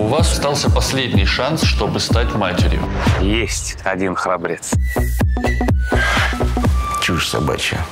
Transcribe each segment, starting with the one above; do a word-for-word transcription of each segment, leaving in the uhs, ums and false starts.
У вас остался последний шанс, чтобы стать матерью. Есть один храбрец. Чушь собачья.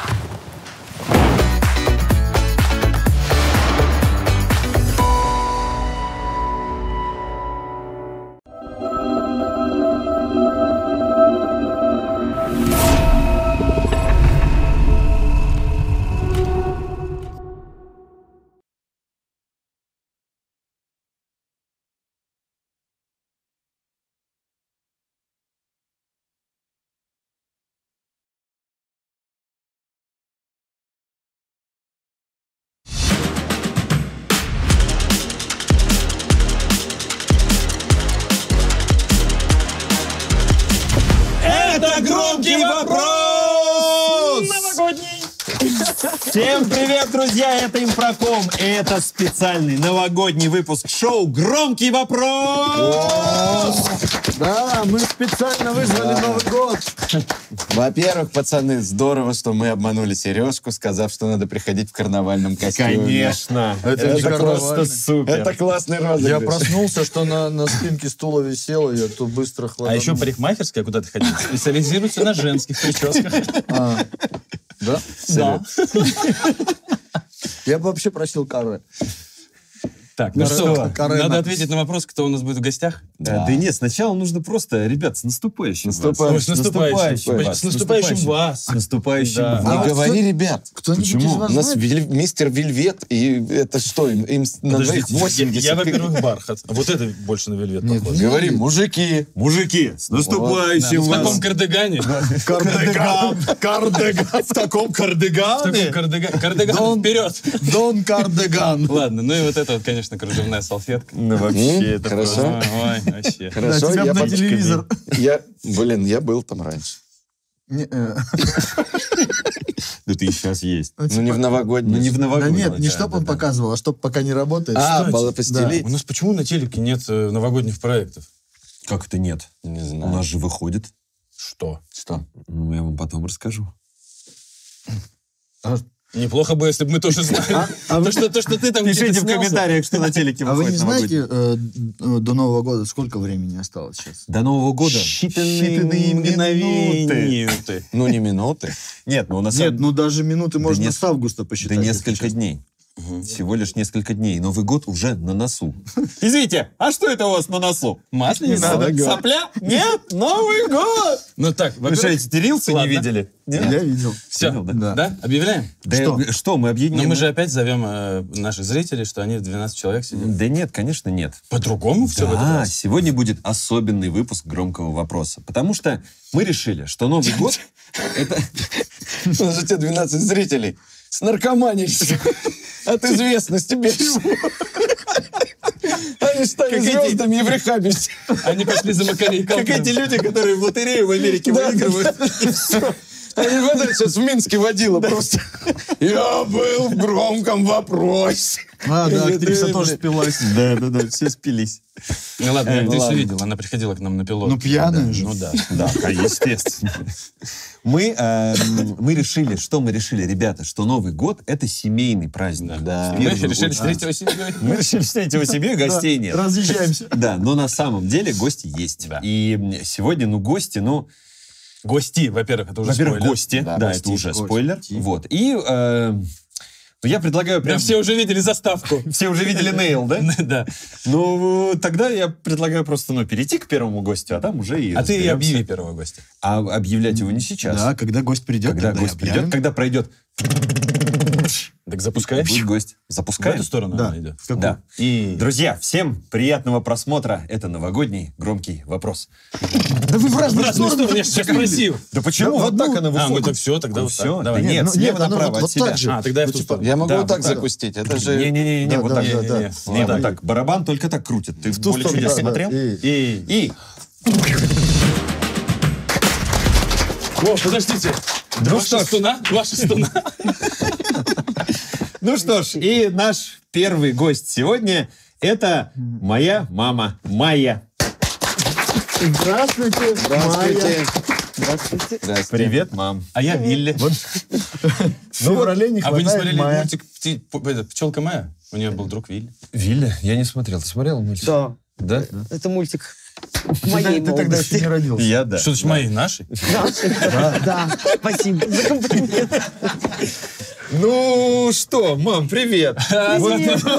Громкий вопрос! Новогодний! Всем привет, друзья! Это Инфраком. И это специальный новогодний выпуск шоу «Громкий вопрос». Да, мы специально вызвали да. Новый год. Во-первых, пацаны, здорово, что мы обманули Сережку, сказав, что надо приходить в карнавальном костюме. Конечно. Это, это не просто супер. Это классный розыгрыш. Я проснулся, что на, на спинке стула висел, и я то быстро хладанул. А еще парикмахерская куда-то ходить. Специализируется на женских прическах. А, да? Да. Я бы вообще просил кары. Так, ну Карена, что, Карена. надо ответить на вопрос, кто у нас будет в гостях? Да. Да нет, сначала нужно просто, ребят, с наступающим Наступающим. вас. С наступающим. вас. С наступающим вас. С наступающим Да. вас. Не А говори, кто- ребят. Кто-нибудь из Почему? вас У нас знает? виль- мистер Вельвет, и это что, им, им на двоих Подождите, восемьдесят. я, во-первых, бархат. Вот это больше на вельвет Нет, похоже. Говори, мужики. Мужики, с Да, наступающим в вас. таком кардигане. Кардиган. Кардиган. В таком В таком кардигане. кардигане. Кардиган Дон- вперед. Дон Кардеган. Ладно, ну и вот это вот, конечно, кружевная салфетка. Ну вообще, М, это хорошо. просто- Ой, ой, вообще. Хорошо, Да, тебя я бы на под- телевизор. Я, блин, я был там раньше. Не, э, Да ты и сейчас есть. Ну, не в новогодний. Ну не в Да новогодний. нет, не да, чтоб да, он да. показывал, а чтоб пока не работает. А, Кстати, было постелить. У нас почему на телеке нет э, новогодних проектов? Как это нет? Не У знаю. нас же выходит. Что? Что? Ну, я вам потом расскажу. Неплохо бы, если бы мы тоже знали. То, что, то, что ты там Пишите где-то в снялся. комментариях, что на телеке А вы не выходит новогодний. знаете, э, д- до Нового года сколько времени осталось сейчас? До Нового года Считанные считанные мгновения. минуты. Ну, не минуты. Нет, ну на самом Нет, ну даже минуты можно нес- с августа Да посчитать. если несколько честно. дней. Всего лишь несколько дней. Новый год уже на носу. Извините, а что это у вас на носу? Масленица? Надо. Сопля? Нет, Новый год! Ну так, Вы что, эти рилсы не ладно. видели? Я видел. Все, Понял, да? Да. да? Объявляем? Да, Что? что, мы объединим? Но мы же опять зовем э, наших зрителей, что они в двенадцать человек сидят. Да нет, конечно, нет. По-другому все в этот Да, раз? сегодня будет особенный выпуск «Громкого вопроса». Потому что мы решили, что Новый год — это... У нас же тебе двенадцать зрителей. С наркоманией. От известности бешеной. Они стали Как эти- звездами и в рехабе. Они пошли за Макарей Как Калкиным. эти люди, которые в лотерею в Америке Да, выигрывают. Они вот это сейчас в Минске водила просто. Я был в громком вопросе. А, да, Или актриса ты, тоже блин. спилась. Да, да, да, все спились. Ну ладно, Э, ты ну все ладно. видел, она приходила к нам на пилот. Ну, пьяная же. Ну да. Да, естественно. Мы, э, мы решили, что мы решили, ребята, что Новый год — это семейный праздник. Да. Мы Первый решили год. встретить его семьей. Мы решили встретить его себе, гостей нет. Разъезжаемся. Да, но на самом деле гости есть. Да. И сегодня, ну, гости, ну, Гости, во-первых, это уже во-первых, спойлер. гости. Да, Да, гости, это уже гости. спойлер. Вот. И э, ну, я предлагаю Да, прям... все уже видели заставку. Все уже видели нейл, да? Да. Ну, тогда я предлагаю просто, ну, перейти к первому гостю, а там уже и А ты и разберемся. объяви первого гостя. А объявлять его не сейчас. Да, когда гость придет, Когда тогда гость и объявим. придет, когда пройдет... Так запускай. Будет гость. В Запускаем? эту сторону Да. она идет. В какую? Да. И... Друзья, всем приятного просмотра. Это новогодний громкий вопрос. Да вы в разные Разные стороны. стороны, я же сейчас спросил. Да почему? Да, вот ну, так она А, ну выходит. это все, тогда Ну вот все, так. Давай. да нет, ну, слева ну, направо вот- от вот себя. так же. А, тогда я в Ну, ту типа, сторону. Я могу Да, вот так вот так. запустить. Это же... Не-не-не, Да, вот да, так. да, да. Не, Ладно. вот так. Барабан только так крутит. Ты В ту «Поле сторону, чудес» да, да. смотрел? И- И... И... О, подождите. Ну Ваша что ж. стуна? Ваша стуна? Ну что ж, и наш первый гость сегодня — это моя мама Майя. Здравствуйте, Здравствуйте. Здравствуйте. Здравствуйте. Привет, мам. А я Вилли. В феврале не А вы не хватает смотрели мая. мультик «Пти- п- это, «Пчелка Майя»? У нее был друг Вилли. Вилли? Я не смотрел. Ты смотрел мультик? Да. Да? Это мультик моей Ты тогда еще не молодости. родился. Я, да. Что значит мои, наши? Да, да. Спасибо за комплимент. Ну что, мам, привет. Давно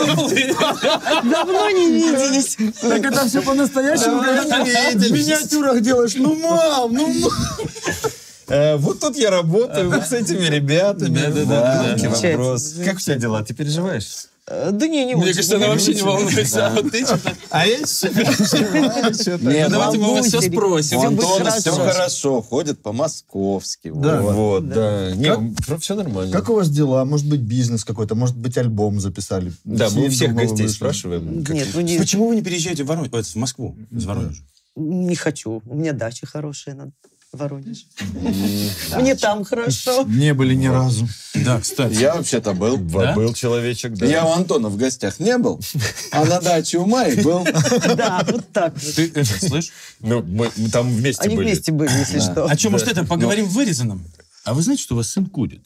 не виделись. Так это все по-настоящему, когда в миниатюрах делаешь. Ну, мам, ну, мам. Э, Вот тут я работаю, вот с этими ребятами. Да-да-да. Вот, Замечательно. вопрос. Как у тебя дела? Ты переживаешь? Э, Да не, не Мне очень. кажется, она вообще не волнуется. А вот ты что-то... А я переживаю что-то. Нет, Давайте мы у вас все волнуйся, спросим. у Всё будет Антона все хорошо. хорошо, ходит по-московски. Да. вот. Вот, да. Не, Как- все нормально. Как у вас дела? Может быть, бизнес какой-то? Может быть, альбом записали? Да, мы у всех Сингл гостей вышел. спрашиваем. как- Нет, ну не, Почему вы не переезжаете в Воронеж? Ой, в Москву из Воронежа? не хочу. У меня дача хорошая на Воронеже. Мне там хорошо. Не были ни разу. Да, кстати. Я вообще-то был. Да? Был человечек, да. Я у Антона в гостях не был, а на даче у Майи был. Да, вот так вот. Ты это слышишь? Ну, мы, мы там вместе Они были. вместе были, если что. А что, может, это поговорим в вырезанном? А вы знаете, что у вас сын курит?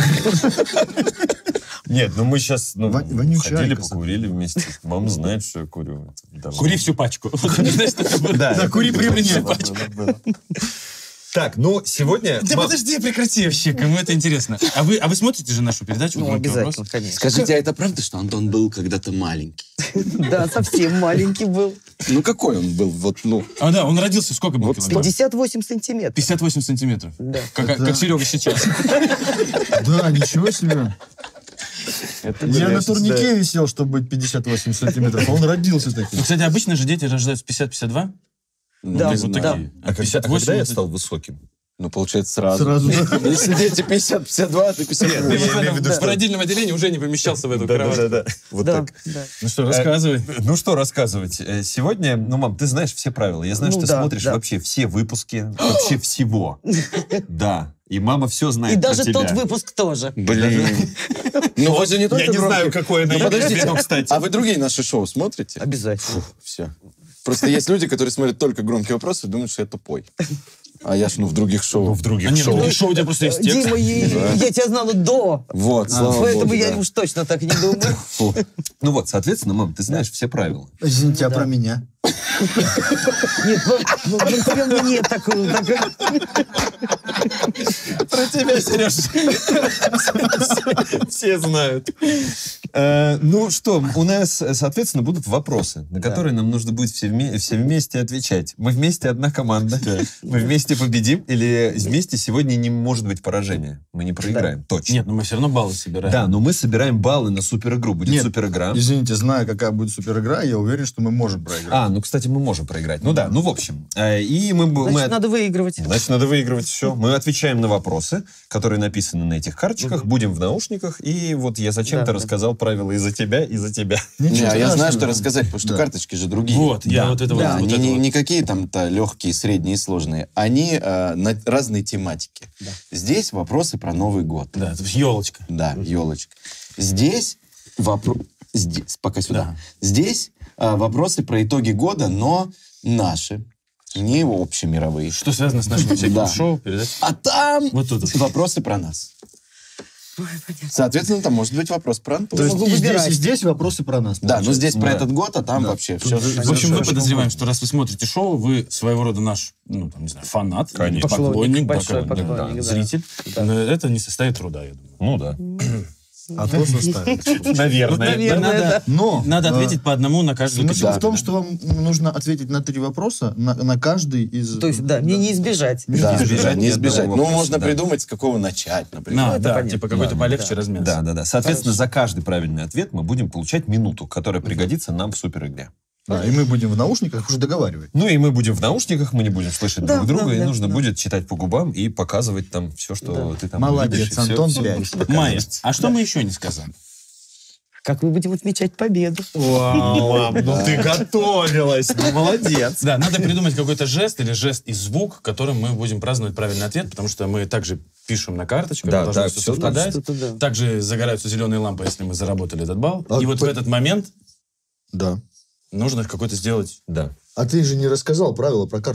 Нет, ну мы сейчас ну, Вон- вонючая ходили, коза. покурили вместе. Мама знает, что я курю. Это давно. Кури всю пачку. Знаешь, что это было? Да, кури при мне. Так, ну, сегодня... Да мам, подожди, прекрати вообще, кому это интересно. А вы, а вы смотрите же нашу передачу? Ну, «Громкий обязательно, вопрос»? конечно. Скажите, а это правда, что Антон был когда-то маленький? Да, совсем маленький был. Ну, какой он был? Вот, ну, А, да, он родился, сколько был Вот килограмм? пятьдесят восемь сантиметров. пятьдесят восемь сантиметров. Да. Как, как Серега сейчас. Да, ничего себе. это, Я бля, на турнике да. висел, чтобы быть пятьдесят восемь сантиметров. а Он родился таким. Ну, кстати, обычно же дети рождаются пятьдесят пятьдесят два. Да, вот да. такие. А когда, пятьдесят а восемь когда я это- стал высоким? ну, получается, сразу. Сразу. да. Если дети пятьдесят пятьдесят два, ты пятьдесят Ты восемь. вот в имею в этом виду, что- родильном отделении уже не помещался в эту кровать. да. Вот Да, так. да. Ну что, рассказывай. Ну что рассказывать? Э, Сегодня, ну, мам, ты знаешь все правила. Я знаю, Ну что ты да, смотришь да. вообще все выпуски, вообще всего. Да. И мама все знает И про даже тебя. тот выпуск тоже. Блин. Ну, вы же не только Я не знаю, громкие. какое это Ну, я подождите, имею в виду, кстати. а вы другие наши шоу смотрите? Обязательно. Все. Просто есть люди, которые смотрят только громкие вопросы и думают, что я тупой. А я ж, ну, в других шоу. Ну, в других А не, шоу. ну, шоу у тебя просто есть текст. Дима, я я тебя знала до. Вот, слава Поэтому богу, я да. уж точно так не думаю. Фу. Ну вот, соответственно, мам, ты знаешь все правила. Извините, а про меня? Нет, ну, ну, про тебя нет такого. так- Про тебя, Сереж. Все знают. Э, Ну что, у нас, соответственно, будут вопросы, на которые нам нужно будет все вме- все вместе отвечать. Мы вместе одна команда. Мы вместе победим или вместе сегодня не может быть поражения? Мы не проиграем, точно. Нет, ну мы все равно баллы собираем. Да, но мы собираем баллы на суперигру. Будет Нет. суперигра. Извините, зная, какая будет суперигра, я уверен, что мы можем проиграть. А, ну, кстати, мы можем проиграть. Ну да, ну, в общем. э, И мы... мы Значит, от- надо выигрывать. Значит, надо выигрывать все. Мы отвечаем на вопросы, которые написаны на этих карточках, будем в наушниках, и вот я зачем-то Да, да. рассказал правила и за тебя, и за тебя. Не, Ничего а я знаю, страшного. что рассказать, потому что Да. карточки же другие. Вот, я вот это вот. Да, вот не, это не- вот. не какие там-то легкие, средние и сложные. Они э, на разные тематики. Здесь вопросы про Новый год. Да, это елочка. Да, елочка. Здесь вопрос... Здесь, пока сюда. Да. Здесь э, вопросы про итоги года, но наши, не общемировые. Что связано с нашим всяким Да. шоу, передачей? А там Вот тут вот. вопросы про нас. Соответственно, там может быть вопрос про Антона. То есть могу и здесь, выбирать. и здесь вопросы про нас. Да, но здесь про Да. этот год, а там Да. вообще Тут все. же- В общем, мы Хорошо, подозреваем, что что раз вы смотрите шоу, вы своего рода наш, ну, там, не знаю, фанат, Конечно. поклонник, Большой поклонник, поклонник, да, да. зритель. Но это не составит труда, я думаю. Ну да. А то составит. Наверное. Наверное, надо, да. Но надо э, ответить по одному на каждую смысл категорию. в том, да. что вам нужно ответить на три вопроса, на, на каждый из... То есть, да, мне не избежать. Да, Не избежать избежать, не ни избежать. одного Ну, вопроса, можно да. придумать, с какого начать, например. На, это да, понятно. типа какой-то Да, полегче да. размер. Да, да, да. Соответственно, за каждый правильный ответ мы будем получать минуту, которая пригодится нам в суперигре. Да, и мы будем в наушниках уже договаривать. Ну и мы будем в наушниках, мы не будем слышать Да, друг друга, да, и да, нужно да. будет читать по губам и показывать там все, что ты там Молодец, видишь, и всё- Антон, всё пять. будешь Майя, показывать. а что мы еще не сказали? Как мы будем отмечать победу? Вау, мам, ну ты готовилась, ну молодец. Да, надо придумать какой-то жест или жест и звук, которым мы будем праздновать правильный ответ, потому что мы также пишем на карточках, Да, должно так, всё всё совпадать. Что-то да. Также загораются зеленые лампы, если мы заработали этот балл. А И вот по- в этот момент Да. нужно какой-то сделать... Да. А ты же не рассказал правила про карточки.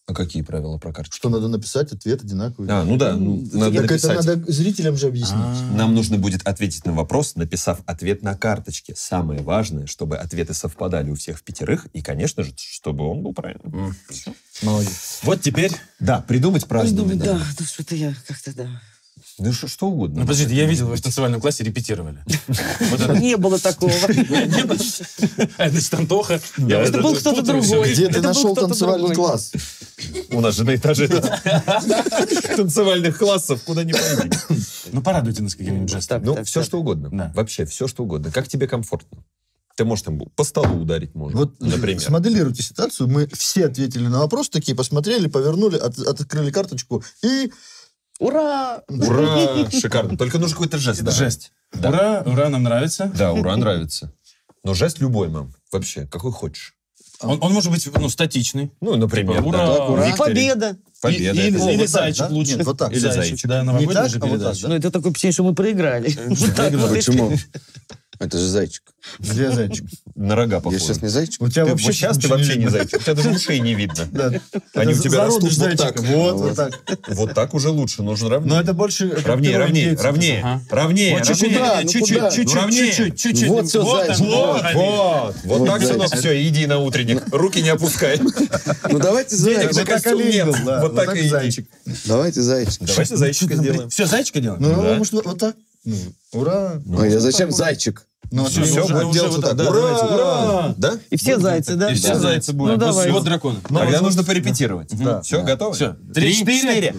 А какие правила про карточки? Что надо написать, ответ одинаковый. А, ну да, ну, надо Так это написать. надо зрителям же объяснить. Нам нужно будет ответить на вопрос, написав ответ на карточке. Самое важное, чтобы ответы совпадали у всех в пятерых, и, конечно же, чтобы он был правильным. Молодец. Вот теперь... Да, придумать празднование. Да, ну что-то я как-то, да. Ну, что, что угодно. Ну, подождите, я видел, вы в танцевальном классе репетировали. Вот это- Не было такого. Не было. А, значит, Антоха. Я Это вот был это кто-то путаю всё другой. время. Где Это ты был нашел кто-то танцевальный другой. класс? У нас же на этаже танцевальных классов, куда ни пойди. Ну, порадуйте нас каким-нибудь жестом. Ну, так, все, так. что угодно. Да. Вообще, все, что угодно. Как тебе комфортно. Ты можешь там по столу ударить, можно, Вот например. смоделируйте ситуацию. Мы все ответили на вопрос, такие посмотрели, повернули, от- открыли карточку и... Ура! Ура! Шикарно. Только нужен какой-то жест. да. Жесть. Да. Ура, ура, нам нравится. Да, ура, нравится. Но жест любой, мам. Вообще, какой хочешь. Он, он может быть, ну, статичный. Ну, например, Типа, ура, да. Так, ура. Виктория. Победа! Победа. Или, это- или вот так, зайчик да? лучше. Нет, вот так. Или зайчик. Да, Не новогодняя так, же а вот так, передача. да? Ну, это такое впечатление, что мы проиграли. Вот так вот. Почему? Это же зайчик. Где зайчик? На рога Я похож. сейчас не зайчик. У тебя Ты, вообще вот сейчас ты ничего вообще не видно. зайчик. У тебя даже ушей не видно. Да. Они Это у тебя растут зародыш вот зайчика. так. Вот, вот так. Вот так уже лучше. Нужно равнее. Но это больше... как Равнее, первый равнее, индейцы. равнее, Ага. равнее, Вот чуть-чуть, равнее. куда? Ну чуть-чуть, куда? чуть-чуть, Ну, равнее. чуть-чуть, чуть-чуть. Вот всё, Вот, зайчик. вот, Вот, вот Вот так, сынок, зайчик. все, иди на утренник. Руки не опускай. Ну давайте Денег зайчик. на Вот так костюм олень нет. был, да. Вот Вот так так и иди. зайчик. Давайте зайчик. Давайте зайчика сделаем. Все, зайчика делаем? Ну, Да. может, вот так? Ну, ура. Ой, а зачем зайчик? Ну, Всё, ты Все, уже- будем уже делать вот вот так. так, да, Ура! давайте, ура! Да? И все зайцы, да? И все Да. зайцы Ну, будут. давай. Вот дракона. Тогда нужно порепетировать. Да. Все, готовы? Все. Три, четыре.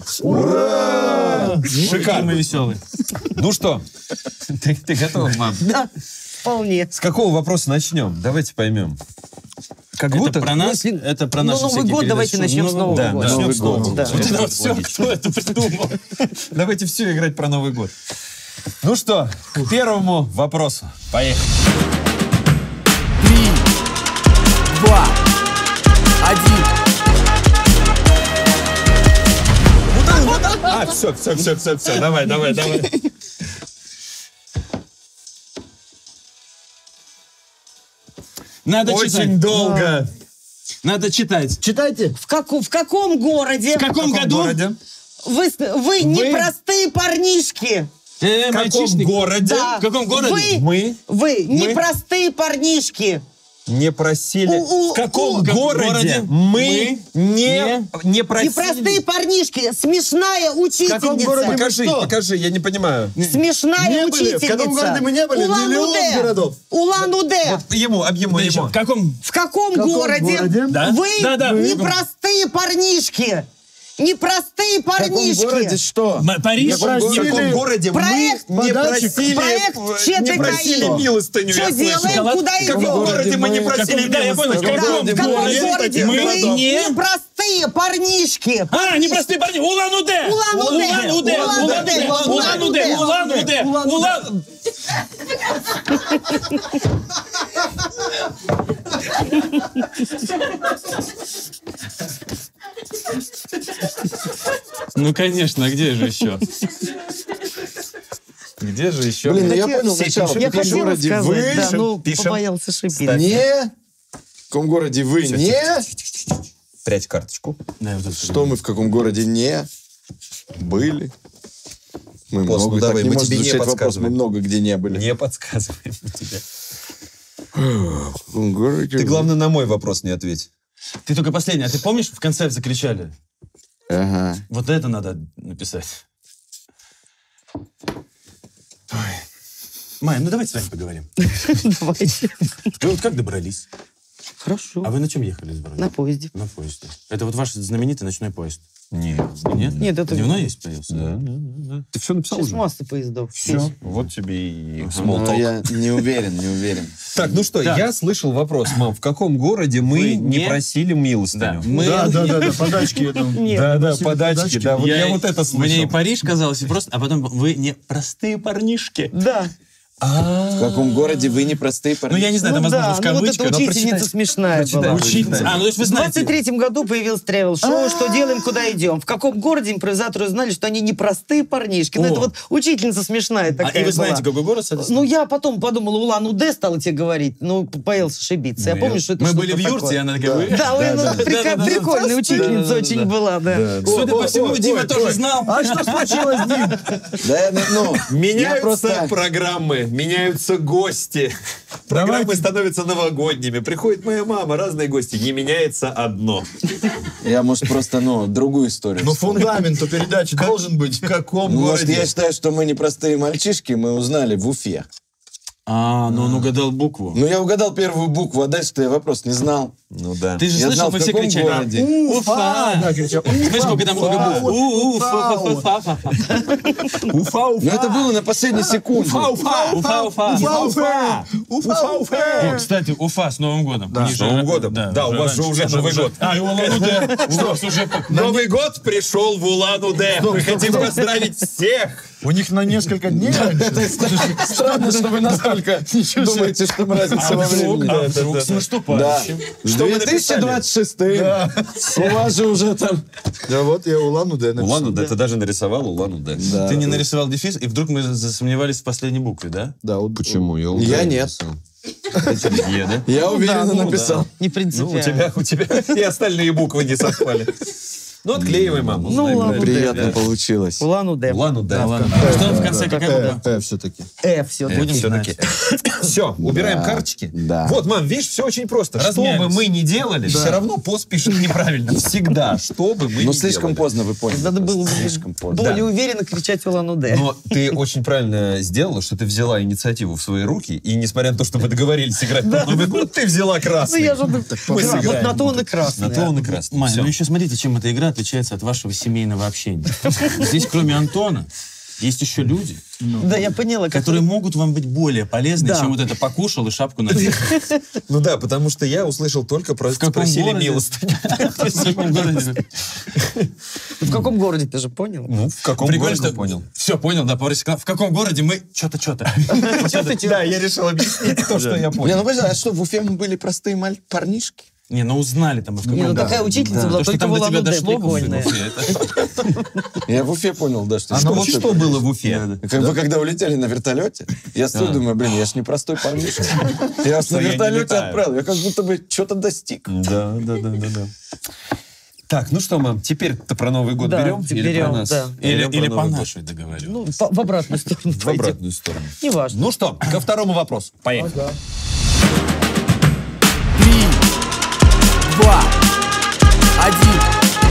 Ура! Шикарно. Мы веселые. Ну что, ты, ты готов, мам? Да, вполне. С какого вопроса начнем? Давайте поймем. Как Это будто... про нас, Ну, это про ну, наши Новый всякие год передачи. давайте начнем с Нового Да, года. начнем Новый с Нового год. года. Да. Вот это Это вот все, логично. кто это придумал. Давайте все играть про Новый год. Ну что, к первому вопросу. Поехали. Два, один. А, все, все, все, все, все. Давай, давай, давай. Надо Очень читать. долго. Надо читать. Читайте. В, каку- в каком городе В каком году? городе? вы, с- вы непростые парнишки? Э, В каком мальчишник. городе Да. В каком городе? Вы, мы вы непростые парнишки. не просили... У- у- В каком у- городе мы не, не просили... Непростые парнишки. Смешная учительница. городе? Покажи, Что? покажи, я не понимаю. Смешная Не были. учительница. В каком городе мы не были? Миллион Улан-Удэ. городов. Улан-Удэ. Ему, об ему, ему. В каком? В каком, каком городе, городе? Да? вы Да, да. непростые парнишки? Непростые В каком парнишки. городе что? М- Париж? В каком Просили городе проект, мы не подачек, просили, проект э, не просили ЧТКИ. милостыню, Что я делаем, слышал. куда В каком идем? городе мы не просили Да, я понял, в милостыню? Да, каком в каком городе городе мы вы не- непростые парнишки? А, непростые парни. Улан-Удэ! Улан-Удэ! Улан-Удэ! Улан-Удэ! Улан-Удэ! Улан-Удэ! Улан-Удэ! Улан... Ну, конечно, а где же еще? Где же еще? Блин, ну я я- понял все сначала. пишут. Я В каком хотела городе сказать, вы? да, ну, пишем. побоялся ошибиться. Ставь. Не? В каком городе вы Всё, не? Прячь карточку. Да, вот это. Что мы в каком городе не были? Мы Пост, много, ну так давай, не мы может тебе не звучать вопрос, мы подсказываем. много где не были. Не подсказываем тебе. В каком городе Ты, вы? главное, на мой вопрос не ответь. Ты только последний. А ты помнишь, в конце закричали? Ага. Вот это надо написать. Ой. Майя, ну давайте с вами поговорим. Давайте. Вы вот как добрались? Хорошо. А вы на чем ехали из Воронежа? На поезде. На поезде. Это вот ваш знаменитый ночной поезд? Нет. Нет? Нет, это- Дневной есть появился? Да, да, да. Ты все написал Сейчас уже? масса поездов. Все. Вот тебе и Но small talk. я не уверен, не уверен. Так, ну что, Так. я слышал вопрос, мам, в каком городе мы Вы не не- просили милостыню? Да. Мы... Да, да, да, да, подачки. я там. Нет. Да, да, Просили подачки, подачки. да, вот я, вот это слышал. Мне и Париж казалось, и просто... А потом вы не простые парнишки. Да. А, В каком городе вы непростые парни? Ну, я не знаю, там, Ну возможно, да, в ну вот кавычках. эта но учительница прочитай. смешная Прочитай. была. Учительница. А, ну, то есть вы В знаете. двадцать третьем году появилось тревел-шоу «Что делаем, куда идем». В каком городе импровизаторы узнали, что они непростые парнишки. Ну, О. это вот учительница смешная А, такая и вы была. знаете, какой город, соответственно? Ну, я потом подумала, Улан-Удэ стала тебе говорить. Ну, боялся ошибиться. Я Ну, помню, что это Мы что-то были в юрте, такое. и она такая... «Вы?» Да, ой, ну, да, прика- да, да, да. прикольная учительница Да, да, да, очень да. была, да. Судя Ой, по всему, ой, Дима ой, тоже ой. знал. А что случилось, Дим? Да, я, ну, ну, я Меняются просто... программы, меняются гости. Программы становятся новогодними. Приходит моя мама, разные гости. Не меняется одно. Я, может, просто, ну, другую историю. Ну, вспомнил. фундамент у передачи должен быть. В каком Ну, может, городе? я считаю, что мы непростые мальчишки, мы узнали в Уфе. А, ну он угадал букву. Ну, я угадал первую букву, а дальше-то я вопрос не знал. Ну да. Ты же Я слышал, знал, в как все каком кричали? городе. Уфа! Да, кричал, Знаешь, сколько там много букв? Уфа, У-у-фа-фа-фа-фа. Уфа, Но Ну, это было на последней секунде. Уфа, Уфа, Уфа, Уфа. Уфа, Уфа, Уфа, О, Уфа. кстати, Уфа с Новым годом. Да. У них С Новым же- годом? Да, у вас же уже Новый год. А, и Улан-Удэ. У вас уже... Новый год пришел в Улан-Удэ. Мы хотим поздравить всех. У них на несколько дней раньше. Странно, что вы настолько думаете, что разница во времени. А вдруг с Да. наступающим. Что вы две тысячи двадцать шестой. У вас же уже там... Да вот я Улан-Удэ написал. Улан-Удэ, ты даже нарисовал Улан-Удэ. Да. Ты не нарисовал дефис, и вдруг мы засомневались в последней букве, да? Да, вот- Почему? Я, Я нет. Е, да? Я уверенно ну написал. Не Ну, у принципиально. тебя, у тебя и остальные буквы не совпали. Ну, отклеивай, маму. Ну, ладно. Приятно получилось. Улан-Удэ. Улан-Удэ. Что в конце, какая буква? Э, все-таки. Э, все. Будем Все-таки. Все, убираем карточки. Да. Вот, мам, видишь, все очень просто. Что Размялись. бы мы ни делали, все равно пост пишет неправильно. Всегда. Что бы мы Ну, ни слишком делали. поздно, вы поняли. Надо было Слишком поздно. более уверенно кричать Улан-Удэ. Но ты очень правильно сделала, что ты взяла инициативу в свои руки, и несмотря на то, что мы договорились играть под Новый год, ты взяла Ну, красный. я же... Мы Вот сыграем. на то он и красный. На то он и красный. Мань, Всё. ну еще смотрите, чем эта игра отличается от вашего семейного общения. Здесь, кроме Антона, есть еще люди, Да, я поняла. которые могут вам быть более полезны, Да. чем вот это покушал и шапку надел. Ну да, потому что я услышал только про В каком спросили городе? милостыню. В каком городе? В каком городе, ты же понял? Ну, в каком Прикольно, городе что... понял. Все, понял, да, по В каком городе мы... Что-то, что-то. Да, я решил объяснить то, что я Не, понял. ну подожди, а что, в Уфе мы были простые маль- парнишки? Не, ну узнали там, и в каком Не, ну городе. такая учительница То, была, что только там в до тебя Улан-Удэ дошло, прикольная. в Уфе, это- Я в Уфе понял, да, что... А ну вот что что было в Уфе? Как вы когда улетели на вертолете, я стою, Да. думаю, блин, я ж не простой парнишка. Я вас на я не вертолете летаю. отправил, я как будто бы что-то достиг. Да, да, да, да, да. Так, ну что, мам, теперь-то про Новый год Да, берем? Или берем, про нас? да. Или, про или по Новый год? нашей договорю. Ну, по- в обратную сторону В пойдем. обратную сторону. Неважно. Ну что, ко второму вопросу. Поехали. Три, два, один.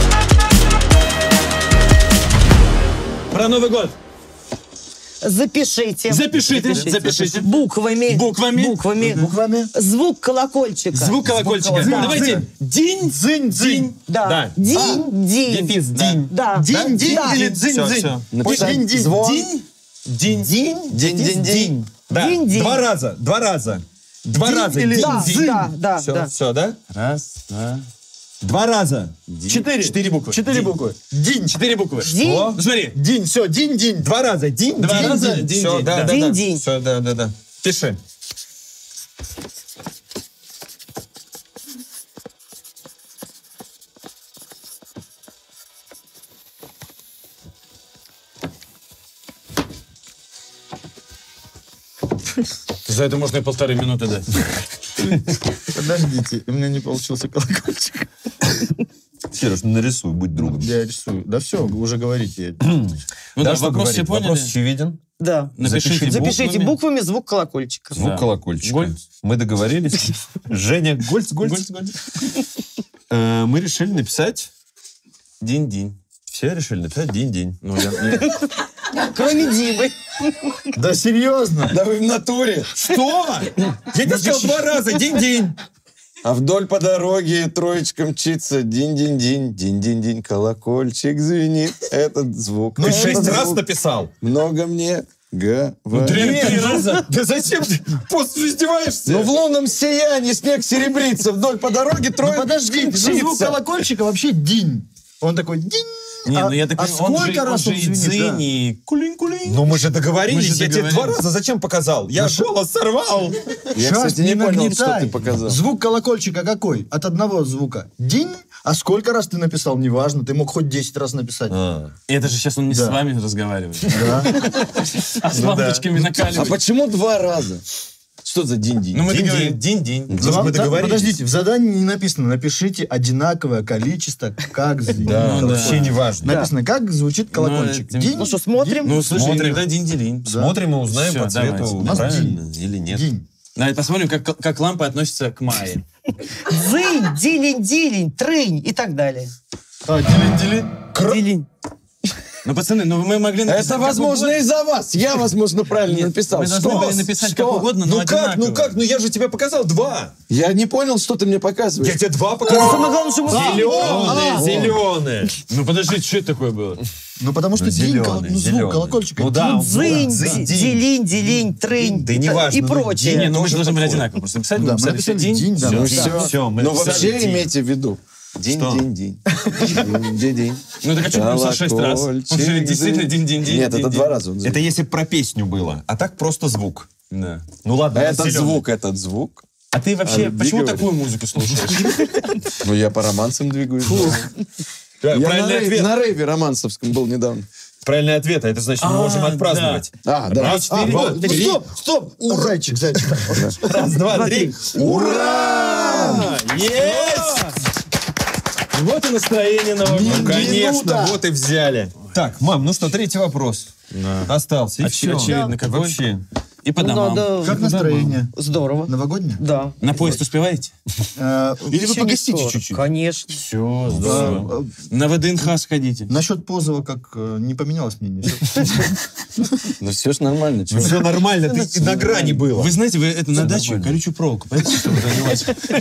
Про Новый год. Запишите. Запишите, запишите. Буквами. Буквами. Буквами. Буквами. Звук колокольчика. Звук колокольчика. Да. Давайте. Динь. Дзынь, дзынь. Да. Да. Динь, динь. Дефис, динь. Да. Динь, динь Да. или дзынь, Всё, дзынь? всё. Написать Динь, динь. звон. Динь. Динь. Динь. Динь, динь, динь. Да. Динь, динь. Два раза, два раза. Два Динь раза. или Динь, Да, динь. да, да, Все, да. все, да? Раз, два. Два раза. Четыре. Четыре буквы. Четыре Динь. буквы. Динь. Четыре буквы. Динь. Ну, смотри. Динь, все, динь, динь. Два раза. Динь. Два динь, раза. динь. Динь, Всё, динь, да, да. да, Динь, да. динь. Все, да, да, да. Пиши. За это можно и полторы минуты дать. Подождите, у меня не получился колокольчик. Сереж, ну нарисуй, будь другом. Я рисую. Да все, вы уже говорите. Ну да, что вопрос все говорить? поняли? Вопрос очевиден. Да. Напишите Запишите буквами. буквами звук колокольчика. Звук Да. колокольчика. Гольц. Мы договорились. Женя, Гольц, Гольц. Гольц, Гольц. Э, Мы решили написать... Динь-динь. Все решили написать день-день. Ну, я- я- Кроме Димы. Да серьезно? Да вы в натуре. Что? Я тебе сказал два раза. День-день. А вдоль по дороге троечка мчится. Динь-динь-динь, динь-динь-динь, колокольчик звенит. Этот звук. Ты этот шесть раз звук написал. Много мне говорит. Три три раза. Да зачем ты? Пост издеваешься? Ну в лунном сиянии снег серебрится. Вдоль по дороге Ну троечка подожди, звук мчится. колокольчика вообще динь. Он такой динь. Не, ну я А- так а понимаю, он же, сколько он раз же он и звенит, дзынь, да? и кулинь-кулинь. Ну мы же договорились, Мы же я тебе два договорились. раза зачем показал? Я голос сорвал. Я, Щас кстати, не понял, что нагнетай. ты показал. Звук колокольчика какой? От одного звука. Динь. А сколько раз ты написал? Неважно. Ты мог хоть десять раз написать. А. Это же сейчас он не Да. с вами разговаривает, Да. а с лампочками А накаливает. почему два раза? Что за динь-динь? Ну мы Динь-динь. договорились, динь-динь. Ну, Вам- мы да, договорились. Подождите, в задании не написано. Напишите одинаковое количество, как звенит Да, Ну, колокольчик. вообще не важно. Написано, как звучит колокольчик. Ну, Динь, Ну что, смотрим? Ну, слушай, Смотрим. иногда динь-дилинь. Смотрим и узнаем Всё, по цвету, давайте. У нас правильно динь. или нет. динь. Давайте посмотрим, как, как лампы относятся к Майе. Дзынь, дилень, дилень, трынь и так далее. А, дилинь-дилинь. Дилень. Ну, пацаны, ну мы могли написать Это, как возможно, угодно. из-за вас. Я, возможно, правильно Нет, написал. мы должны Что? были написать Что? как угодно, но Ну как, ну одинаково. как, ну я же тебе показал два. Я не понял, что ты мне показываешь. Я тебе два Самое показал. главное, что мы... Зеленые, зеленые. Ну, подожди, что это такое было? Ну, потому что Ну, динь, зелёный, коло- ну, звук зелёный. колокольчика. Ну, да, Динь. он- Дзынь, Дзынь, ди- дилинь, дилинь, трынь Да и, не та- важно, и ну, прочее. динь, Не, ну мы тоже же должны были такое. одинаково просто написать. Да, мы мы написали все написали динь. динь, да. Всё. Ну Да. все, Всё, мы ну написали вообще динь. имейте в виду. Динь-динь-динь. Динь-динь-динь. Ну так а что написал шесть раз? Он же действительно динь-динь-динь. Нет, это динь-динь. два раза. он Это если про песню было, а так просто звук. Да. Ну ладно, Этот зелёный. звук, этот звук. А ты вообще А, почему Вика такую музыку слушаешь? Ну, я по романсам двигаюсь. Да, Я на правильный рейве, ответ. на рейве романсовском был недавно. Правильный ответ, а это значит, мы А, можем отпраздновать. А, да. Раз, А, четыре, вот, три. Стоп, стоп! Ура! Зайчик, зайчик. Раз, два, три. Ура! Есть! Вот и настроение новогоднее. Ну, конечно, вот и взяли. Так, мам, ну что, третий вопрос. Остался, и Очи- все. очевидно, какой? Вообще. И по Ну, домам. надо- Как настроение? Здорово. Новогоднее? Да. На поезд успеваете? Э, Или вы Еще не погостите скоро. чуть-чуть? Конечно. Все, здорово. На ВДНХ сходите. Насчет позова, как э, не поменялось мнение. Ну все ж нормально. чё. Все нормально, ты на грани было. Вы знаете, вы это на дачу колючую проволоку, понимаете, чтобы занимать?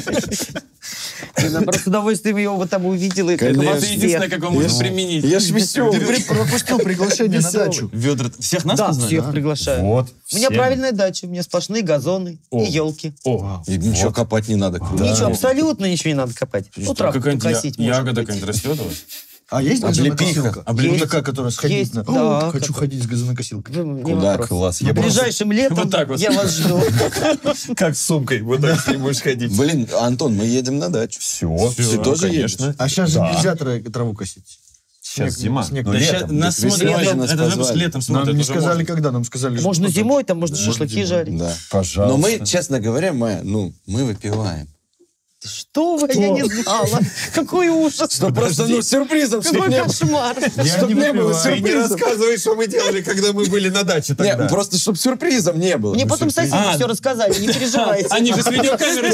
Я, наоборот, с удовольствием его вот там увидела. И как Конечно. вас Это единственное, всех. как его можно применить. Я ж веселый. Ты при- пропустил приглашение на Веселый. дачу. Ведра. Всех нас Да, познали? всех приглашаю. Вот. У меня всем. правильная дача, у меня сплошные газоны О. и елки. О, И ничего копать не надо. круто. Ничего, абсолютно ничего не надо копать. Ну, травку какая-нибудь покосить, я- может ягода быть. какая-нибудь растет у вас? А есть Облепиха. газонокосилка? Облепиха. Ну, такая, которая сходить Есть, на... да, О, хочу как- ходить с газонокосилкой. Вы- не Куда? вопрос. Класс. Я Ближайшим летом Вот так вот. я вас жду. просто как с сумкой, вот так с ней будешь ходить. Блин, Антон, мы едем на дачу. Все, Ты тоже конечно. А сейчас же Да. нельзя тра- траву косить. Сейчас Снег- зима. снег- Ну, Да летом. ща- нас весной смотрят, же этот нас этот выпуск позвали. летом смотрят. Нам не уже сказали, можно. когда, нам сказали, что Можно потом. зимой, там можно шашлыки зимой. жарить. Да. Пожалуйста. Но мы, честно говоря, мы, ну, мы выпиваем. Что вы? Я не знала. Какой ужас. Что просто, ну, сюрпризом, чтоб Какой не было. кошмар. Чтоб не было Ты не сюрпризом. рассказывай, что мы делали, когда мы были на даче Не, тогда. просто чтоб сюрпризом не было. Мне потом соседи А. все рассказали, не переживайте. Они же с видеокамеры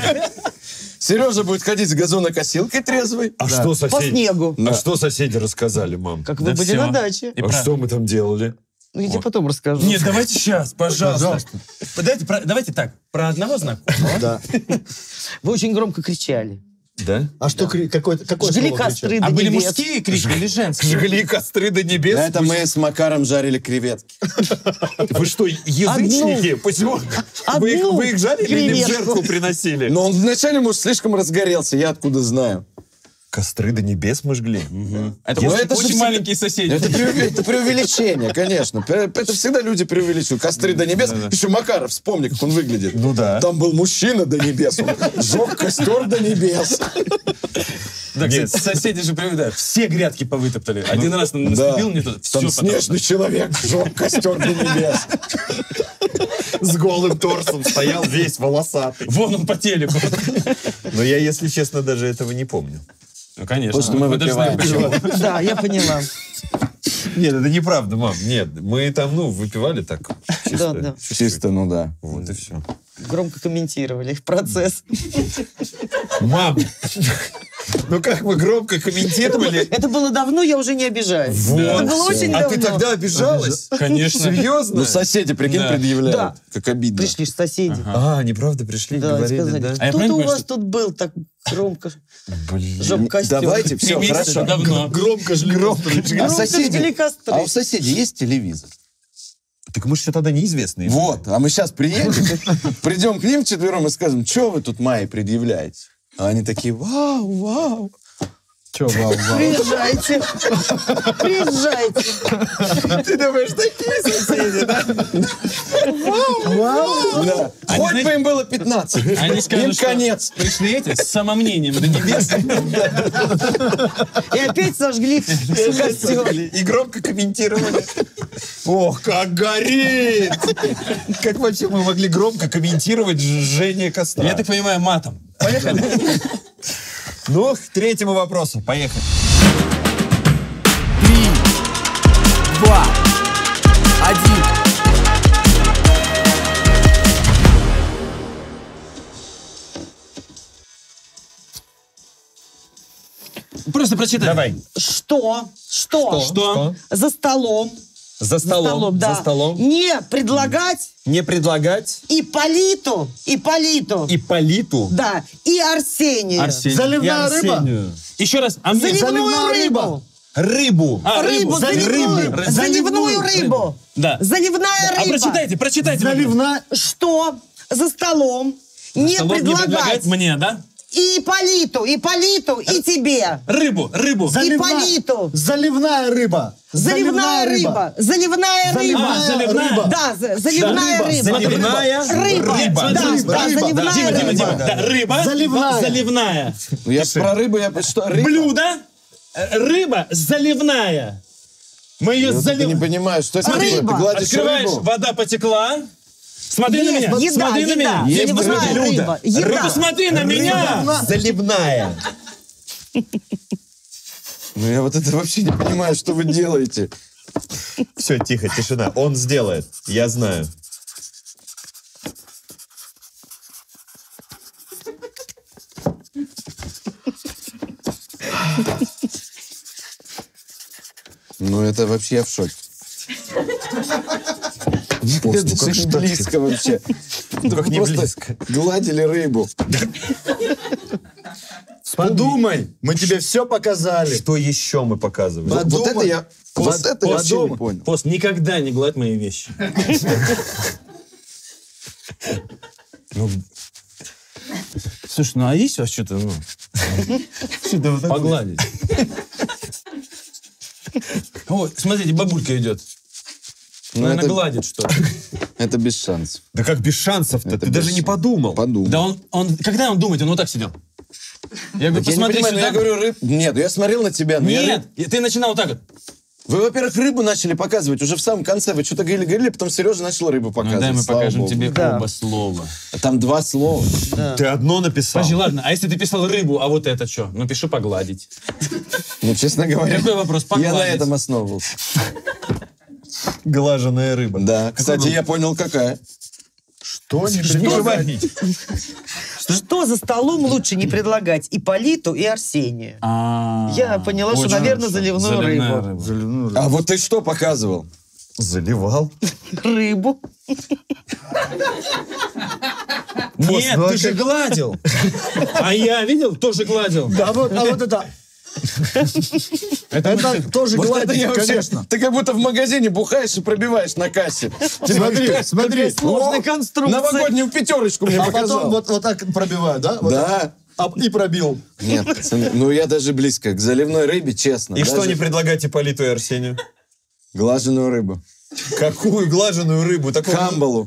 Сережа будет ходить с газонокосилкой трезвый. А что По соседи? снегу. А что соседи рассказали, мам? Как вы Да были всё. на даче. И А про- что мы там делали? Ну, я тебе потом расскажу. Нет, давайте сейчас, пожалуйста. Пожалуйста. Давайте, про- давайте так, про одного знакомого. Да. Вы очень громко кричали. Да? А что, кри- какое, какое Жгли слово костры кричали? до А были небес. мужские крики или женские? Жгли костры до небес? Это мы с Макаром жарили креветки. Вы что, язычники? Почему? Вы их, Одну вы их жарили или в креветку. жертву приносили? Но он вначале, может, слишком разгорелся, я откуда знаю. Костры до небес мы жгли. Это Ну, очень, это же очень всегда- маленькие соседи. Это, преуве- это преувеличение, конечно. Пе- Это всегда люди преувеличивают. Костры до небес. Еще Макаров, вспомни, как он выглядит. Ну да. Там был мужчина до небес. Он жег костер до небес. Да, Нет. кстати, соседи же привыкают. Все грядки повытоптали. Один раз наступил мне тут, все Там снежный человек жег костер до небес. С голым торсом стоял весь волосатый. Вон он по телеку. Но я, если честно, даже этого не помню. Ну, конечно. Потому что мы Вы даже знаете, выпиваем. почему. Да, я поняла. Нет, это неправда, мам. Нет, мы там, ну, выпивали так. Чисто. Да, да. Чисто, ну да. Вот и все. Громко комментировали процесс. Мам, ну как мы громко комментировали? Это было давно, я уже не обижаюсь. Вот. Это было очень А давно. ты тогда обижалась? Конечно. Серьезно? Ну, соседи, прикинь, Да. предъявляют. Да. Как обидно. Пришли ж соседи. А, они правда пришли, Да, и говорили, сказали, да? А я кто-то правильно у понимаю, вас что- тут был так громко. Блин. Жоп костер. Давайте, Три все, месяца хорошо. давно. Громко жгли костры. А, Громко соседи, жгли костры. а у соседей есть телевизор? Так мы же тогда неизвестные. Вот, а мы сейчас приедем, придем к ним вчетвером и скажем, что вы тут Майе предъявляете? А они такие, вау, вау. Че, вау, вау. Приезжайте. Приезжайте. Ты думаешь, такие соседи, да? Да. Хоть бы им было пятнадцать. Они скажут, Им что конец. пришли эти с самомнением до небес. И опять сожгли костер. И громко комментировали. Ох, как горит! Как вообще мы могли громко комментировать жжение костра? Я так понимаю, матом. Поехали. Ну, к третьему вопросу. Поехали. Три, два, один. Просто прочитай. Давай. Что? Что? Что? За столом. За столом. да. За столом. Не предлагать Не предлагать Ипполиту. Ипполиту. Ипполиту. Да. И Арсению. Арсений. Заливная и рыба. Арсению Еще раз. А мне... Заливную Заливная рыбу. рыбу. А, Рыбу, заливную. Рыбу. Заливную рыбу. Да. Заливная А рыба. прочитайте, прочитайте. Заливная... Что? За столом. Не Столом не предлагать. предлагать мне, да? И Ипполиту, Ипполиту, и тебе. Рыбу, рыбу. Ипполиту. Заливная рыба. Заливная рыба. Заливная рыба. А, заливная. рыба. Да, за- заливная Да, рыба. Заливная Рыба. рыба. Да, Рыба, да, рыба. заливная Дима, Дима, Дима. рыба. Да, рыба. Заливная. Заливная. Ну, я про рыбу, я что? Рыба? Блюдо. э, Рыба заливная. Мы ее Ну, ты не заливаем. понимаешь, что это такое? Ты Рыба. гладишь Открываешь, рыбу? вода потекла. Смотри на Есть, меня. еда, Смотри на еда. меня. Есть Я не посмотрю. Заливная рыба. Рыба, Еда. смотри на меня. Заливная. Ну, я вот это вообще не понимаю, что вы делаете. Все, тихо, тишина. Он сделает. Я знаю. Ну, это вообще я в шоке. Это же не близко вообще. Да Как вы не просто близко. гладили рыбу. Подумай, мы тебе все показали. Что еще мы показываем? Вот вот это я, вот Пост- это я вообще не подумай. понял. Пост, никогда не гладь мои вещи. Ну, слушай, ну а есть у вас что-то, ну, погладить? Ой, смотрите, бабулька идет. Ну, Наверное, это- гладит что-то. Это без шансов. Да как без шансов-то? Это Ты без даже не шансов. подумал. Подумал. Да он, он, когда он думает, он вот так сидел. Я говорю, Так я не посмотри понимаю, ну сюда. я говорю, рыб... Нет, ну я смотрел на тебя. но я Нет, рыб- ты начинал вот так вот. Вы, во-первых, рыбу начали показывать уже в самом конце. Вы что-то говорили-говорили, потом Сережа начал рыбу Ну, показывать. дай мы слава покажем богу. тебе Да. оба слова. Там два слова. Ты одно написал. Подожди, ладно, а если ты писал рыбу, а вот это что? Ну, пиши погладить. Ну, честно говоря, Какой вопрос? я на Погладить. этом основывался. Глаженная рыба. Да, кстати, я понял, какая. Что не Не говори. Что за столом лучше не предлагать Ипполиту и Арсению? Я поняла, что, Очень наверное, хорошо. заливную Заливная рыбу. Заливную рыбу. А вот ты что показывал? Заливал. Рыбу. Нет, ну, ты а же как- гладил. А я видел, тоже гладил. А вот, а вот это... Это тоже Вот это гладить, я вообще- конечно. Ты как будто в магазине бухаешь и пробиваешь на кассе. Смотри, смотри. Сложная О, конструкция. Новогоднюю пятерочку мне А показал. потом вот, вот так пробиваю, да? Вот Да. так. А- И пробил. Нет, пацаны, ну я даже близко. К заливной рыбе, честно. И что даже не предлагать Ипполиту и Арсению? Глаженую рыбу. Какую глаженную рыбу? Такого... Камбалу.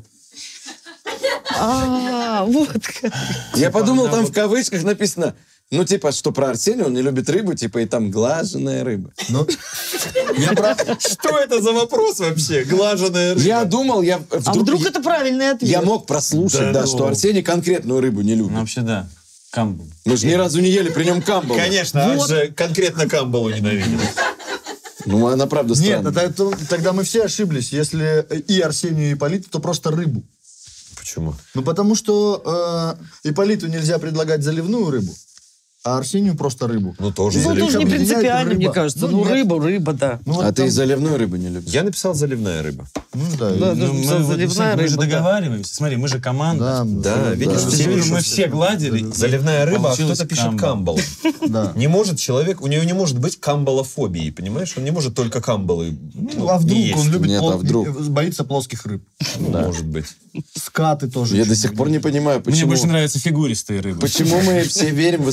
А, вот как. Я подумал, там в кавычках написано, ну, типа, что про Арсения, он не любит рыбу, типа, и там глаженая рыба. Ну, я про... Что это за вопрос вообще? Глаженная рыба. Я думал, я А вдруг это правильный ответ? Я мог прослушать, Да да, ну. что Арсений конкретную рыбу не любит. Ну, вообще, да. Камбу. Мы же ни разу не ели при нем камбалу. Конечно, он же конкретно камбалу ненавидит. Ну, она правда Нет, странная. это- это- тогда мы все ошиблись. Если и Арсению, и Ипполиту, то просто рыбу. Почему? Ну, потому что э, Ипполиту нельзя предлагать заливную рыбу, а Арсению просто рыбу. Ну, тоже Ну, Ну, заливная. тоже не Объединяет принципиально, рыба. мне кажется. Ну, Ну, нет. рыба, рыба, да. Ну, вот А ты там- и заливную рыбу не любишь? Я написал заливная рыба. Ну, да. Да, и- да. Ну, мы, за- вот, заливная мы же рыба, да. договариваемся. Смотри, мы же команда. Да, Да, видишь, да. все Сегодня пишут. мы все гладили. Заливная рыба, а Получилось кто-то пишет камбала. камбала. Да. Не может человек, у него не может быть камбалофобии, понимаешь? Он не может только камбалы. Ну, а вдруг есть. он любит Нет, а плос- вдруг? боится плоских рыб. Ну, может быть. Скаты тоже. Я до сих пор не понимаю, Мне почему... больше нравятся фигуристые рыбы. Почему мы все верим в историю, что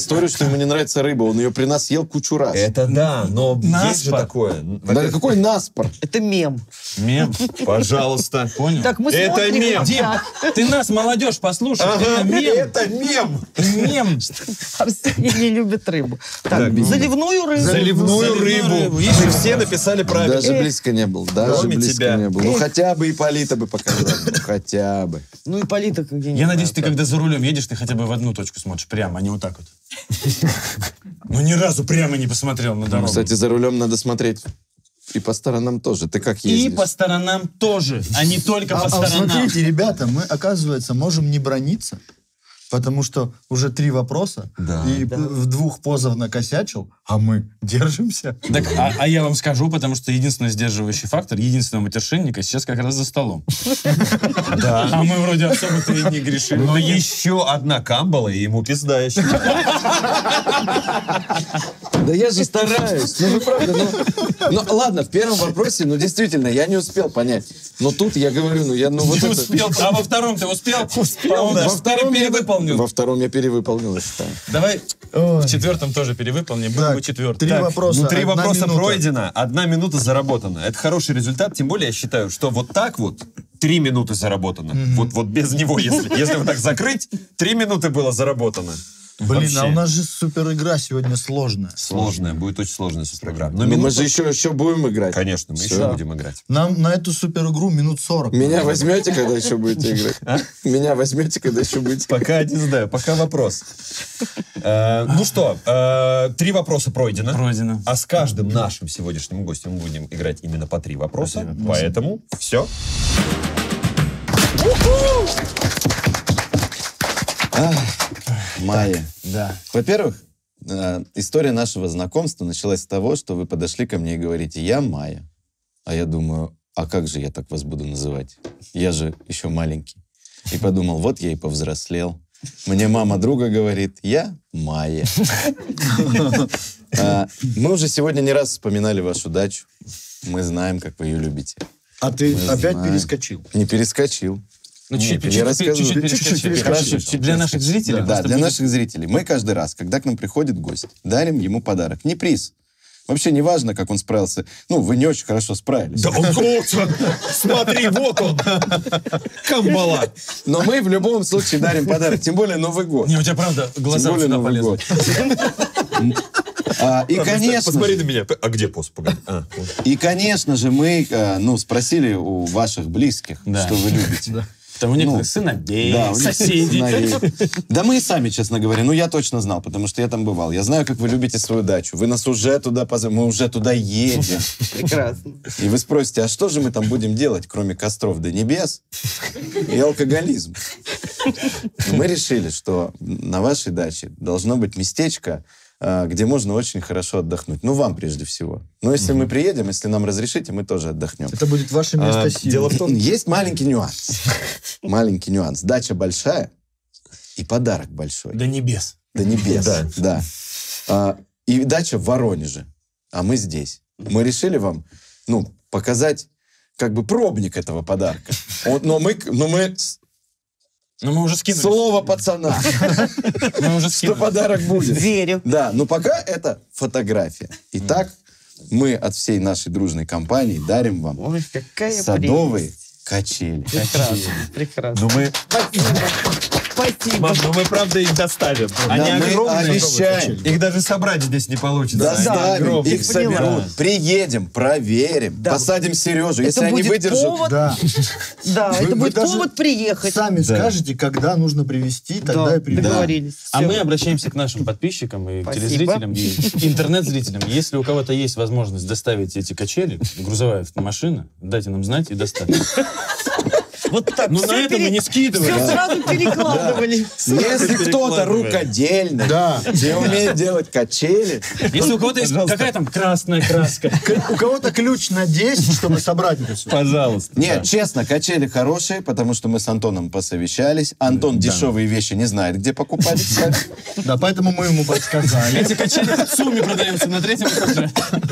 что ему не нравится рыба. Он ее при нас ел кучу раз. Это да, но есть же Наспор. такое. Да какой наспор? Это мем. Мем. Пожалуйста. Понял? Так, мы Это смотрим. мем. Дим, ты нас, молодежь, послушай. Это мем. Это мем. Мем. Арсений не любит рыбу. Так, Да, заливную рыбу. Заливную рыбу. рыбу. Вы все написали правильно. Даже близко не был. Даже Кроме близко тебя. не был. Ну хотя бы Ипполита бы показал. Ну хотя бы. Ну и Полита где-нибудь. Я надеюсь, ты когда за рулем едешь, ты хотя бы в одну точку смотришь прямо, а не вот так вот. Ну ни разу прямо не посмотрел на дорогу. Кстати, за рулем надо смотреть и по сторонам тоже. Ты как И ездишь? по сторонам тоже, а не только А, по а сторонам. смотрите, ребята, мы, оказывается, можем не брониться, потому что уже три вопроса, Да. и в двух позах накосячил, а мы держимся. Так, а, а я вам скажу, потому что единственный сдерживающий фактор, единственного матершинника сейчас как раз за столом. Да. А мы вроде особо-то и не грешим. Но еще одна камбала, и ему пизда еще. Да я же стараюсь. Ну, вы правда, ну... Ну, ладно, в первом вопросе, ну, действительно, я не успел понять. Но тут я говорю, ну, я, ну, вот Ты это... успел, а во втором ты успел? Успел, Во втором я перевыполнил. Во втором я перевыполнил, я считаю. Давай Ой. в четвертом тоже перевыполним. Был Так, бы четвертый. три Так, вопроса, Ну, три одна вопроса минута. пройдено, одна минута заработана. Это хороший результат, тем более я считаю, что вот так вот три минуты заработано. Вот, вот без него, если, если вот так закрыть, три минуты было заработано. Блин, Вообще. а у нас же супер игра сегодня сложная. Сложная, будет очень сложная программа. Но Но мы минута- же еще, еще будем играть. Конечно, мы Всё. еще будем играть. Нам на эту супер игру минут сорок. Меня возьмете, когда еще будете играть? Меня возьмете, когда еще будете играть? Пока не знаю, пока вопрос. Э, Ну что, э, три вопроса пройдено. Пройдено. А с каждым нашим сегодняшним гостем мы будем играть именно по три вопроса. Поэтому все. Майя. Да. Во-первых, э, история нашего знакомства началась с того, что вы подошли ко мне и говорите: я Майя. А я думаю, а как же я так вас буду называть? Я же еще маленький. И подумал, вот я и повзрослел. Мне мама друга говорит: я Майя. А, Мы уже сегодня не раз вспоминали вашу дачу. Мы знаем, как вы ее любите. А ты Мы опять знаем. перескочил. Не перескочил. Ну, Нет, чуть-чуть, я чуть-чуть, рассказываю. чуть-чуть Чуть-чуть перескочили. перескочили. Хорошо. Для наших зрителей. Да, просто для будет- наших зрителей. Мы каждый раз, когда к нам приходит гость, дарим ему подарок. Не приз. Вообще не важно, как он справился. Ну, вы не очень хорошо справились. Да он смотри, вот он. Камбала. Но мы в любом случае дарим подарок. Тем более Новый год. Не, у тебя правда глаза Тем более сюда Новый полезли. год. А, И, конечно, Посмотри на меня. А где пост? Погоди. А, вот. и, конечно же, мы э, ну, спросили у ваших близких, Да. что вы любите. Там у некоторых Ну, сыновей, Да, у них соседей. сыновей. Да мы и сами, честно говоря, ну я точно знал, потому что я там бывал. Я знаю, как вы любите свою дачу. Вы нас уже туда позовете, мы уже туда едем. Прекрасно. И вы спросите, а что же мы там будем делать, кроме костров до небес и алкоголизм? Но мы решили, что на вашей даче должно быть местечко, а, где можно очень хорошо отдохнуть. Ну, вам прежде всего. Но если мы приедем, если нам разрешите, мы тоже отдохнем. Это будет ваше место А, силы. дело в том, Есть маленький нюанс. Маленький нюанс. Дача большая и подарок большой. До небес. До небес. Да. Да. А, и дача в Воронеже, а мы здесь. Мы решили вам, ну, показать как бы пробник этого подарка. Он- но мы, но мы с- Но мы уже скинули. слово пацана, Мы уже что скинули. подарок будет. Верю. Да, но пока это фотография. Итак, мы от всей нашей дружной компании дарим вам Ой, какая садовые прелесть. качели. Прекрасно, прекрасно. ну мы, Спасибо. мам, ну мы правда их доставим. Они Да, мы огромные. обещаем. Их даже собрать здесь не получится. Доставим, огромные. их Поняла. соберут, приедем, проверим, Да. посадим Сережу. Это Если они будет выдержат... повод, Да. да, Вы- это вы будет даже повод приехать. Сами скажете, когда нужно привезти, тогда Да, и привезем. договорились. А Всё. мы обращаемся к нашим подписчикам и Спасибо. телезрителям, и интернет-зрителям. Если у кого-то есть возможность доставить эти качели, грузовая машина, дайте нам знать и доставим. Вот так. Ну, всё на это мы пере- не скидываем. всё сразу перекладывали. Если кто-то рукодельный, Да. и умеет делать качели, Если у кого-то есть какая там красная краска. К- У кого-то ключ на десять, чтобы собрать это все. Пожалуйста. нет, честно, качели хорошие, потому что мы с Антоном посовещались. Антон дешевые вещи не знает, где покупать. кстати. Да, поэтому мы ему подсказали. Эти качели в сумме продаются на третьем этаже.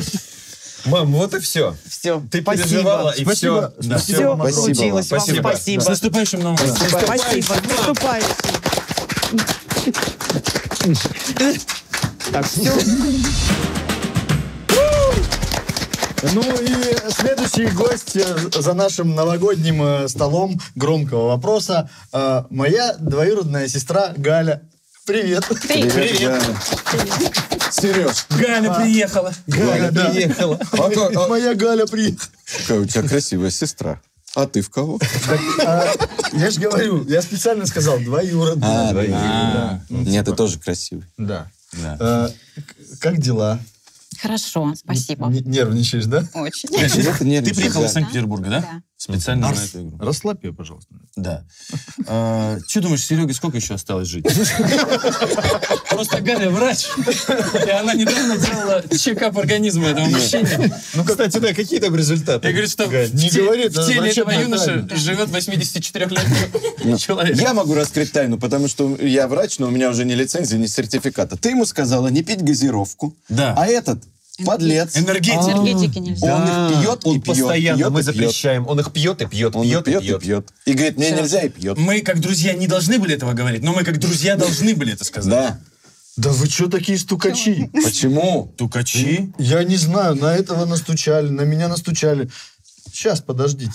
Мам, вот и все. Все, Ты переживала, и Спасибо. все. Спасибо Все вам огромное. получилось. Вам Спасибо. спасибо. С наступающим Новым годом. Спасибо. С наступающим. Так, все. Ну и следующий гость э, за нашим новогодним э, столом громкого вопроса. Э, моя двоюродная сестра Галя. Привет. Привет, Галя. Сереж. Галя приехала. Галя, да. приехала. Моя Галя приехала. Какая у тебя красивая сестра. А ты в кого? А, я же говорю, я специально сказал, двоюродная. А, Да. Ну, Нет, ты типа, тоже красивый. Да. Да. А, к- как дела? Хорошо, спасибо. Н- Нервничаешь, да? Очень. Ты приехала из Санкт-Петербурга, да? Да. Специально на эту игру. Расслабь ее, пожалуйста. Да. А, что думаешь, Сереге сколько еще осталось жить? Просто Галя врач, и она недавно делала чекап организма этого мужчины. Ну, кстати, да, какие там результаты? Я говорю, что Галь, в не те- говори, в это теле этого врачебная юноши тайна. живет восьмидесятичетырёхлетний человек. Я могу раскрыть тайну, потому что я врач, но у меня уже ни лицензии, ни сертификата. Ты ему сказала не пить газировку, Да. а этот подлец. Энергетик. Энергетики нельзя. Он их пьет Он и пьет, постоянно, пьет мы и пьет. запрещаем. Он их пьет и пьет, Он пьет и пьет и пьет. пьет. И говорит, мне Всё. нельзя, и пьет. Мы, как друзья, не должны были этого говорить, но мы, как друзья, должны были это сказать. Да. Да вы что такие стукачи? Почему? Тукачи. Я не знаю, на этого настучали, на меня настучали. Сейчас, подождите.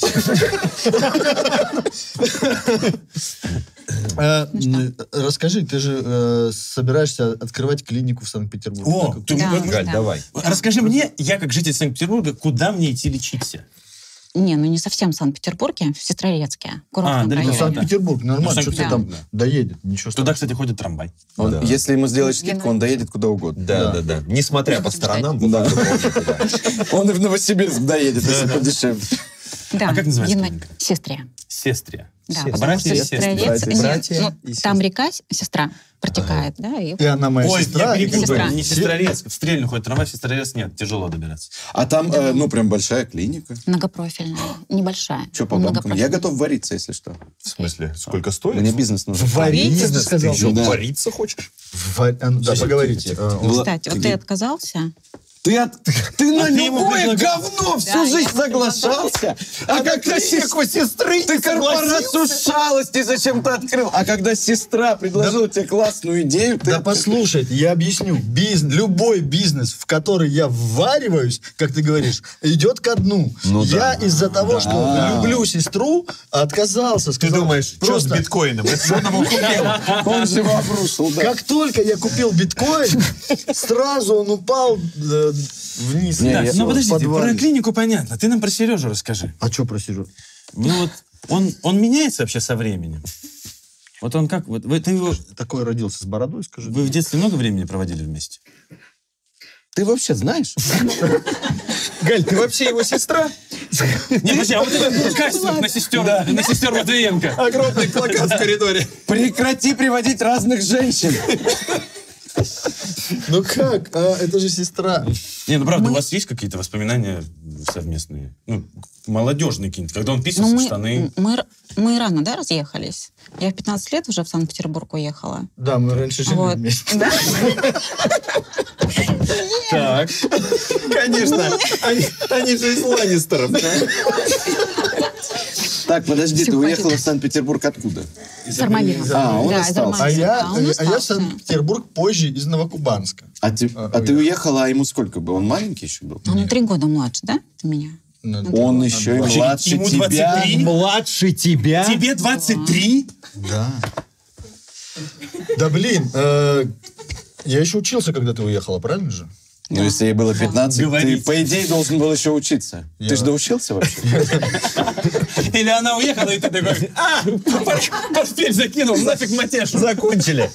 Э, м, Расскажи, ты же э, собираешься открывать клинику в Санкт-Петербурге. О, Так, ты- Да, вот- Галь, да. давай. Расскажи мне, я как житель Санкт-Петербурга, куда мне идти лечиться? Не, ну не совсем в Санкт-Петербурге, в Сестрорецке, А, курортном далеко. Ну, районе. Санкт-Петербург, нормально, Ну, что ты там Санкт-Петербург, доедет, ничего Туда, страшного. кстати, ходит трамвай. Он- Да. Если ему сделать Вино. скидку, он доедет куда угодно. Да, да, да. Несмотря по сторонам, по факту полный туда. Он и в Новосибирск доедет, если подешевле. Да, А как называется Январь- клиника? Сестрия. Сестрия. Да, Сестрия. потому что Братья и сестры. Сестрорецк- Братья, нет, братья ну, и там сестры. река, сестра, протекает, да, и И она моя Ой, сестра. я перепутал. Сестра. Не Сестрорецк. В Стрельну ходит трамвай, в Сестрорецк нет. Тяжело добираться. А там, э, ну, прям большая клиника. многопрофильная, небольшая. Что по банкам? Я Многопрофильная. готов вариться, если что. В смысле, сколько стоит? Мне бизнес нужен. Вариться, ты Бизнес, сказал? ты что, Да. вариться хочешь? Ва- а, ну, Да, поговорите. тихо, Э, он- Кстати, вот ты отказался. Ты, от- ты на А ты ему любое предлагал- говно всю Да, я жизнь соглашался. А когда клинику сестры ты корпорацию шалости зачем-то открыл. А когда сестра предложила тебе классную идею, ты... Да послушайте, я объясню. Бизнес, любой бизнес, в который я ввариваюсь, как ты говоришь, идет ко дну. Ну я да. из-за того, что Да. люблю сестру, отказался. Ты Сказал, думаешь, что с просто биткоином? Это что он его купил? Он же его обрушил, да. как только я купил биткоин, сразу он упал э, вниз. Не, Так, я- ну в подождите, подвале. про клинику понятно. Ты нам про Сережу расскажи. А что про Сережу? Ну вот, он, он меняется вообще со временем? Вот он как? Вот вы, ты его, Такой родился с бородой, скажи. вы в детстве много времени проводили вместе? Ты вообще знаешь? Галь, ты вообще его сестра? Не, подожди, а вот этот кастинг на сестер, на сестер Матвиенко. Огромный плакат в коридоре. Прекрати приводить разных женщин. Ну как? А, это же сестра. Не, ну правда, у вас есть какие-то воспоминания совместные? Ну, молодежные какие-то, когда он Ну, писался, мы, штаны. мы, р- мы рано, да, разъехались? Я в пятнадцать лет уже в Санкт-Петербург уехала. Да, мы раньше жили Вот. вместе. Да? Так. Конечно. Они, они же из Ланнистеров. Так, подожди, Всё, ты уехала хватит. в Санкт-Петербург откуда? Из Армавира. А, он Да, из остался. А Армавира. я, Да, он а я в остался. Санкт-Петербург позже из Новокубанска. А ты, А, а ты ой. уехала, а ему сколько было? Он маленький еще был? Он на три года младше, да, ты меня? Он еще и два. младше Ему тебя. двадцать три? Младше тебя? Тебе двадцать три? Да. Да блин, э, я еще учился, когда ты уехала, правильно же? Ну, если ей было пятнадцать, ты, Говорите. по идее, должен был еще учиться. Я- Ты же доучился вообще? Или она уехала, и ты такой, а, пор- портфель закинул, нафиг матешу. Закончили.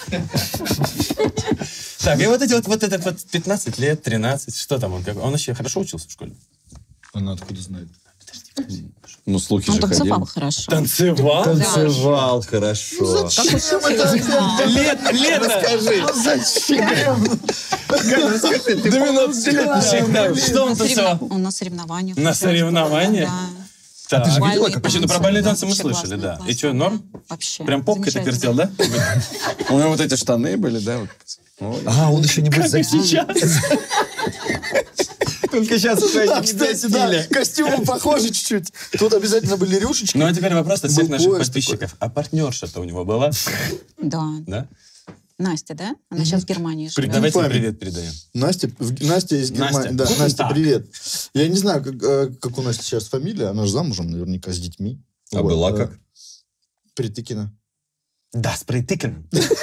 Так, и вот эти вот, вот этот вот пятнадцать лет, тринадцать, что там он? как- Он вообще хорошо учился в школе? Она откуда знает? Ну, слухи Он же танцевал ходили. хорошо. Танцевал? Танцевал хорошо. Как учился, я не знаю. Лет, лето. Расскажи. Зачем? Галь, расскажи. Ты Так, что он На соревнов- танцевал? Он на соревнованиях. На участвовал. соревнованиях? Да. Так. ты же видела, Бальные как Вообще, ну про танцы, бальные да, танцы мы вообще слышали, классно, да. классно. И что, норм? Вообще. Прям попкой так вертел, замечательно. да? У него вот эти штаны были, да? вот. Вот. А, он еще не будет Сейчас. Только сейчас уже А, не кстати, да, стиле. костюмы похожи чуть-чуть. Тут обязательно были рюшечки. Ну а теперь вопрос от всех Был наших пояс подписчиков. А партнерша-то у него была? Да. Да? Настя, да? Она сейчас в Германии живет. Давайте Память. привет передаем. Настя, в- Настя из Германии. Настя. Да, Guten Настя, Tag. привет. Я не знаю, как, э, как у Насти сейчас фамилия. Она же замужем наверняка с детьми. А Вот, была э, как? Притыкина. Да, с притыком.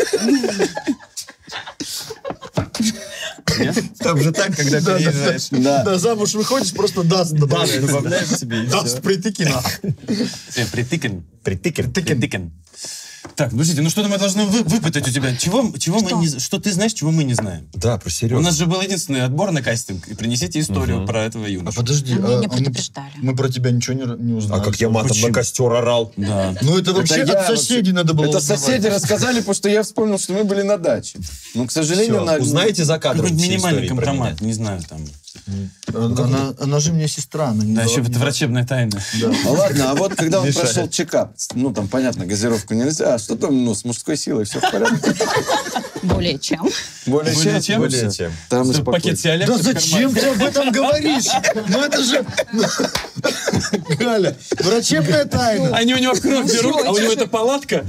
Там же так, когда Да, да, переезжаешь. да. Да, замуж выходишь, просто даст добавляешь. добавляешь себе и Даст все. Притыкина. Э, Притыкен. Притыкин. Притыкен. Так, подождите, ну что-то мы должны вы- выпытать у тебя. Чего, чего мы Что? не... Что ты знаешь, чего мы не знаем? Да, про У Сережу. нас же был единственный отбор на кастинг. И принесите историю про этого А юношу. подожди, А меня а- не а мы- предупреждали. мы про тебя ничего не, не узнали. А как я матом Почему? на костер орал. Да. Ну это вообще Это я от соседей надо было Это узнавать. соседи рассказали, потому что я вспомнил, что мы были на даче. Ну, к сожалению, Всё, на... узнаете за кадром Какой-нибудь все минимальный истории про меня. компромат, не знаю, там. Она, она же мне сестра. Она не Да, дала- еще не это врачебная тайна. дала- Да. Ну ладно, а вот когда он Мешает. прошел чекап, ну там, понятно, газировку нельзя, а что там, ну, с мужской силой все в порядке? Более чем. Более Более чем? чем? Более чем. Там Пакет успокойся. сиалет. Да зачем ты об этом говоришь? Ну это же... Галя, врачебная тайна. Они у него кровь берут, а у него это палатка.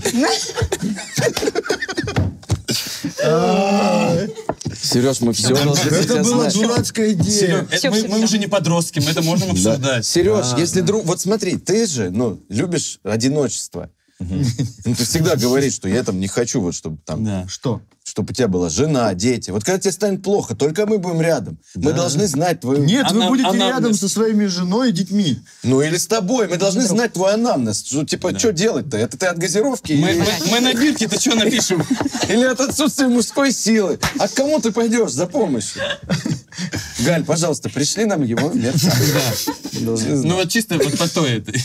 Сереж, мы все должны Это сейчас была знать. дурацкая идея. Серег, это мы, мы уже не подростки, мы это можем обсуждать. Сереж, если друг... Вот смотри, ты же, ну, любишь одиночество. Ну, ты всегда говоришь, что я там не хочу, вот, чтобы там... Да. Что? Чтобы у тебя была жена, дети. Вот когда тебе станет плохо, только мы будем рядом. Мы должны знать твою... Нет, вы Анам- будете анамнез. рядом со своими женой и детьми. Ну или с тобой. Мы должны знать твой анамнез. Что, типа, что делать-то? Это ты от газировки? Мы, или... мы- мы на бирке-то что напишем? Или от отсутствия мужской силы? А к кому ты пойдешь за помощью? Галь, пожалуйста, пришли нам его в медсам. Должны знать. Ну вот чисто вот по той этой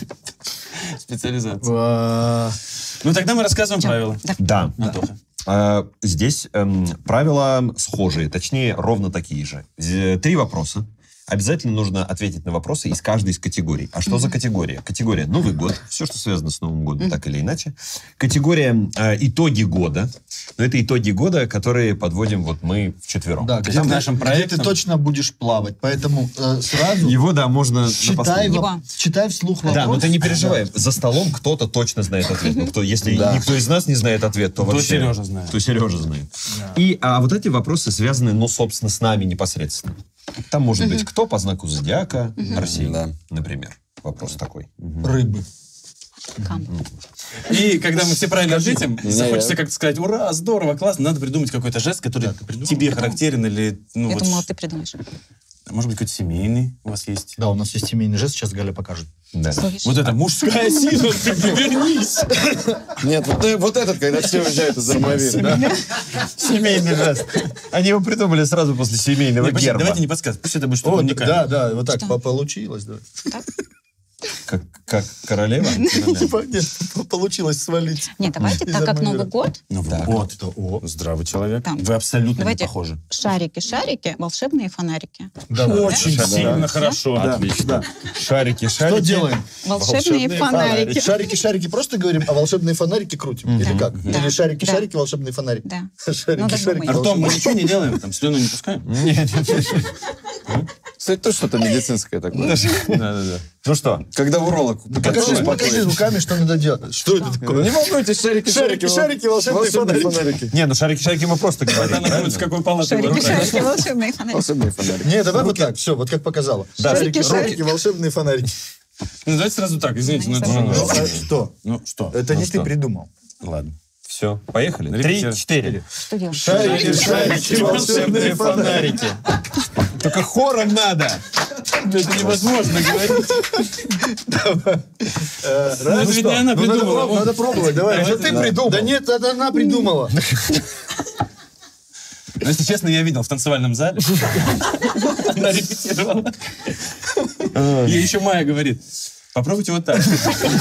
специализации. А, Ну тогда мы рассказываем правила. Да. Антоха. А, Здесь эм, правила схожие, точнее, ровно такие же. З- Три вопроса. Обязательно нужно ответить на вопросы из каждой из категорий. А что за категория? Категория Новый год, все, что связано с Новым годом, так или иначе. Категория э, итоги года. Но это итоги года, которые подводим вот мы вчетвером. да, То где, есть ты- нашим где проектом- ты точно будешь плавать. Поэтому э, сразу Его, да, можно читай, напоследок. во- Его. читай вслух вопрос. Да, но ты не переживай. За столом кто-то точно знает ответ. Ну, кто, если никто из нас не знает ответ, то То вообще... Сережа знает. То Сережа знает. И а вот эти вопросы связаны, ну, собственно, с нами непосредственно. Там может быть кто по знаку зодиака, Арсений, Да. например. Вопрос такой. Рыбы. Кам. И когда мы все правильно ответим, Не, захочется я- как-то сказать, ура, здорово, классно, надо придумать какой-то жест, который тебе характерен или, ну, Я вот, думала, ты придумаешь. может быть, какой-то семейный у вас есть. Да, у нас есть семейный жест, сейчас Галя покажет. Да. Слышишь? Вот это мужская сила, ты вернись. Нет, вот, э, вот этот, когда все уезжают из Армавира. Да? Семейный жест. Они его придумали сразу после семейного Не, подожди, герба. давайте не подсказывать, пусть это будет что-то О, уникальное. да, да, вот так Что? по- получилось. Да. Как, как королева? Типа, нет, по- получилось свалить. Нет, давайте, Из так как Армавира. Новый год, Новый Так. год. Это о. Здравый человек. Там. Вы абсолютно не давайте похожи. шарики-шарики, волшебные фонарики. Давай. Очень Да. сильно Да. хорошо. Да, Отлично. да. Шарики, шарики. Что делаем? Волшебные, фонарики. Шарики-шарики просто говорим, а волшебные фонарики крутим? Или как? Да. Или шарики-шарики, Да. волшебные фонарики? Да. Ну, Шарики-шарики, так думай. Артем, мы волшебные- ничего не делаем, там слюну не пускаем? Нет. Кстати, тоже что-то медицинское такое. Да-да-да. Ну что? Когда уролог Покажи, подходит. покажи руками, что надо делать. Что это Ну, такое? не волнуйтесь, шарики, шарики. Шарики-шарики, волшебные фонарики. Не, ну шарики-шарики мы просто говорим. Она думает, в какой палате вы рожаете. Шарики-шарики, волшебные фонарики. Волшебные фонарики. Не, давай вот так, все, вот как показала. Шарики, Шарики-шарики, волшебные фонарики. Ну, давайте сразу так, извините, но это же... Ну, ну, а что? Ну, что? Это Ну не что? ты придумал. Ладно. Все, поехали. Репетируем. Три, четыре. Что делать? Шарики-шарики, волшебные фонарики. Только хором надо. Это невозможно говорить. Э, Ну, это ведь не она Ну, надо придумала. проб- Надо пробовать, давай. Давайте, Это ты да. придумал. Да нет, это она придумала. Но, если честно, я видел в танцевальном зале. Она репетировала. Ей еще Майя говорит, попробуйте вот так.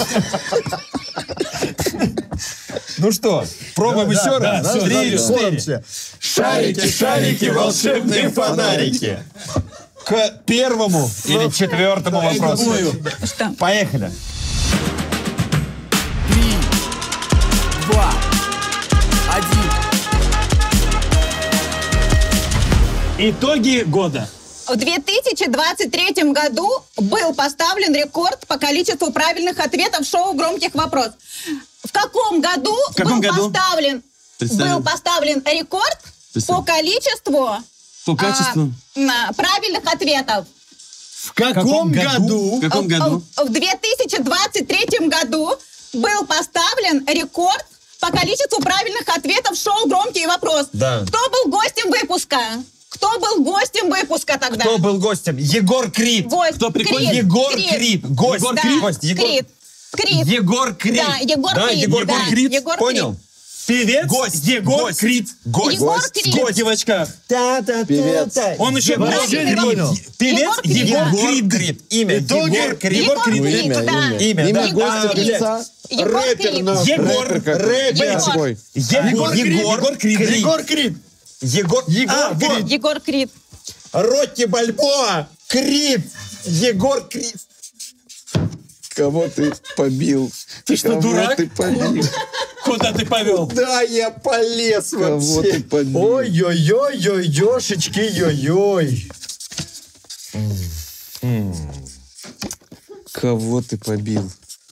Ну что, пробуем еще да, раз? всё, Три, да, четыре. Хором все. Шарики, шарики, волшебные фонарики. К первому или четвертому вопросу. Что? Поехали. Три, два, один. Итоги года. В две тысячи двадцать третьем году был поставлен рекорд по количеству правильных ответов в шоу «Громких вопросов». В каком году В каком был году? поставлен был поставлен рекорд по количеству, По качеству. а, на- правильных ответов. В каком году? В каком году? В в две тысячи двадцать третьем году был поставлен рекорд по количеству правильных ответов в шоу «Громкий вопрос». Да. Кто был гостем выпуска? Кто был гостем выпуска тогда? Кто был гостем? Егор Крид. Гость. Кто прикольный? Крид. Егор Крид. Крид. Гость. Да. Крид. Гость. Егор Крид. Крид. Егор Крид. Да, Егор Да, Крид. Егор Да, Крид. Егор Понял? Певец Гость. Егор Гость. Крид. Гость. Егор Гость. Крид. Гость в очках. Певец. Он еще Я вообще не понял. Певец Егор Крид. Егор Егор Крид. Крид. Имя. Итоги. Егор Крид. Егор Крид, Имя, да. имя. Имя, Имя да. гостя А, певца. Егор Рэпер Крид. нахуй. Егор. Рэпер. Рэпер. Егор. Егор. Егор Крид. Егор Крид. Егор. Егор А, Крид. вот. Егор Крид. Рокки Бальбоа. Крид. Егор Крид. Кого ты побил? Ты что, Кого дурак? ты побил? Куда ты повел? Да, я полез Кого вообще. ты побил? Ой-ой-ой-ой-ешечки, ой-ой. Кого ты побил?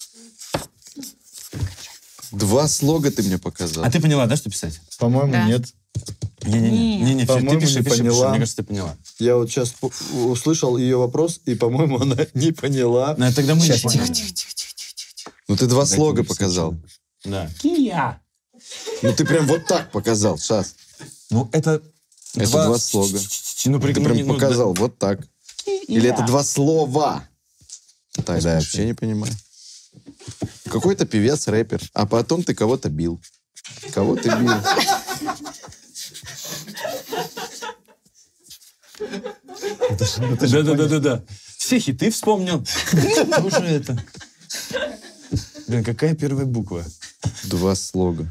Два слога ты мне показал. А ты поняла, да, что писать? По-моему, Да. нет. Не-не-не. Не-не, ты По-моему, пиши, не пиши, пиши. поняла. Мне кажется, ты поняла. Я вот сейчас услышал ее вопрос, и, по-моему, она не поняла. Ну, тогда мы не поняли. Ну ты два слога показал. Да. Ну ты прям вот так показал, Шас. Ну, это... Это два слога. Ну, Ты прям показал вот так. Или это два слова? Тогда я вообще не понимаю. Какой-то певец, рэпер. А потом ты кого-то бил. Кого ты бил? Да-да-да-да-да. Все хиты вспомнил. Тоже это. Блин, какая первая буква? Два слога.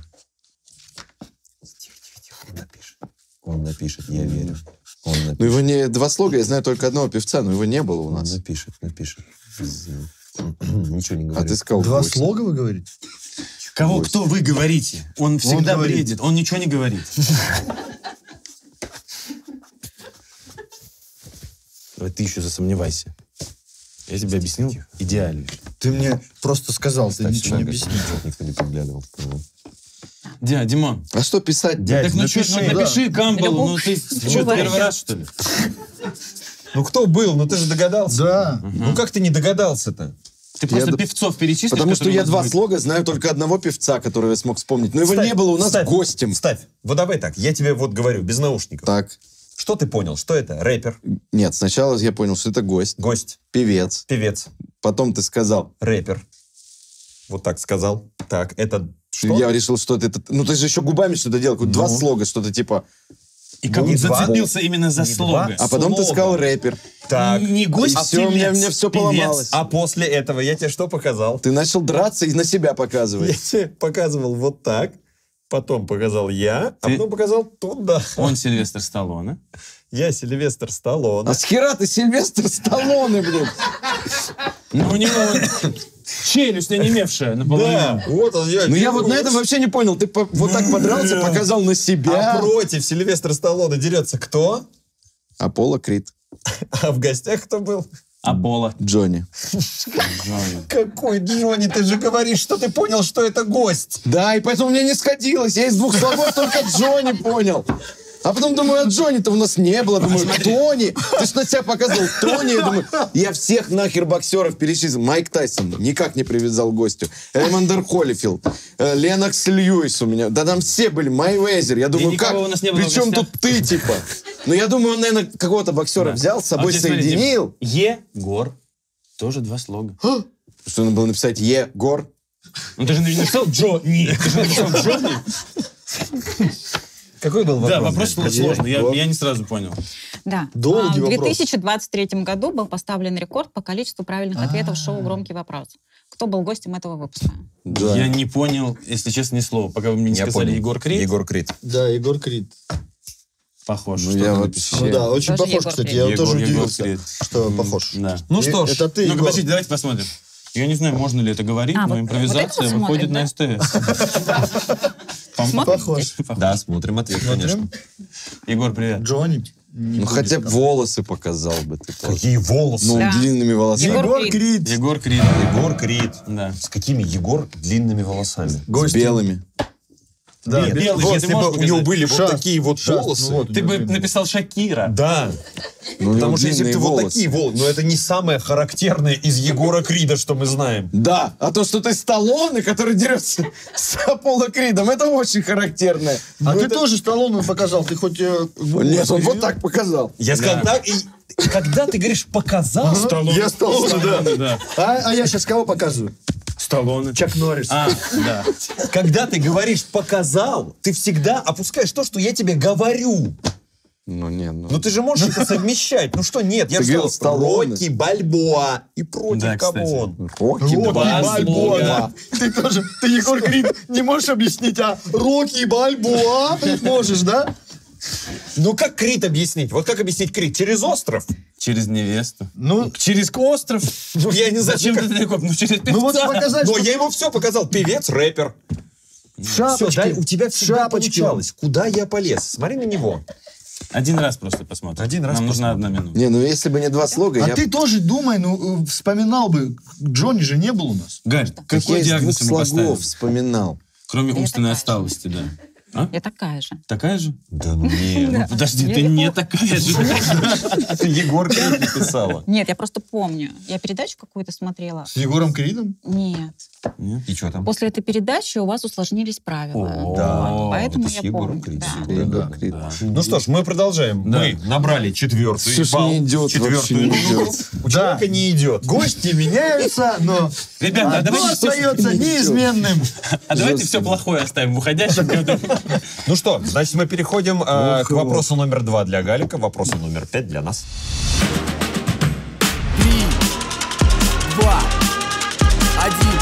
Он напишет, я верю. Он напишет. Ну его не... Два слога, я знаю только одного певца, но его не было у Он нас. напишет, напишет. Ничего не А говорит. ты сказал Два гость. слога вы говорите? Кого, кто вы говорите? Он всегда говорит. бредит, он ничего не говорит. Давай ты еще засомневайся. Я тебе объяснил идеально. Ты мне просто сказал, ты ничего не объяснил. Никто не подглядывал. Дядя, Димон. А что писать? Так ну что, напиши, ну, напиши Камбалу, ну ты Любовь. что, первый раз, что ли? Ну кто был? Ну ты же догадался. Да. Ну как ты не догадался-то? Ты просто д- певцов перечислишь, Потому что которые я у нас два были? слога знаю только одного певца, которого я смог вспомнить. Но его Ставь, не было у нас ставь, гостем. Ставь. Вот давай так. Я тебе вот говорю, без наушников. Так. Что ты понял? Что это? Рэпер, Нет, сначала я понял, что это гость. гость, Певец. певец, Потом ты сказал. рэпер. Вот так сказал. Так, это что? Я решил, что это... Ну, ты же еще губами что-то делал. какое-то Два Ну. слога, что-то типа... И как Не он два. зацепился именно за Не слога. два. А потом ты Слога. сказал рэпер. Так. Не гость, И а все, у меня, у певец. меня все Певец. поломалось. А после этого я тебе что показал? Ты начал драться и на себя Я показывать. тебе показывал вот так, потом показал я, а Ты- потом показал туда. Он Сильвестр Сталлоне. Я Сильвестр Сталлоне. А с хера ты Сильвестр Сталлоне, блин? Ну, у него челюсть онемевшая наполовину. Да, вот он я. Ну, я вот на этом вообще не понял. Ты по- вот так подрался, показал на А себя. против Сильвестра Сталлоне дерется кто? Аполло Крид. А в гостях кто был? Аполло. Джонни. Какой Джонни? Ты же говоришь, что ты понял, что это гость. Да, и поэтому мне не сходилось. Я из двух слогов только Джонни понял. А потом думаю, а Джонни-то у нас не было. Думаю, Тони. Ты что на себя показывал? Тони. Я думаю, я всех нахер боксеров перечислил. Майк Тайсон никак не привязал к гостю. Эммандер Холлифилд. э, Ленокс Льюис у меня. Да там все были. Майвезер. Я думаю, никого как? у нас не было в Причем гостях. тут ты, типа? Ну, я думаю, он, наверное, какого-то боксера взял, с собой А вот теперь смотри, соединил. Дим. Егор. Тоже два слога. Что надо было написать? Егор. Ну ты же не написал Джонни. Ты же написал Джонни. Какой был вопрос? Да, вопрос сложный. Я, Егор. я не сразу понял. Да. Долгий А, в две вопрос. тысячи двадцать третьем году был поставлен рекорд по количеству правильных ответов в шоу «Громкий вопрос». Кто был гостем этого выпуска? Да. Я не понял, если честно, ни слова. Пока вы мне не Я сказали понял. Егор Крид. Егор Крид. Да, Егор Крид. Похож. Ну, Что я ты вообще- написал? Ну да, очень Тоже похож, Егор кстати. Крид. Я вот Егор, тоже Егор удивился, Крид. что М, похож. Да. Ну И что ж. это ты, Ну-ка, Егор. подождите, давайте посмотрим. Я не знаю, можно ли это говорить, А, но вот- импровизация вот это вот выходит смотрим, на да? СТС. Пом- Похож. Да, смотрим ответ, конечно. Егор, привет. Джонни. не Ну, будет хотя бы там. волосы показал бы ты. тоже. Какие волосы? Ну, Да. длинными волосами. Егор Егор Крид. Крид. Егор Крид. Егор Крид. Да. С какими Егор длинными волосами? С белыми. Да, Нет, белый, вот, если если бы можно у него показать. были вот Шас, такие вот шас, волосы. ну вот. Ты бы написал Шакира. Да. Ну, Потому что если бы длинные ты вот волосы. такие волосы, но это не самое характерное из Егора Крида, что мы знаем. Да, а то, что ты Сталлоне, который дерется с Аполло Кридом, это очень характерно. А Ну, ты это- тоже Сталлоне показал, ты хоть... э, Нет, он вот так показал. Я сказал так, и когда ты говоришь «показал», Я Сталлоне, да. Да. А, а я сейчас кого показываю? Сталлоне. Чак Норрис. А, да. когда ты говоришь «показал», ты всегда опускаешь то, что я тебе говорю. Ну, не, ну... Ну ты же можешь это совмещать. Ну что, нет, я Ты же говорил сказал Сталлоне. Рокки Бальбоа. И против Да, кого кстати. он? Рокки, Рокки да. Бальбоа. Ты тоже, ты, Егор Крид, не можешь объяснить, а Рокки Бальбоа можешь, да? Ну как Крид объяснить? Вот как объяснить Крид? Через остров? Через невесту. Ну, Через остров. Ну я не знаю. Зачем как- ты далеко? Ну через певца. ну вот показать, Но что я ему все показал. Певец, рэпер. в Все, шапочке. да, у тебя всегда шапочке. получалось. Куда я полез? Смотри на него. Один раз просто посмотрим. Один раз Нам нужна посмотрим. одна минута. Не, ну если бы не два слога, А я... ты тоже думай, ну, э, вспоминал бы, Джонни же не был у нас. Галь, Так какой я из диагноз двух ему поставил? слогов вспоминал. Кроме Я умственной такая же. отсталости, да. А? Я такая же. Такая же? Да ну нет. Ну, подожди, Я ты не не помню. такая же. Это Егор Крид написала. Нет, я просто помню. Я передачу какую-то смотрела. С Егором Кридом? Нет. И что там? После этой передачи у вас усложнились правила. О, да. Вот, поэтому Это с я Егором помню. Кридом. Да. Егор Крид. Ну что ж, мы продолжаем. Да. Мы набрали четвертый Слушай, балл. не идет, вообще четвертую не минуту. идет. У человека не идет. Гости меняются, но Ребята, а одно давайте все, остается неизменным. а давайте все плохое оставим в уходящем году. Ну что, значит, мы переходим э, к вопросу номер два для Галика, вопросу номер пять для нас. Три, два, один.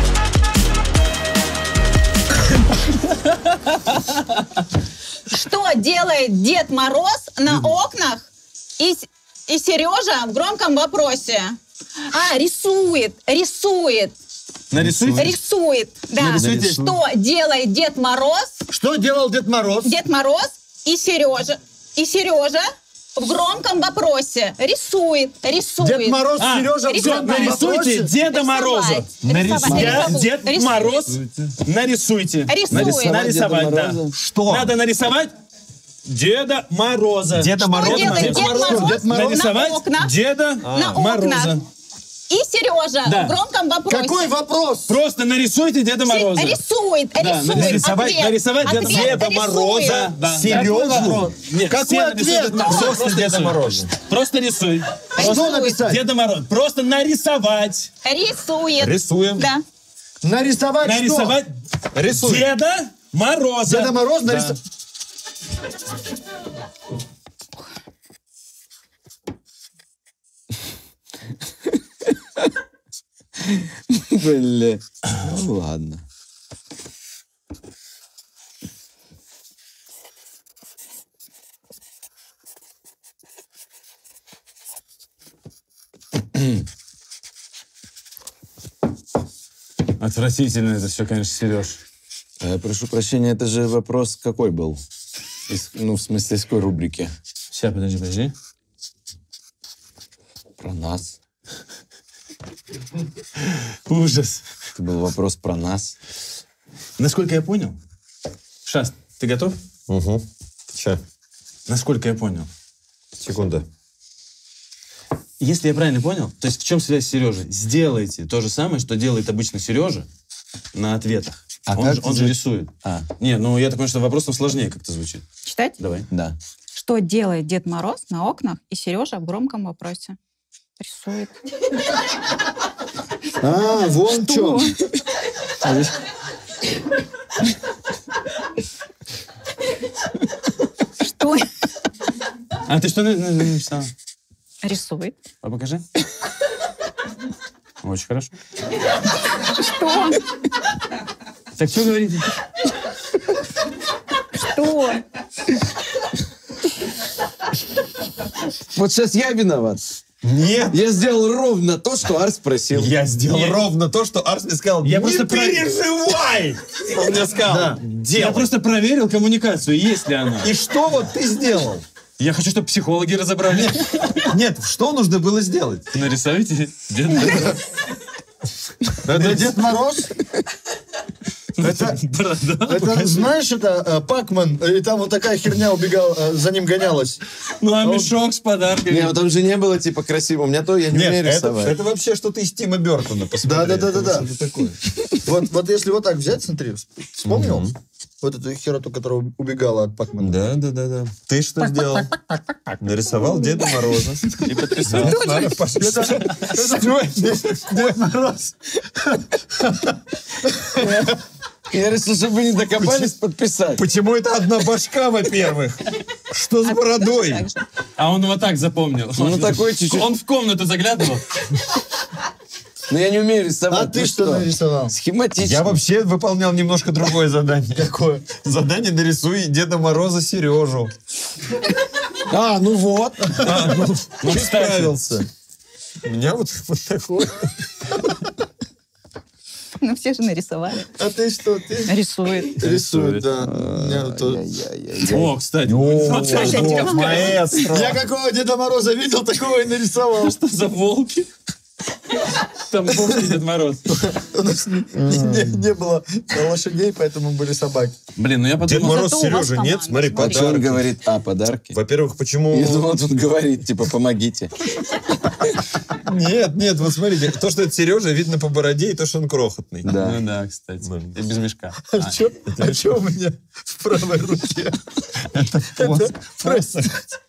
Что делает Дед Мороз на окнах и, С- и Сережа в громком вопросе? А, рисует, рисует, Нарисуйте. рисует. Да. Нарисуйте. Что делает Дед Мороз, Что делал Дед Мороз? Дед Мороз и Сережа, и Сережа в громком вопросе? Рисует, рисует. Дед Мороз, А, Сережа в рисовать. громком Нарисуйте вопросе? Деда Мороза. Рисовать. Я Рисовать. Дед Рисует. Мороз. Нарисуйте. Рисует. Нарисовать, да. Что? Надо нарисовать Деда Мороза. Деда Что Мороза. делает Дед Мороз, Дед Мороз. Нарисовать на окнах? Деда На Мороза. окнах. И Сережа Да. в громком вопросе. Какой вопрос? Просто нарисуйте Деда Мороза. Рисует, Да, рисует. нарисовать- ответ, нарисовать Деда- ответ Деда рисует. Мороза. Да. Сережу? Нет, Какой все ответ? нарисуют Деда Мороза. Просто Деда рисуй. Мороза. Просто рисуй. Что написать? Деда Мороза. Просто нарисовать. Рисует. Рисуем. Да. Нарисовать, Нарисовать Рисуем. Деда Мороза. что? Деда Мороз Да. нарисовать. Бля. Ну ладно. Отвратительно это все, конечно, Сереж. Э, прошу прощения, это же вопрос какой был? Из- ну, в смысле, из какой рубрики? Сейчас, подожди, подожди. Про нас. Ужас. Это был вопрос про нас. Насколько я понял... Шас, ты готов? Угу. Сейчас, Насколько я понял. секунда. Если я правильно понял, то есть в чем связь Сережи? Сделайте то же самое, что делает обычно Сережа на ответах. А он как же, ты он же за- рисует. А, Не, ну я так понимаю, что вопрос там сложнее как-то звучит. Читать? Давай. да. Что делает Дед Мороз на окнах и Сережа в громком вопросе? Рисует. А, вон что. Что? А ты что на- на- написала? Рисует. А покажи. Очень хорошо. Что? Так что говорите? Что? Вот сейчас я виноват. Нет. Я сделал ровно то, что Арс просил. Я сделал Нет. ровно то, что Арс мне сказал. Я не просто про- переживай! Он мне сказал. Да. Делай. Я просто проверил коммуникацию, есть ли она. И что вот ты сделал? Я хочу, чтобы психологи разобрали. Нет, что нужно было сделать? Нарисуйте Деда. Это Дед Мороз? Это, это, знаешь, это э, Пакман, и там вот такая херня убегала, э, за ним гонялась. Ну, а мешок с подарками? Не, ну там же не было типа красиво. У меня то, я не Нет, умею это, рисовать. это вообще что-то из Тима Бертона. Да, да, да, да, да. Что такое? Вот, вот если вот так взять, смотри, вспомнил? Вот эту хероту, которая убегала от Пакмана. Да, да, да, да. Ты что сделал? Нарисовал Деда Мороза. И подписал. Надо пошли. Дед Мороз. Я решил, чтобы вы не докопались подписать. Почему это одна башка, во-первых? Что с бородой? А он вот так запомнил. Ну, такой чуть-чуть. Он в комнату заглядывал. Но я не умею рисовать. А ты Ну что нарисовал? Схематично. Я вообще выполнял немножко другое задание. Какое? Задание нарисуй Деда Мороза Сережу. А, ну вот. А, ну, Ну, ты кстати. справился. У меня вот, вот такое. Ну, все же нарисовали. А ты что? Ты Рисует. рисует, да. У меня то- О, кстати. О, Смотри, что вот, маэстро. Я какого Деда Мороза видел, такого и нарисовал. Что за волки? Там волки Дед Мороз. У нас не, не- не было лошадей, поэтому были собаки. Блин, ну я Дед подумал... Мороз Зато у вас Сережа, нет, команда, смотри, смотри. Что он подарки. говорит? А, подарки? Во-первых, почему... Я думал, тут говорит, типа, помогите. Нет, нет, вот смотрите, то, что это Сережа, видно по бороде, и то, что он крохотный. Да. Ну да, кстати. Ну. И без мешка. А что а чё у меня в правой руке? Пос- посох.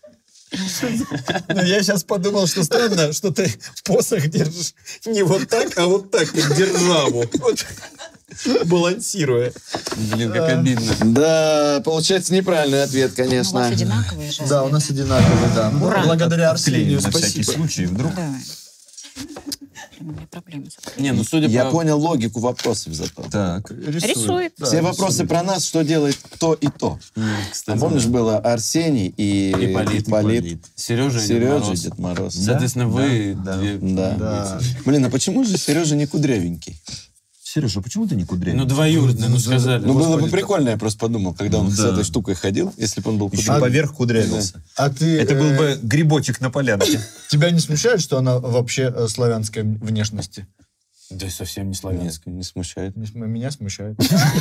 Ну, я сейчас подумал, что странно, что ты посох держишь не вот так, а вот так, как державу. Вот. Балансируя. Блин, как обидно. Да, получается неправильный ответ, Ну, у вас конечно. одинаковые же. Да, у нас одинаковые, да. Ура. Благодаря Клеим Арсению, на всякий спасибо. случай, вдруг. Да. У меня проблемы с ответом. Не, ну судя Я по... понял логику вопросов зато. Так. Рисует. Да, Все вопросы про нас, что делает кто и то. М, А Кстати, помнишь, было Арсений и Ипполит. Ипполит. Сережа и Дед Сережа и Мороз. Дед Мороз. Соответственно, вы... Да, две- Да. Да. Блин, а почему же Сережа не кудрявенький? Сережа, почему ты не кудрявый? Ну, двоюродные, ну сказали. Ну, было бы Господи, прикольно, я просто подумал, когда он Ну, с да. этой штукой ходил, если бы он был Еще кудрявый. поверх кудрявился. А ты... Это был э, бы грибочек на полянке. Тебя не смущает, что она вообще э, славянской внешности? Да совсем не Нет, славянская. не смущает. Не см- Меня смущает.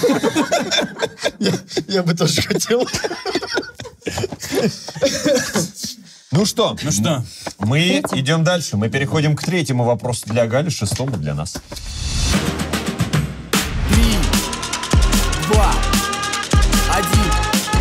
Я- Я бы тоже хотел. Ну что? Ну что? Мы идем дальше. Мы переходим к третьему вопросу для Гали, шестому для нас. Три, два, один.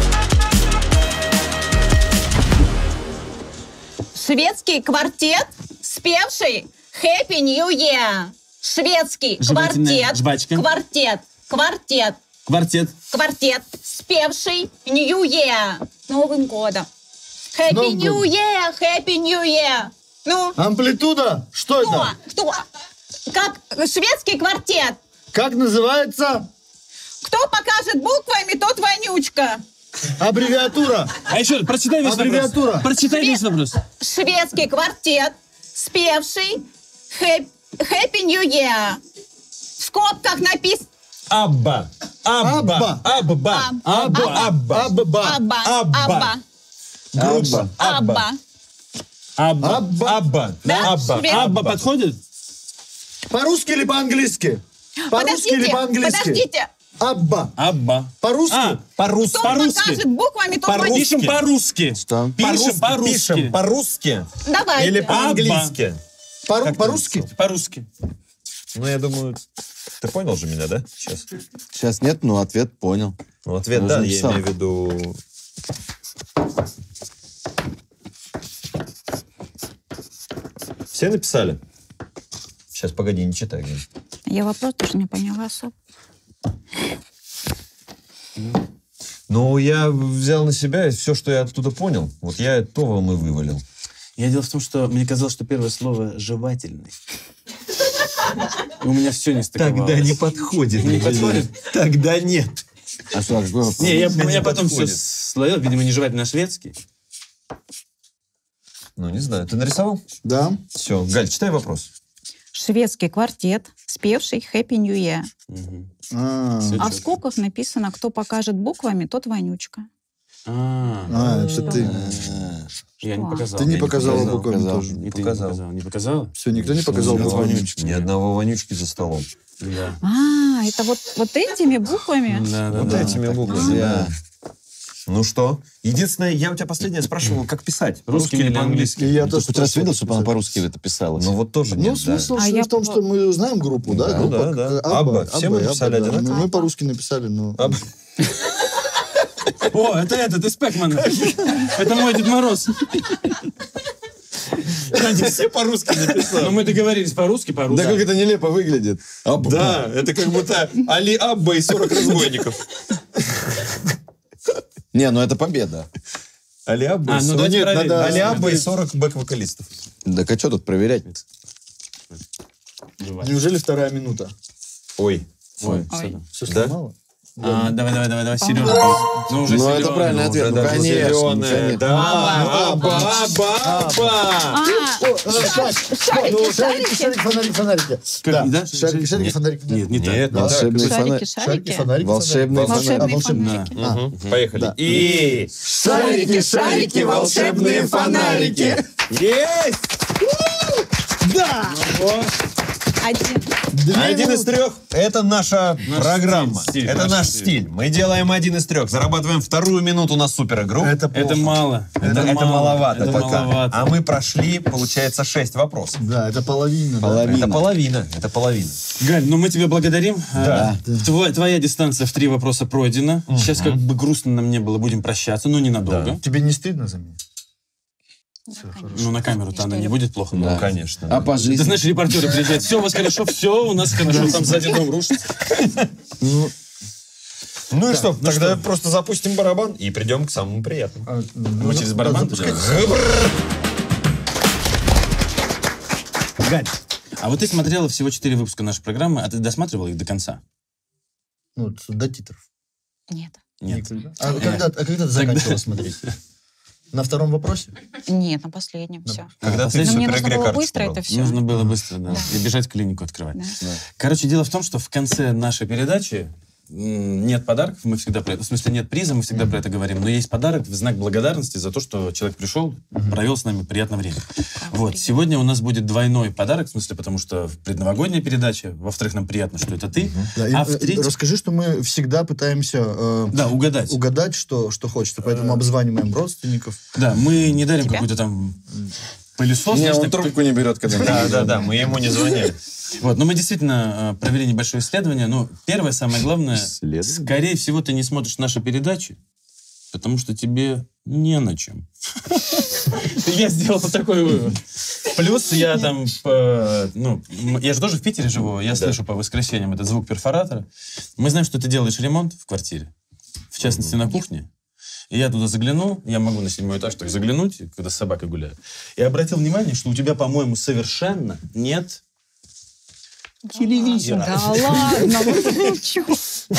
Шведский квартет, спевший Happy New Year. Шведский Жевательная квартет, жвачка. квартет, квартет, Квартет. квартет, спевший New Year. Новым годом. Happy Новым New годом. Year, Happy New Year. Ну, Амплитуда? Что кто? это? Кто? Как шведский квартет. Как называется? Кто покажет буквами, тот вонючка. Аббревиатура. А еще прочитай весь Аббревиатура. вопрос. Прочитай весь вопрос. Шведский квартет, спевший Happy, Happy New Year. В скобках написано Абба. Абба. Абба. Абба. Абба. Абба. Абба. Абба. Абба. Абба. Абба. Абба. Абба. Абба. Да? Абба. Швед- Абба подходит? По-русски или по-английски? По-русски или Подождите, по-английски? подождите. Абба. Абба. По-русски? А, по-русски. Кто По-русски. покажет буквами, тот По-русски. вонючка. Пишем по-русски. Что? Пишем по-русски. Пишем по-русски Давайте. или по-английски? По- Как По-русски? По-русски. Ну, я думаю, ты понял же меня, да? Сейчас. Сейчас нет, но ответ понял. Ну, ответ, Я да, уже я написал. имею в виду... Все написали? Сейчас, погоди, не читай. Гень. Я вопрос тоже не поняла особо. Ну, я взял на себя все, что я оттуда понял. Вот я то вам и вывалил. Я дело в том, что мне казалось, что первое слово «жевательный». И у меня все не стыковалось. Тогда не подходит. Не подходит? Тогда нет. А что, какой вопрос? Не, я, Не я потом все подходит. словил, видимо, не жевательный, а шведский. Ну, не знаю. Ты нарисовал? Да. Все. Галь, читай вопрос. Шведский квартет, спевший Happy New Year. А, Всё А в чётко. скобках написано, кто покажет буквами, тот вонючка. А, а, это ты. Я не показал. Ты не Я не показала показал, буквами показал. тоже. И ты не показал. показал. Не показала? Все, никто не показал Ни одного буквами. вонючки. Ни одного вонючки за столом. Да. А, это вот, вот этими буквами? Да, да, Вот да. этими буквами, да. Ну что? Единственное, я у тебя последнее спрашивал, как писать. Русский Русский или или по-английски? И я Ты тоже хоть раз спрашивал, видел, чтобы она писать. по-русски это писала? Ну вот тоже Ну, нет, да. смысл А в я том, по- что мы знаем группу, да? Ну Группа, да, да. э, Абба. Все мы написали Абба, да. одинаково. Мы, мы по-русски написали, но... Абба. О, это этот, из Пэкмана. Это мой Дед Мороз. Они все по-русски Но написали. мы договорились по-русски, Да по-русски. как это нелепо выглядит. Абба. Да, это как будто Али Абба и сорок разбойников. Не, ну это победа. Али Абба А, и ну сорок- давайте Нет, проверим. надо Али Абба и сорок бэк-вокалистов. Так а что тут проверять? Неужели вторая минута? Ой. Ой, Ой. что там? Все Да? сломало? А, давай, давай, давай, давай, Сережа. Ну, уже Ну, это зелёный. правильный Ну, ответ. уже Ну, даже конечно, зелёная, конечно. да. Абба, Абба, Абба. А, О, э, шар- шарики, ну, шарики, шарики. шарики, фонарики, фонарики. Как, Да, да? шарики, шарики, Нет, фонарики. Нет, не Нет, так. не Да. Волшебные шарики, фонарики. Шарики, шарики. фонарики. Волшебные фонарики. Волшебные А, волшебные. фонарики. А, Мгм, Поехали. Да. И... Шарики, шарики, волшебные фонарики. Есть! Да! Один. Две Один из минуты. трех — это наша Наш программа. стиль, стиль, это наш наш стиль. стиль. Мы делаем один из трех. Зарабатываем вторую минуту на супер игру. Это плохо. Это мало. Это, это маловато Это пока. маловато. А мы прошли, получается, шесть вопросов. Да, это половина. да. Половина. Это половина. Это половина. Галь, ну мы тебя благодарим. Да. А, Твой- твоя дистанция в три вопроса пройдена. Сейчас как бы грустно нам не было, будем прощаться, но ненадолго. Тебе не стыдно за меня? Ну на камеру-то она не будет плохо. Ну, конечно. А по Ты жизни? знаешь, репортеры приезжают, все у вас хорошо, все у нас хорошо, там сзади дом рушится. Ну и что, тогда просто запустим барабан и придем к самому приятному. А, Мы через барабан запускай. Галь, а вот ты смотрела всего четыре выпуска нашей программы, а ты досматривала их до конца? Ну, до титров. Нет. Нет. А когда, а когда ты заканчивала смотреть? На втором вопросе? Нет, на последнем все. Когда ты в Но мне нужно суперигре было карточку быстро брал. это все. Нужно было быстро, да, и бежать в клинику открывать. Да. Короче, дело в том, что в конце нашей передачи м, нет подарков, мы всегда про это, в смысле нет приза, мы всегда про это говорим, но есть подарок в знак благодарности за то, что человек пришел, провел с нами приятное время. Вот, приятно. сегодня у нас будет двойной подарок, в смысле, потому что в предновогодняя передача, во-вторых, нам приятно, что это ты, Да, и, а э, в-третьих, расскажи, что мы всегда пытаемся э, да, угадать. угадать, что, что хочется, поэтому обзваниваем родственников. Да, мы не дарим Тебя? какой-то там пылесос. Не, знаешь, он так- трубку не берет, когда... Да, да, да, мы ему не звонили. Вот, но мы действительно э, провели небольшое исследование. Ну, первое, самое главное, Исследование? скорее всего, ты не смотришь наши передачи, потому что тебе не на чем. Я сделал такой вывод. Плюс я там, э, ну, м- я же тоже в Питере живу, я слышу по воскресеньям этот звук перфоратора. Мы знаем, что ты делаешь ремонт в квартире, в частности, на кухне. И я туда заглянул, я могу на седьмой этаж так заглянуть, когда с собакой гуляю. И обратил внимание, что у тебя, по-моему, совершенно нет телевизора. Да ладно, ну ты чё?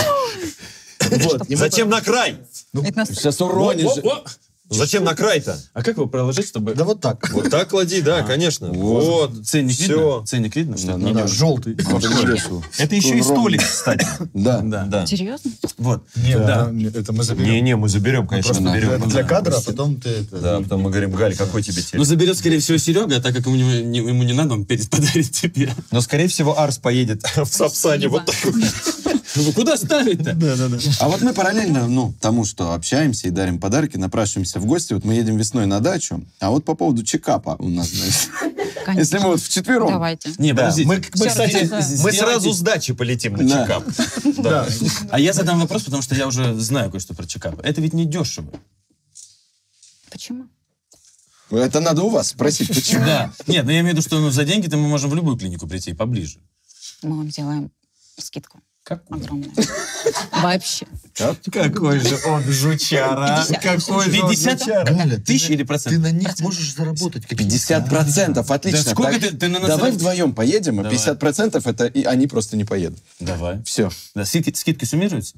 Вот. И мы Зачем на край? Это нас- Сейчас уронишь. Во, во, во. Зачем на край-то? А как его проложить, чтобы... Да вот так. Вот так клади, да, конечно. Вот. Ценник Всё. видно? Ценник видно, что Да, это ну не да. дешево? Желтый. Это еще и столик, кстати. Да. Да. Да. Серьезно? Вот. Нет, Да. да, нет, это мы заберем. Не-не, мы заберем, конечно, Просто заберем. это для кадра, а потом ты это... Да, потом мы говорим, Галь, какой тебе Ну, телек? заберет, скорее всего, Серега, а так как ему не, не- ему не надо, он перед подарит тебе. Но, скорее всего, Арс поедет в Сапсане вот так. Ну, куда ставить-то? Да, да, да. А вот мы параллельно, ну, тому, что общаемся и дарим подарки, напрашиваемся в гости. Вот мы едем весной на дачу. А вот по поводу чекапа у нас, значит, Конечно. если мы вот вчетвером. Давайте. Не, Да, подождите. мы, мы, Всё, кстати, да. мы Сделайте- сразу с дачи полетим на Да. чекап. Да. А я задам вопрос, потому что я уже знаю кое-что про чекап. Это ведь не дешево. Почему? Это надо у вас спросить, почему. Да. Нет, но я имею в виду, что ну, за деньги-то мы можем в любую клинику прийти поближе. Мы вам сделаем скидку Как? огромную. Вообще. Какой же он жучара. пятьдесят. Какой же он пятьдесят жучара. Галя, ты, Тысячи на- или ты процентов? на них Процент. можешь заработать. какие-то. пятьдесят процентов, отлично. Да сколько Так, ты- ты на нас Давай зараб- вдвоем поедем, а Давай. пятьдесят процентов это и они просто не поедут. Давай. Все. Да, скидки, скидки суммируются?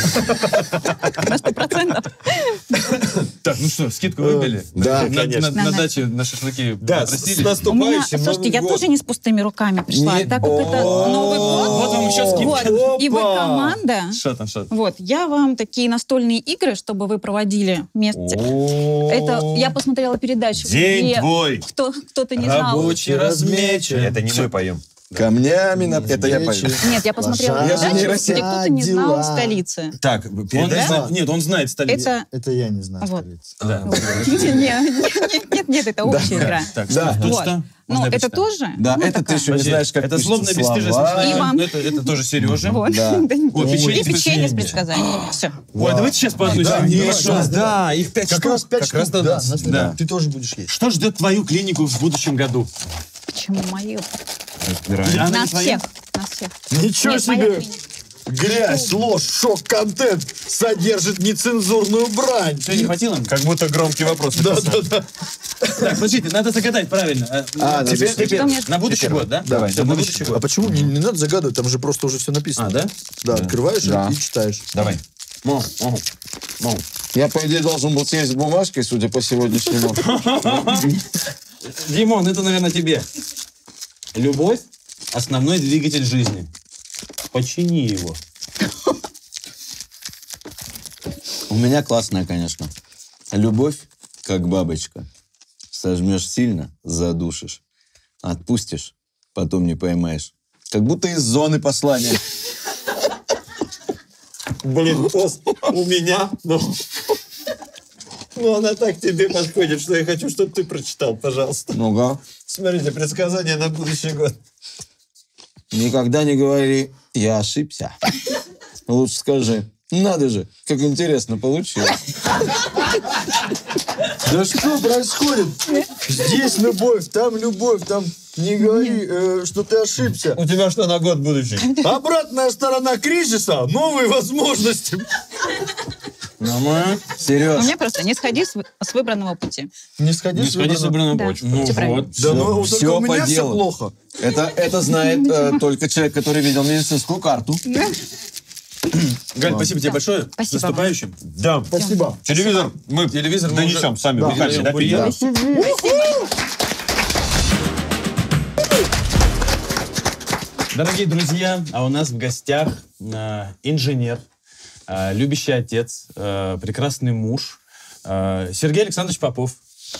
На сто процентов. Так, ну что, скидку выбили? Да, На- конечно. На, на На- даче на шашлыки Да, с, попросили? с У меня, наступающим слушайте, Новым я годом. тоже не с пустыми руками пришла. Нет. Так как это Новый год, Вот вам еще скидка. вот, и вы команда, Что там, что там? вот, я вам такие настольные игры, чтобы вы проводили вместе. Это я посмотрела передачу. День где твой. Кто, кто-то не знал. Рабочий размечен. Это не мы поем. Камнями на... Это я пою. Нет, я посмотрела Я же не передачу, Россия. где кто-то не знал Дела. столицы. Так, он передай. зна- Нет, он знает столицу. Это... Это я не знаю. Вот. столицы. Да. Нет, нет, нет, нет, это общая игра. Так, Да. тут Вот. что? Ну, Можно я это почитаю? тоже? Да, ну, это ты такая. еще не знаешь, как Это пишутся словно бесстыжие слова. смешная. И вам. Это, это тоже Сережа. Вот. Да. Ой, печенье И с печенье с предсказаниями. предсказаниями. Все. Ой, давайте сейчас по одной Да, сравним. нет, Хорошо. да, Да, их пять Как штук. раз пять Как штук, раз до да, нас. на следующий. Да. Ты тоже будешь есть. Что ждет твою клинику в будущем году? Почему мою? Она не Нас твоя? всех. Нас всех. Ничего Нет, моя себе! клиника. Грязь, ложь, шок-контент содержит нецензурную брань. Что, не хватило? Как будто громкий вопрос. Да, да, да. Так, подождите, надо загадать правильно. А, теперь, да, теперь что мне- на будущий год, да? Давай, Всё, на на будущий будущий А год. почему? Не, не надо загадывать, там же просто уже все написано. А, да? Да, открываешь Да. и читаешь. Давай. Мо, мо, мо. Я, по идее, должен был съесть с бумажкой, судя по сегодняшнему. Димон, это, наверное, тебе. Любовь – основной двигатель жизни. Почини его. У меня классная, конечно. Любовь, как бабочка. Сожмешь сильно – задушишь. Отпустишь – потом не поймаешь. Как будто из зоны послания. Блин, пост у меня, но... Ну, она так тебе подходит, что я хочу, чтобы ты прочитал, пожалуйста. Ну-ка. Смотрите, предсказание на будущий год. Никогда не говори «я ошибся». Лучше скажи «надо же, как интересно получилось». Да что происходит? Здесь любовь, там любовь, там не говори, э, что ты ошибся. У тебя что на год будущий? Обратная сторона кризиса – новые возможности. Нормально. У Сереж, меня просто не сходи с, вы- с выбранного пути. Не сходи Не с сходи с выбранного. выбранной Да, почвы. Ну всё правильно. вот. Да, ну только все у меня по все делу. плохо. Это, это знает э, только человек, который видел медицинскую карту. Галь, спасибо тебе большое. Спасибо С наступающим. Да. Спасибо. Телевизор мы Телевизор мы донесем уже- сами. Да. руками, да, Да. переедем. Дорогие друзья, а у нас в гостях э, инженер, э, любящий отец, э, прекрасный муж, э, Сергей Александрович Попов.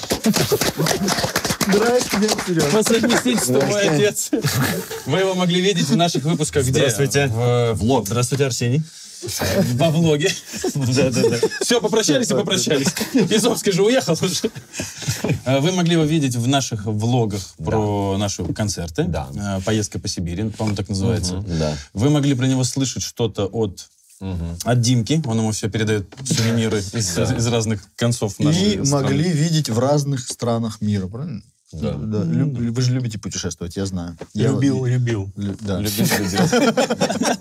Здрасте, дядя Серега. По совместительству мой отец. Вы его могли видеть в наших выпусках. Где? Здравствуйте. В влог. Здравствуйте, Арсений. Во влоге. Да-да-да. Все, попрощались и попрощались. Изовский же уехал уже. Вы могли его видеть в наших влогах про наши концерты. Да. Э, Поездка по Сибири, по-моему, так называется. Да. Вы могли про него слышать что-то от, от Димки. Он ему все передает сувениры из, из разных концов нашей И страны. могли видеть в разных странах мира, правильно? Да. Лю- Вы же любите путешествовать, я знаю. Я Любил, вот- любил. Лю- да. Любил это делать.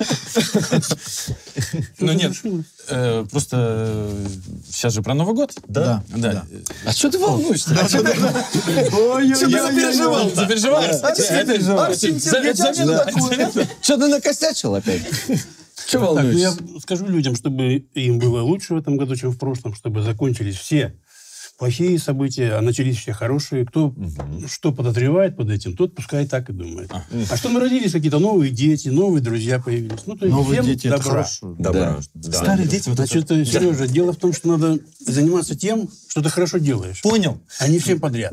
Ну нет, э, просто сейчас же про Новый год. Да. Да. А что ты волнуешься? Ой-ой-ой. Что ты запереживал? Запереживал? Арсен Сергеевич, Что ты накосячил опять? Че Так, ну я волнуешься? скажу людям, чтобы им было лучше в этом году, чем в прошлом, чтобы закончились все плохие события, а начались все хорошие. Кто что подозревает под этим, тот пускай так и думает. А что народились какие-то новые дети, новые друзья появились. Ну, то есть Новые всем дети, это добра. хорошо. Добра. Старые дети вот это. Значит, Сережа, дело в том, что надо заниматься тем, что ты хорошо делаешь, Понял. а не всем подряд.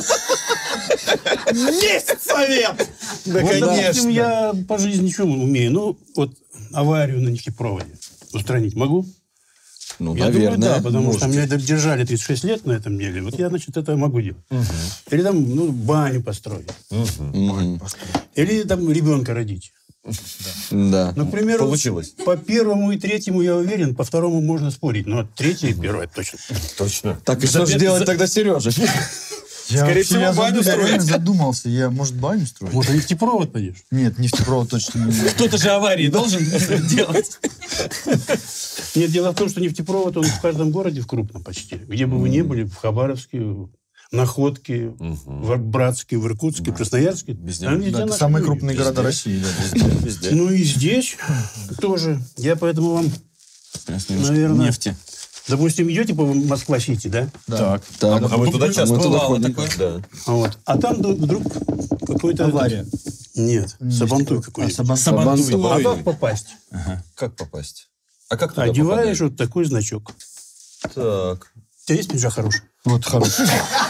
Есть совет! Да, Вот, допустим, конечно. я по жизни что умею? Ну, вот аварию на нефтепроводе устранить могу? Ну, Я думаю, наверное. да, потому что можете. меня держали тридцать шесть лет на этом деле. Вот я, значит, это могу делать. Или там, ну, баню построить. Мгм. Или там ребенка родить. Да. Ну, к примеру, Получилось. по первому и третьему я уверен, по второму можно спорить. Но третий и первый точно. Точно. Так и что же делать тогда, Сережа? Я, Скорее вообще, всего, я баню заду- я строить. реально задумался. Я, может, баню строить? Может, нефтепровод пойдешь? Нет, нефтепровод точно не буду. Кто-то же аварии должен делать. Нет, дело в том, что нефтепровод, он в каждом городе, в крупном почти. Где бы вы ни были, в Хабаровске, в Находке, в Братске, в Иркутске, в Красноярске. Там везде Да, это наши самые люди. крупные города России. Да, везде. Ну и здесь тоже. Я поэтому вам, наверное... Нефти. Допустим, идете по Москва-Сити, да? Да. Так. А мы туда часто Мы туда бывало ходим. такое. Да. Вот. А там ду- вдруг какой-то... Авария. Нет, сабантуй А, какой-нибудь. сабантуй. А Сабантуй. как попасть? Как попасть? А как туда Одеваешь попадает? вот такой значок. Так. У тебя есть пиджак хороший? Вот хороший.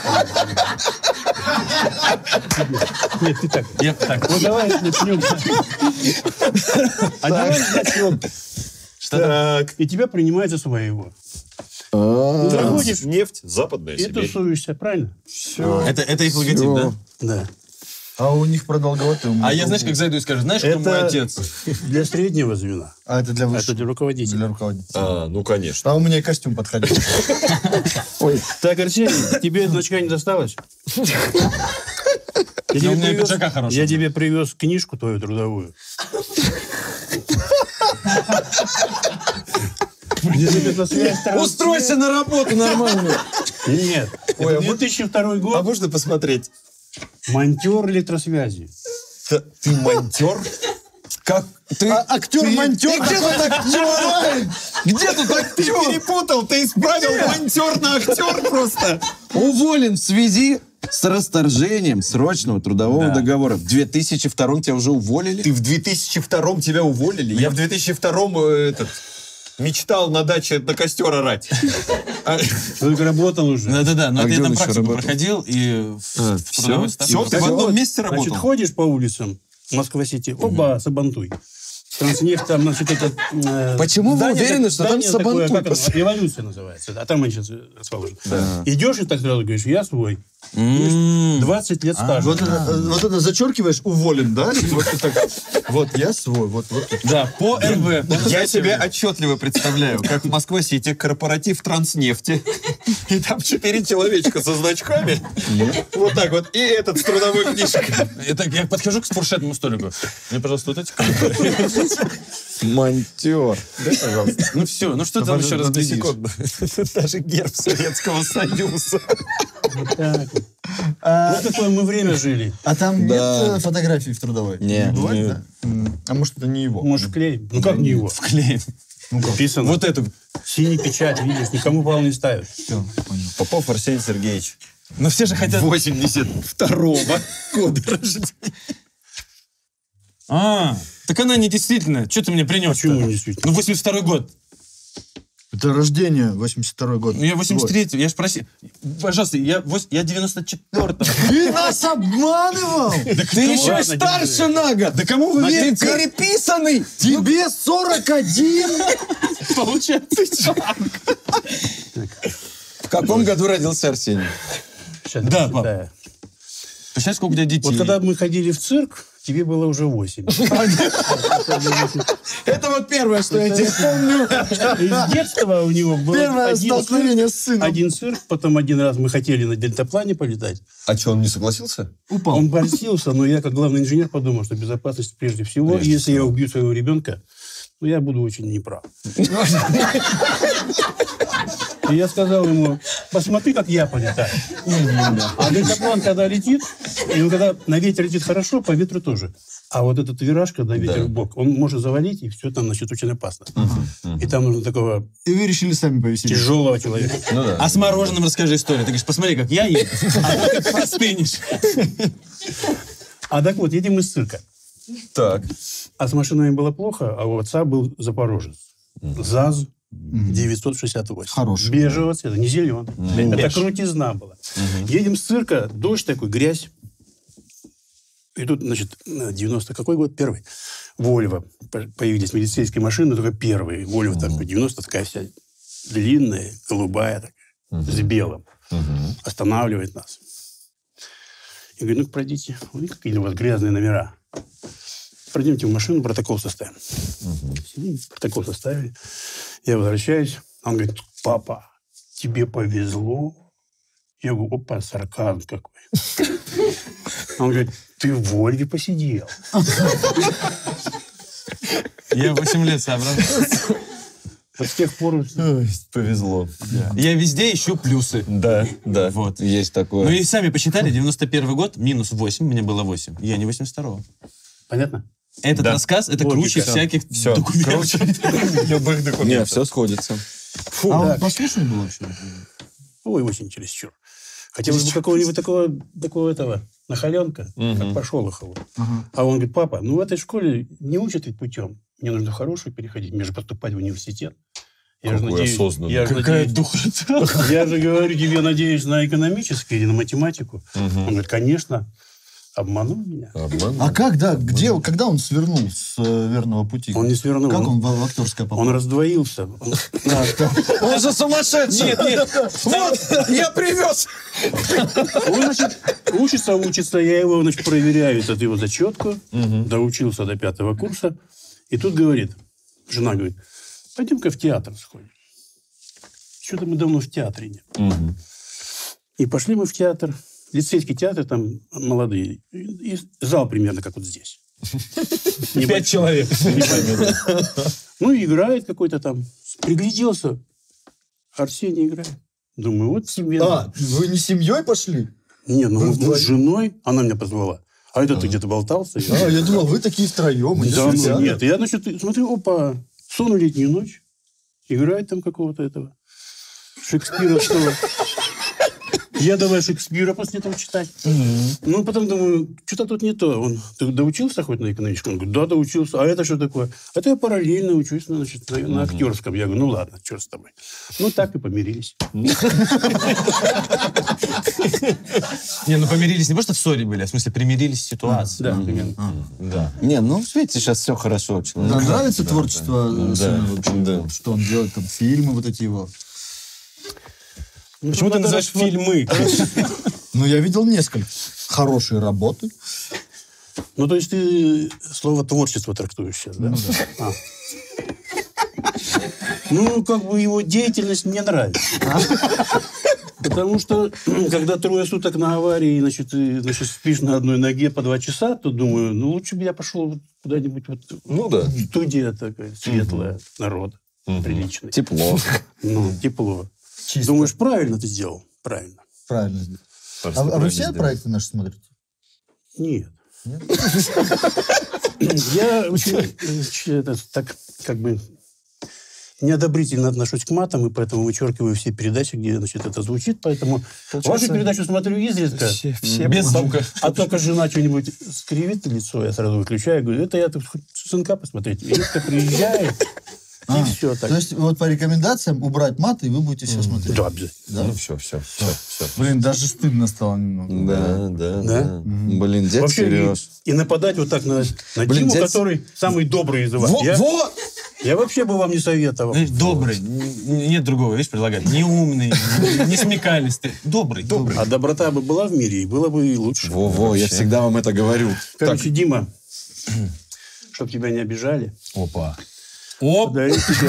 Нет, ты так. Я так. Вот давай начнем. Одеваешь значок. Так. И тебя принимают за своего. Ну, заходишь Нефть, Западная и Сибирь. тусуешься, правильно? Все. Это, это их логотип, да? Да. А у них продолговатый. А я, знаешь, как зайду и скажу, знаешь, кто мой отец? Для среднего звена. А это для высшего. Это для руководителя. Для руководителя. А, ну, конечно. А у меня и костюм подходил. Ой. Так, Арсений, тебе значка не досталось? Я Но тебе у меня привез- пиджака хорошего. Я тебе привез книжку твою трудовую. Устройся на работу нормальную. Нет. Ой, а две тысячи второй А год. можно посмотреть? Монтер электросвязи. Ты, ты монтер? Как? Ты, Актер-монтер. Где тут актер? Где тут актер? Ты перепутал, ты исправил монтер на актер просто. Уволен в связи с расторжением срочного трудового Да. договора. В две тысячи втором тебя уже уволили? Ты в две тысячи втором тебя уволили? Я в две тысячи втором э, этот, мечтал на даче на костер орать. А- Ты работал уже. Да-да-да, но А это где я он там еще практику работал? проходил и в, А, в всё? трудовой стаж. Всё, ты в одном месте Значит, работал? ходишь по улицам Москва-Сити, оба, Сабантуй. Транснефть, там, значит, это... э, Почему вы здание уверены, так- что там здание такое, Сабантуй? как оно, Революция называется. А там они сейчас расположены. Идешь и так сразу говоришь, я свой. М. двадцать лет стажа. Вот это, э, вот это зачеркиваешь, уволен, да? И вот ты так, вот я свой, вот, вот. Да, по эр вэ. Я себе отчетливо представляю, как в Москва-Сити корпоратив Транснефти. И там четыре человечка со значками. Вот так вот. И этот с трудовой книжкой. Это, я подхожу к фуршетному столику. Мне, пожалуйста, вот эти. Монтер. Дай, пожалуйста. Ну все, ну что там еще Подожди, разглядишь? секунду. Даже герб Советского Союза. Вот так вот. А, Вот такое мы время жили. а там Да. нет э, фотографий в трудовой? Не. Бывает, Не. да? М, А может, это не его? Может, клей? Ну как не его? Вклеим. Написано. Вот эту. Синий печать, видишь, никому пал не ставят. Все, понял. Попов Арсений Сергеевич. Но все же хотят... восемьдесят второго года рождения. А, так она не действительно. Что ты мне принес? Почему не действительно? Ну, восемьдесят второй год. Это рождение, восемьдесят второй год. Ну, я восемьдесят третий. Я ж просил. Пожалуйста, я, вось- я девяносто четвёртого. Ты нас обманывал! Ты еще и ладно, старше на год. Да кому вы Ты верите? переписанный. Тебе сорок один! Получается. В каком году родился Арсений? Сейчас Да, я пап. почитаю. Сейчас сколько у тебя детей? Вот когда мы ходили в цирк, тебе было уже восемь. Это вот первое, что я тебе помню. Из детства у него был Первое один столкновение цирк, с сыном. один цирк, потом один раз мы хотели на дельтаплане полетать. А что, он не согласился? Упал. Он просился, но я как главный инженер подумал, что безопасность прежде всего. И если я убью своего ребенка, ну я буду очень неправ. И я сказал ему, посмотри, как я полетаю. А дельтаплан, когда летит, и он когда на ветер летит хорошо, по ветру тоже. А вот этот вираж, когда ветер в бок, он может завалить, и все там, значит, очень опасно. И там нужно такого И вы решили сами повеселиться. тяжелого человека. Ну да. А с мороженым расскажи историю. Ты говоришь, посмотри, как я еду, а ты как простынешь. А так вот, едем из цирка. Так. А с машинами было плохо, а у отца был Запорожец. ЗАЗ девятьсот шестьдесят восемь. Хороший. Бежевого цвета, не зеленый. Это крутизна была. Едем с цирка, дождь такой, грязь. И тут, значит, девяносто какой год? Первый. Вольво. Появились милицейские машины, только первые. Вольво такой, девяносто такая вся длинная, голубая такая, с белым. Останавливает нас. И говорит, ну пройдите. Ой, какие у вас грязные номера. Пройдемте в машину, протокол составим. Сидим, протокол составили. Я возвращаюсь. Он говорит, папа, тебе повезло. Я говорю, опа, сарказм какой. Он говорит, ты в Вольве посидел. Я восемь лет соображал. Вот с тех пор... Ой, повезло. Я везде ищу плюсы. Да, да. Вот. Есть такое. Ну и сами посчитали, девяносто первый год, минус восемь, мне было восемь. Я не восемьдесят второго. Понятно? Этот Да. рассказ, это Логика. круче всяких Все. документов. Любых Не, документов. все сходится. А он послушный был вообще? Ой, очень чересчур. Хотелось бы какого-нибудь такого, такого этого нахаленка, как по Шолохову. А он говорит, папа, ну в этой школе не учат ведь путем. мне нужно хорошую переходить, мне же поступать в университет. Я Какой же надеюсь, осознанный. я же Какая надеюсь- духота. Я же говорю тебе, надеюсь, на экономическое или на математику. Он говорит, конечно, обманул меня. А как, да, где, когда он свернул с э, верного пути? Он не свернул. Как он он, в, в актерское попал? он раздвоился. Он- Он же сумасшедший! Нет, нет. Вот, я привез! Он, значит, учится, учится, я его, значит, проверяю, эту его зачетку, доучился до пятого курса, и тут говорит, жена говорит, пойдем-ка в театр сходим. Что-то мы давно в театре нет. И пошли мы в театр, лицейский театр, там молодые, и, и зал примерно как вот здесь. Пять человек. Ну, и играет какой-то там, пригляделся, Арсений играет. Думаю, вот тебе... А, вы не семьей пошли? Не, ну Вы мы вдвоем? с женой, она меня позвала. А это ты где-то болтался? А, я думал, вы такие втроем. идете Да, в ну, театр. нет. Я, значит, смотрю, опа, сон летнюю ночь. Играет там какого-то этого Шекспировского. Я давай Шекспира после этого читать. Ну, потом думаю, что-то тут не то. Он, ты доучился хоть на экономическом? Он говорит, да, доучился. А это что такое? Это я параллельно учусь, значит, на, на актерском. Я говорю, ну ладно, черт с тобой. Ну, так и помирились. Не, ну помирились не просто в ссоре были, а в смысле примирились с ситуацией. Да, примерно. Да. Не, ну, видите, сейчас все хорошо. Да, человек. нравится творчество Да, сына вообще? да. Что он делает, там, фильмы вот эти его? Почему ты называешь фильмы? Ну, я видел несколько. Хорошие работы. Ну, то есть ты слово творчество трактуешь сейчас, да? А. Ну, как бы его деятельность мне нравится. Потому что, когда трое суток на аварии, значит, ты значит, спишь на одной ноге по два часа, то думаю, ну, лучше бы я пошел куда-нибудь вот... Ну да. Студия такая светлая, народ приличный. Тепло. Ну, тепло. Чисто. Думаешь, правильно ты сделал? Правильно. Правильно сделал. А, Просто а вы правильно все сделал. проекты наши смотрите? Нет. Я очень, э, это, так, как бы, неодобрительно отношусь к матам, и поэтому вычеркиваю все передачи, где, значит, это звучит. Поэтому вашу передачу смотрю изредка. Все, все Без без звука. А только жена что-нибудь скривит лицо, я сразу выключаю. Говорю, это я тут хоть сынка посмотреть. И редко приезжает, и А, все так. То есть вот по рекомендациям убрать маты, и вы будете все смотреть? Да, обязательно. Ну все, все, все, все. Блин, даже стыдно стало немного. Да, да, Да? да. Блин, дед Вообще, Сереж. и, и нападать вот так на, на Блин, Диму, дядь- который самый добрый из вас. Во, я, во! я вообще бы вам не советовал. Знаешь, добрый. Н- Нет другого, видишь, предлагать. Не умный, не смекалистый. Добрый, добрый. А доброта бы была в мире, и было бы и лучше. Во-во, я всегда вам это говорю. Короче, Дима, чтобы тебя не обижали, Опа. Оп. подарю тебе...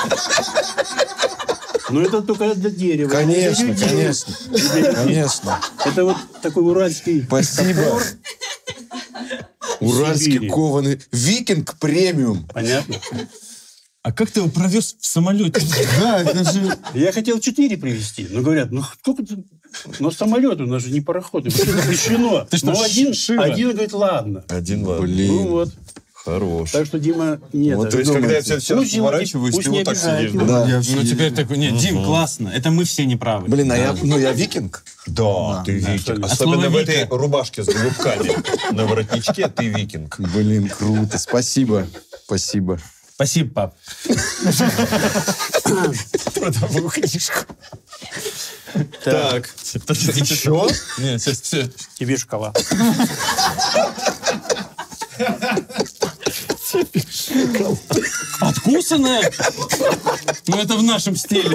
Ну, это только для дерева. Конечно, Для людей. конечно. Конечно. Это вот такой уральский... Спасибо. Уральский Сибири. кованый. Викинг премиум. Понятно? А как ты его провез в самолете? Да, это же... Я хотел четыре привезти, но говорят, ну сколько ты... Но самолет у нас же не пароход, это запрещено. Ты что, Ну, один, Шива? один говорит, ладно. Один ладно. Блин. Ну вот. Хорош. Так что, Дима, нет. Вот То есть, когда я думаете? все Пусть его не- поворачиваюсь, пусть ты не вот так обижает сидишь. его. Да? Да. Ну, теперь такой, нет, Дим, классно. Это мы все неправы. Блин, а я, ну я викинг. Да, ты викинг. абсолютно. Особенно От в слова этой Вика. рубашке с голубками на воротничке ты викинг. Блин, круто. Спасибо. Спасибо. Спасибо, пап. Трудовую книжку. Так. Еще? Нет, сейчас все. Тебе шкала. Откусанная? Ну, это в нашем стиле.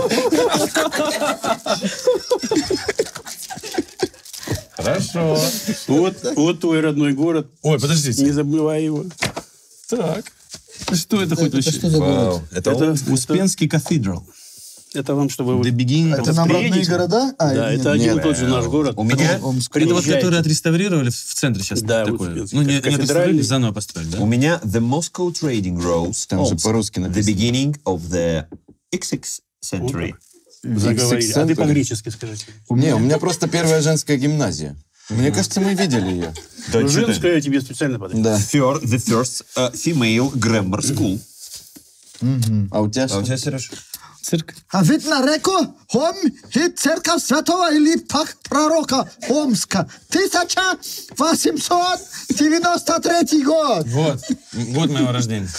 Хорошо. Вот, вот твой родной город. Ой, подождите. Не забывай его. Так. Что это хоть вообще? Что за город? Вау. Это, Это, Успенский кафедрал. это вам, чтобы вы... The beginning Это of нам приедете? родные города? А, Да, нет, это один нет. и тот же наш город. У меня... Омск. Это вот, Приезжайте. который отреставрировали в центре сейчас. Да, такое. Успенский. Ну, не, не Кафедральный. отреставрировали, заново построили, да? У меня The Moscow Trading Roads. Там же Omsk. по-русски The написано. beginning of the икс икс century. Заговорили. А ты Центр. по-гречески скажите. Не, у меня просто первая женская гимназия. Мне кажется, мы видели ее. Да, Ну, что ты? женская я тебе специально подарю. Да. Fir- The first uh, female grammar school. А у тебя А у что? тебя, Сереж? Церковь. А вид на реку Хом и церковь святого или пак пророка Омска. тысяча восемьсот девяносто третий год. Вот, год моего рождения.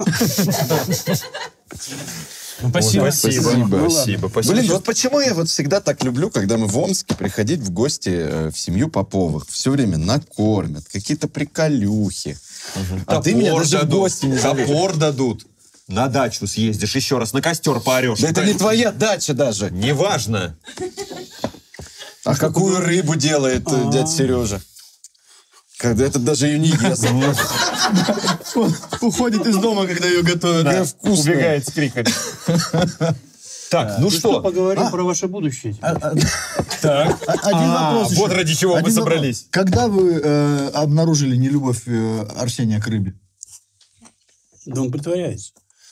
Ну, спасибо. Спасибо. Спасибо. Спасибо. Спасибо. Блин, вот почему я вот всегда так люблю, когда мы в Омске приходить в гости э, в семью Поповых. Все время накормят, какие-то приколюхи. А ты меня даже в гости не зовешь. Топор дадут. На дачу съездишь еще раз, на костер поорешь. Да это не твоя дача даже. Неважно. А какую рыбу делает э, дядя Сережа? Когда это даже ее не ест. Он уходит из дома, когда ее готовят. Да, вкусно. Убегает с криками. Так, ну что? Поговорим про ваше будущее. Так. Один вопрос еще. Вот ради чего мы Один собрались. вопрос. Когда вы э, обнаружили нелюбовь э, Арсения к рыбе? Да он притворяется.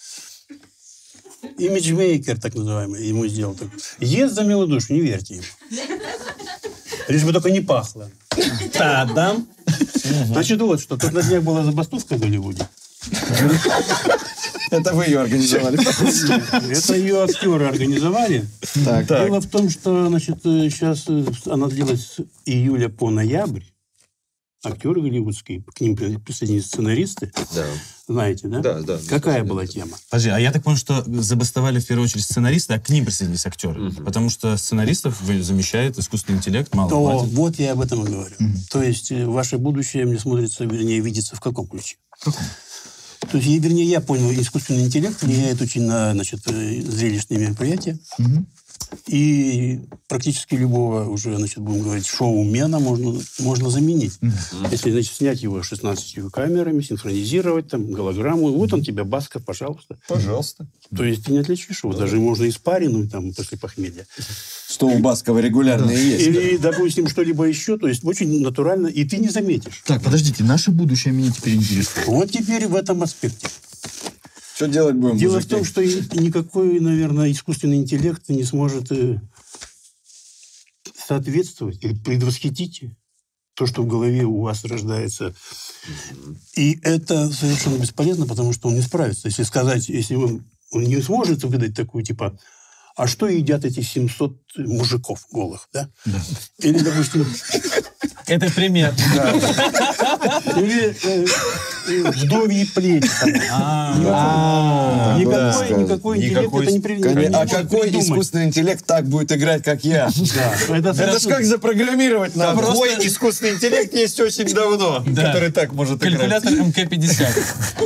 Имиджмейкер, так называемый, ему сделал. Так. Ест за милую душу, не верьте ему. Лишь бы только не пахло. Та-дам. Значит, вот что. Тут на днях была забастовка в Голливуде. Это вы ее организовали. Это ее актеры организовали. Так. Дело в том, что, значит, сейчас она длилась с июля по ноябрь. Актеры голливудские, к ним присоединились сценаристы. Да. Знаете, да? Да, да. Какая была тема? Подожди, а я так понял, что забастовали в первую очередь сценаристы, а к ним присоединились актеры. Угу. Потому что сценаристов замещает искусственный интеллект, мало То, платят. вот я об этом и говорю. Угу. То есть ваше будущее мне смотрится, вернее, видится в каком ключе? Каком? То есть, вернее, я понял, искусственный интеллект влияет очень на, значит, зрелищные мероприятия. Угу. И практически любого уже, значит, будем говорить, шоумена можно, можно заменить. Mm-hmm. Если, значит, снять его шестнадцатью камерами, синхронизировать, там, голограмму, вот он тебя, Басков, пожалуйста. Пожалуйста. То есть ты не отличишь его, да. Даже можно испарину там после похмелья. Что у Баскова регулярно и есть. Или, допустим, что-либо еще, то есть очень натурально, и ты не заметишь. Так, подождите, наше будущее меня теперь интересует. Вот теперь в этом аспекте. Что делать будем, Дело мужики? в том, что никакой, наверное, искусственный интеллект не сможет соответствовать или предвосхитить то, что в голове у вас рождается. И это совершенно бесполезно, потому что он не справится. Если сказать, если он, он не сможет выдать такую, типа, а что едят эти семьсот мужиков голых, да? Да. Или, допустим... Это пример. Или вдовьи плети. Никакой интеллект это не придумает. А какой искусственный интеллект так будет играть, как я? Это ж как запрограммировать надо. Такой искусственный интеллект есть очень давно, который так может играть. Калькулятор эм ка пятьдесят.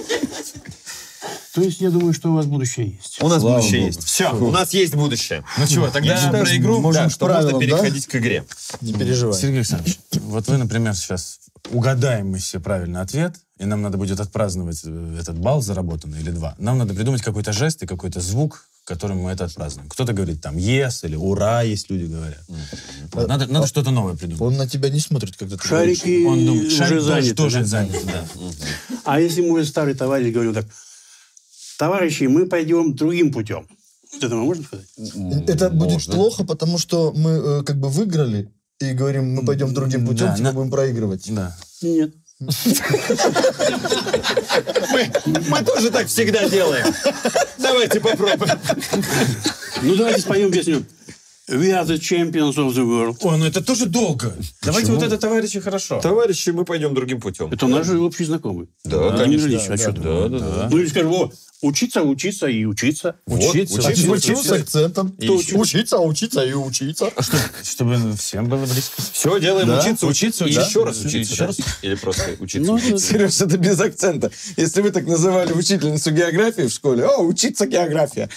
То есть я думаю, что у вас будущее есть. У нас будущее есть. Все, у нас есть будущее. Ну чего, тогда про игру можем можно переходить к игре. Не переживай. Сергей Александрович, вот вы, например, сейчас угадаем мы все правильный ответ, и нам надо будет отпраздновать этот балл заработанный или два. Нам надо придумать какой-то жест и какой-то звук, которым мы это отпразднуем. Кто-то говорит там «ес» или «ура», есть люди говорят. Mm-hmm. Вот, надо надо что-то новое придумать. Он на тебя не смотрит, когда ты Шарики Он думает, шарик уже заняты. тоже Да? заняты, да. А если мой старый товарищ говорил так: товарищи, мы пойдем другим путем. Вот это можно сказать? Это будет плохо, потому что мы э, как бы выиграли и говорим, мы пойдем другим путем, Да, типа на- будем проигрывать. Да. Нет. Мы тоже так всегда делаем. Давайте попробуем. Ну, давайте споем песню We are the champions of the world. Ой, ну это тоже долго. Давайте вот это, товарищи, хорошо. Товарищи, мы пойдем другим путем. Это наш же общий знакомый. Да, Владимир конечно. Ильич, Да, а да, что да, да, да. Ну, или скажем, о, учиться, учиться и учиться. Вот, Учиться, учиться, учиться. Учиться с акцентом. И Кто еще- учиться, учиться и учиться. Чтобы всем было близко. Все, делаем Да. учиться, Учиться, и да. еще раз Да. учиться. Еще да? раз. Или просто учиться. Ну, учиться. Сереж, это без акцента. Если вы так называли учительницу географии в школе, о, учиться география.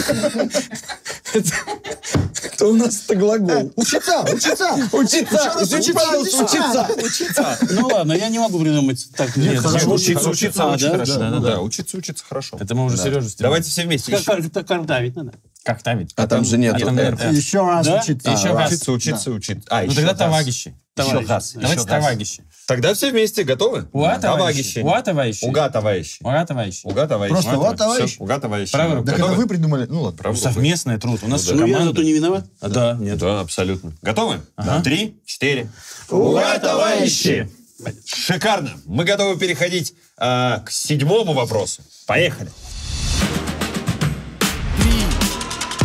То у нас это глагол. Учиться, учиться. Учиться, извини, пожалуйста, учиться. Учиться. Ну, ладно, я не могу придумать так. Нет, хорошо. Учиться, учиться, А, очень да? хорошо. да, Да, да. да, учиться, учиться хорошо. Это мы уже Да. Сережу сделали. Давайте все вместе. Как, как, так картавить надо. Как тавить? А там же нет. А там, «р». наверное, Еще раз Да? учиться. Еще А, раз. Учиться, учиться, учиться. А, Ну еще тогда раз. товарищи. Еще Товарищи. раз. Давайте еще раз. товарищи. Тогда все вместе. Готовы? Уа, товарищи. Товарищи. Уа, товарищи. Уга, товарищи. Ура, товарищи. Уга, товарищи. Просто уа, товарищ. Всё, уга, товарищи. Правая рука. Так это Готовы? вы придумали. Ну ладно. Правая рука. Совместный труд. У нас же Ну, я команда. зато не виноват. А, да, нет. Да, абсолютно. Готовы? Ага. Три, четыре. Ура, товарищи! Шикарно. Мы готовы переходить а, к седьмому вопросу. Поехали.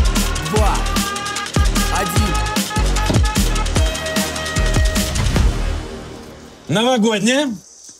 Новогодняя.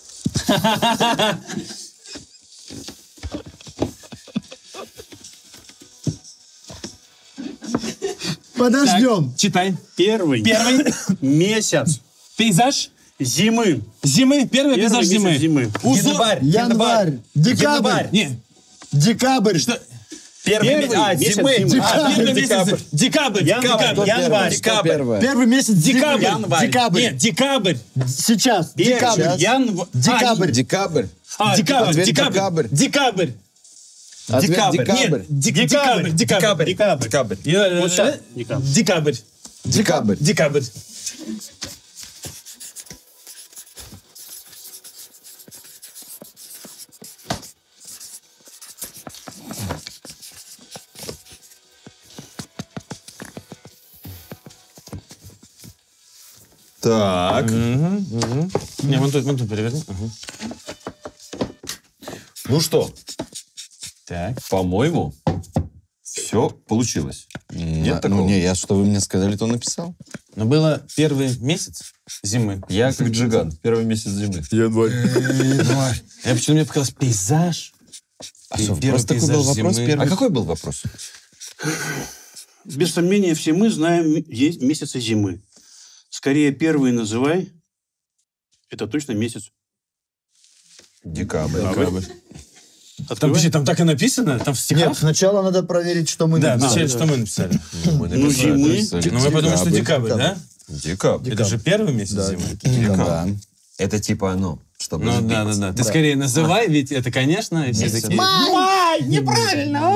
Подождем. Так, читай. Первый. Первый. Месяц. Пейзаж. Зимы. Зимы. Первый, Первый пейзаж месяц зимы. зимы. Узор. Январь. Январь. Декабрь. Январь. Не. Декабрь. Что? Первый, Первый а, месяц зимы. зимы. А, Декабрь. первый месяц. Декабрь. Декабрь. Январь. Декабрь. Январь. Что первое? Первый месяц Декабрь. зимы. Декабрь. Нет, декабрь. Сейчас. Декабрь. Первый. Январь. Декабрь. Декабрь. А, декабрь. Ответ Декабрь. декабрь. Декабрь. Ответ Декабрь. декабрь. Нет, де- декабрь. Декабрь. Декабрь. Декабрь. Я- Вот сейчас. э, Декабрь. Декабрь. Декабрь. Декабрь. Так. Не, вон тут, вон тут переверни. Ага. Ну что, Так. по-моему, все получилось. Нет Ну, такого? не, я что вы мне сказали, то написал. Но было первый месяц зимы. Я как Джиган. Первый месяц зимы. Январь. Я почему мне показалось пейзаж. А что, Первый просто такой был пейзаж вопрос зимы. первый? А какой был вопрос? Без сомнения, все мы знаем есть месяцы зимы. Скорее, первый называй. Это точно месяц. Декабрь. Декабрь. Там, Открывай. подожди, там так и написано? Там в стихах? Нет, сначала надо проверить, что мы Да, написали. вначале что мы написали? Мы Ну, написали. зимы. Ну, мы подумали, что декабрь, да? Декабрь. Это же первый месяц Да. зимы. Да. Это типа оно, чтобы Ну, сбить. да, да, да. Ты скорее называй, ведь это, конечно, и все Месяц. такие... Май, неправильно.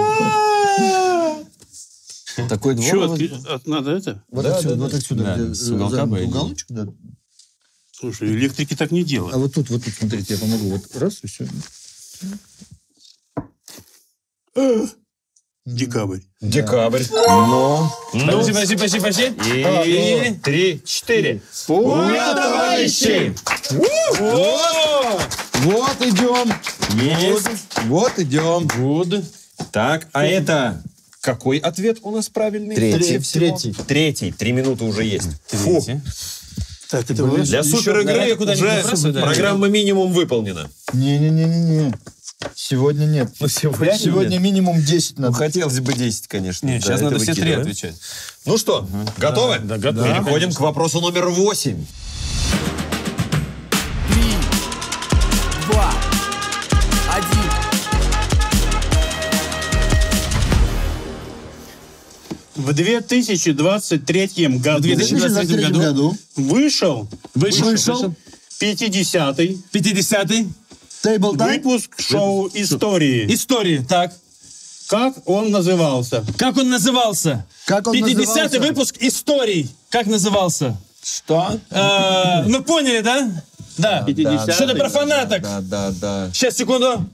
Такой двор. Что, у вас отк- был? от- надо это? Вот Да, отсюда, да, вот да. отсюда. Да, где, с э, уголка за бы уголочек, да. Слушай, электрики так не А делают. вот тут, вот тут, смотрите, я помогу. Вот раз, и все. Декабрь. Декабрь. Но... Подожди, подожди, подожди, подожди. И три, четыре. Ура, товарищи! Вот идем. Есть. Вот идем. Гуд. Так, а это какой ответ у нас правильный? Третий. Третий. Третий. Три минуты уже есть. Фу. Так, это вы? Для супер игры давай куда-нибудь уже выбрасывай, да. программа минимум выполнена. Не-не-не-не-не. Сегодня нет. Ну, сегодня Сегодня нет. минимум десять Ну, надо. хотелось бы десять, конечно. Не, Да, сейчас это надо все три выкидываем. отвечать. Ну что, готовы? Да, готовы. Переходим Конечно. к вопросу номер восемь. Три, два, один. В две тысячи двадцать третьем году В две тысячи двадцать третьем году вышел вышел, Вышел. вышел. пятидесятый пятидесятый Тейбл тайм. выпуск шоу «Истории». Истории. Так. Как он назывался? Как он назывался? Как он пятидесятый назывался? выпуск историй. Как назывался? Что? Э, Ну, поняли, да? Да. пятидесятый. Что-то про фанаток. Да, да, да. Сейчас, секунду.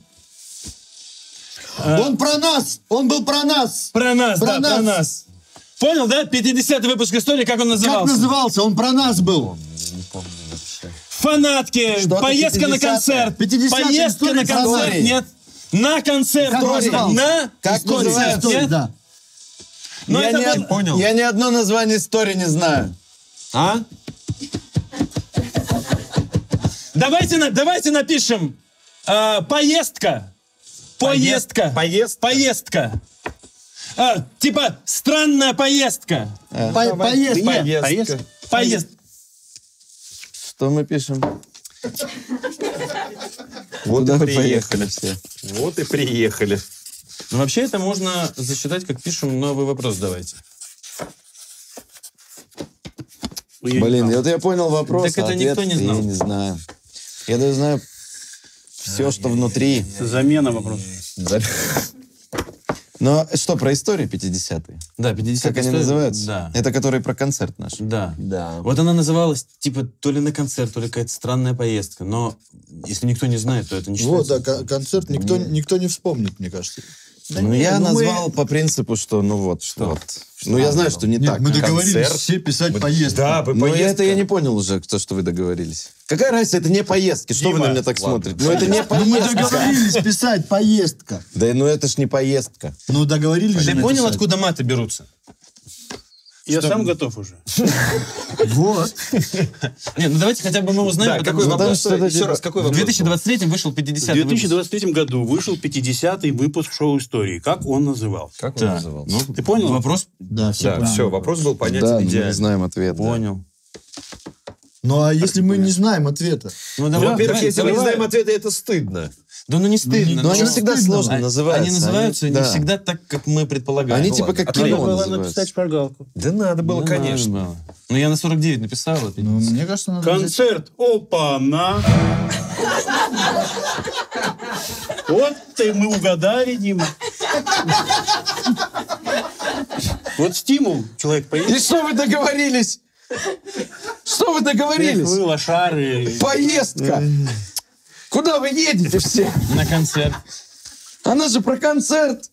Он про нас! Он был про нас! Про нас, Про да, про нас. нас. Понял, да? пятидесятый выпуск истории, как он Как назывался? назывался? Он про нас был. Фанатки, Что-то поездка на пятидесятое. концерт. пятидесятая Поездка на история концерт, истории. нет. На концерт Как просто. назывался? На Как история, называется? История, нет? да. Но я, это ни, был- од- понял. я ни одно название истории не знаю. А? Давайте, на- давайте напишем э, поездка. Поездка. Поездка. Поездка. А, типа странная поездка. По- Поездка. Поездка. Поездка. Что мы пишем? Вот Куда и вы приехали. поехали все? Вот и приехали. Ну, вообще это можно засчитать, как пишем новый вопрос давайте. Блин, вот я понял вопрос, Так это а ответ никто не знал. я не знаю. Я даже знаю все, что внутри. Замена вопроса. Но что, про историю пятидесятые? Да, пятидесятая Как они история. называются? Да. Это которые про концерт наш. Да. Да. Вот она называлась, типа, то ли на концерт, то ли какая-то странная поездка. Но если никто не знает, то это не Вот, считается. да, кон- концерт никто, никто не вспомнит, мне кажется. ну, я назвал по принципу, что ну вот, что вот. Ну, я знаю, что не Нет, так. мы договорились Концерт. все писать поездку. Да, Но это я не понял уже, то, что вы договорились. Какая разница, это не поездки. Что вы Дима, на меня так ладно. смотрите? Ну, это не Ну, мы поездка. договорились писать поездка. Да, ну это ж не поездка. Ну, договорились же Ты понял, написать. откуда маты берутся? Я Что? сам готов уже. Вот. Не, ну давайте хотя бы мы узнаем. Да, какой потому вопрос? что- Еще раз, какой В вопрос? две тысячи двадцать третьем вышел В пятидесятый две тысячи двадцать третьем году вышел пятидесятый выпуск «Шоу истории». Как он называл? Как он Да. назывался? Ну, Ты понял? Вопрос Да, все Да, поняли. все, вопрос был понятен Да, но мы не идеально. знаем ответ. да. понял. Ну, а если мы не знаем ответа? Ну, давай, Во-первых, давай, если мы не давай. знаем ответа, это стыдно. Да ну не стыдно. Но ну, они всегда стыдно. сложно Они- называются. Они называются не да. всегда так, как мы предполагаем. Они Ну типа ладно. как А кино Надо было называются. написать шпаргалку. Да надо было, Ну, конечно. надо было. Ну, я на сорок девять написал. это. Ну, мне кажется, надо взять- Концерт «Опа-на». Вот ты мы угадали, Дима. Вот стимул человек И поедет. что вы договорились? Что вы договорились? Вы лошары. Поездка! Куда вы едете все? На концерт. Она же про концерт.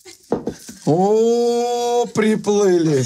О, приплыли.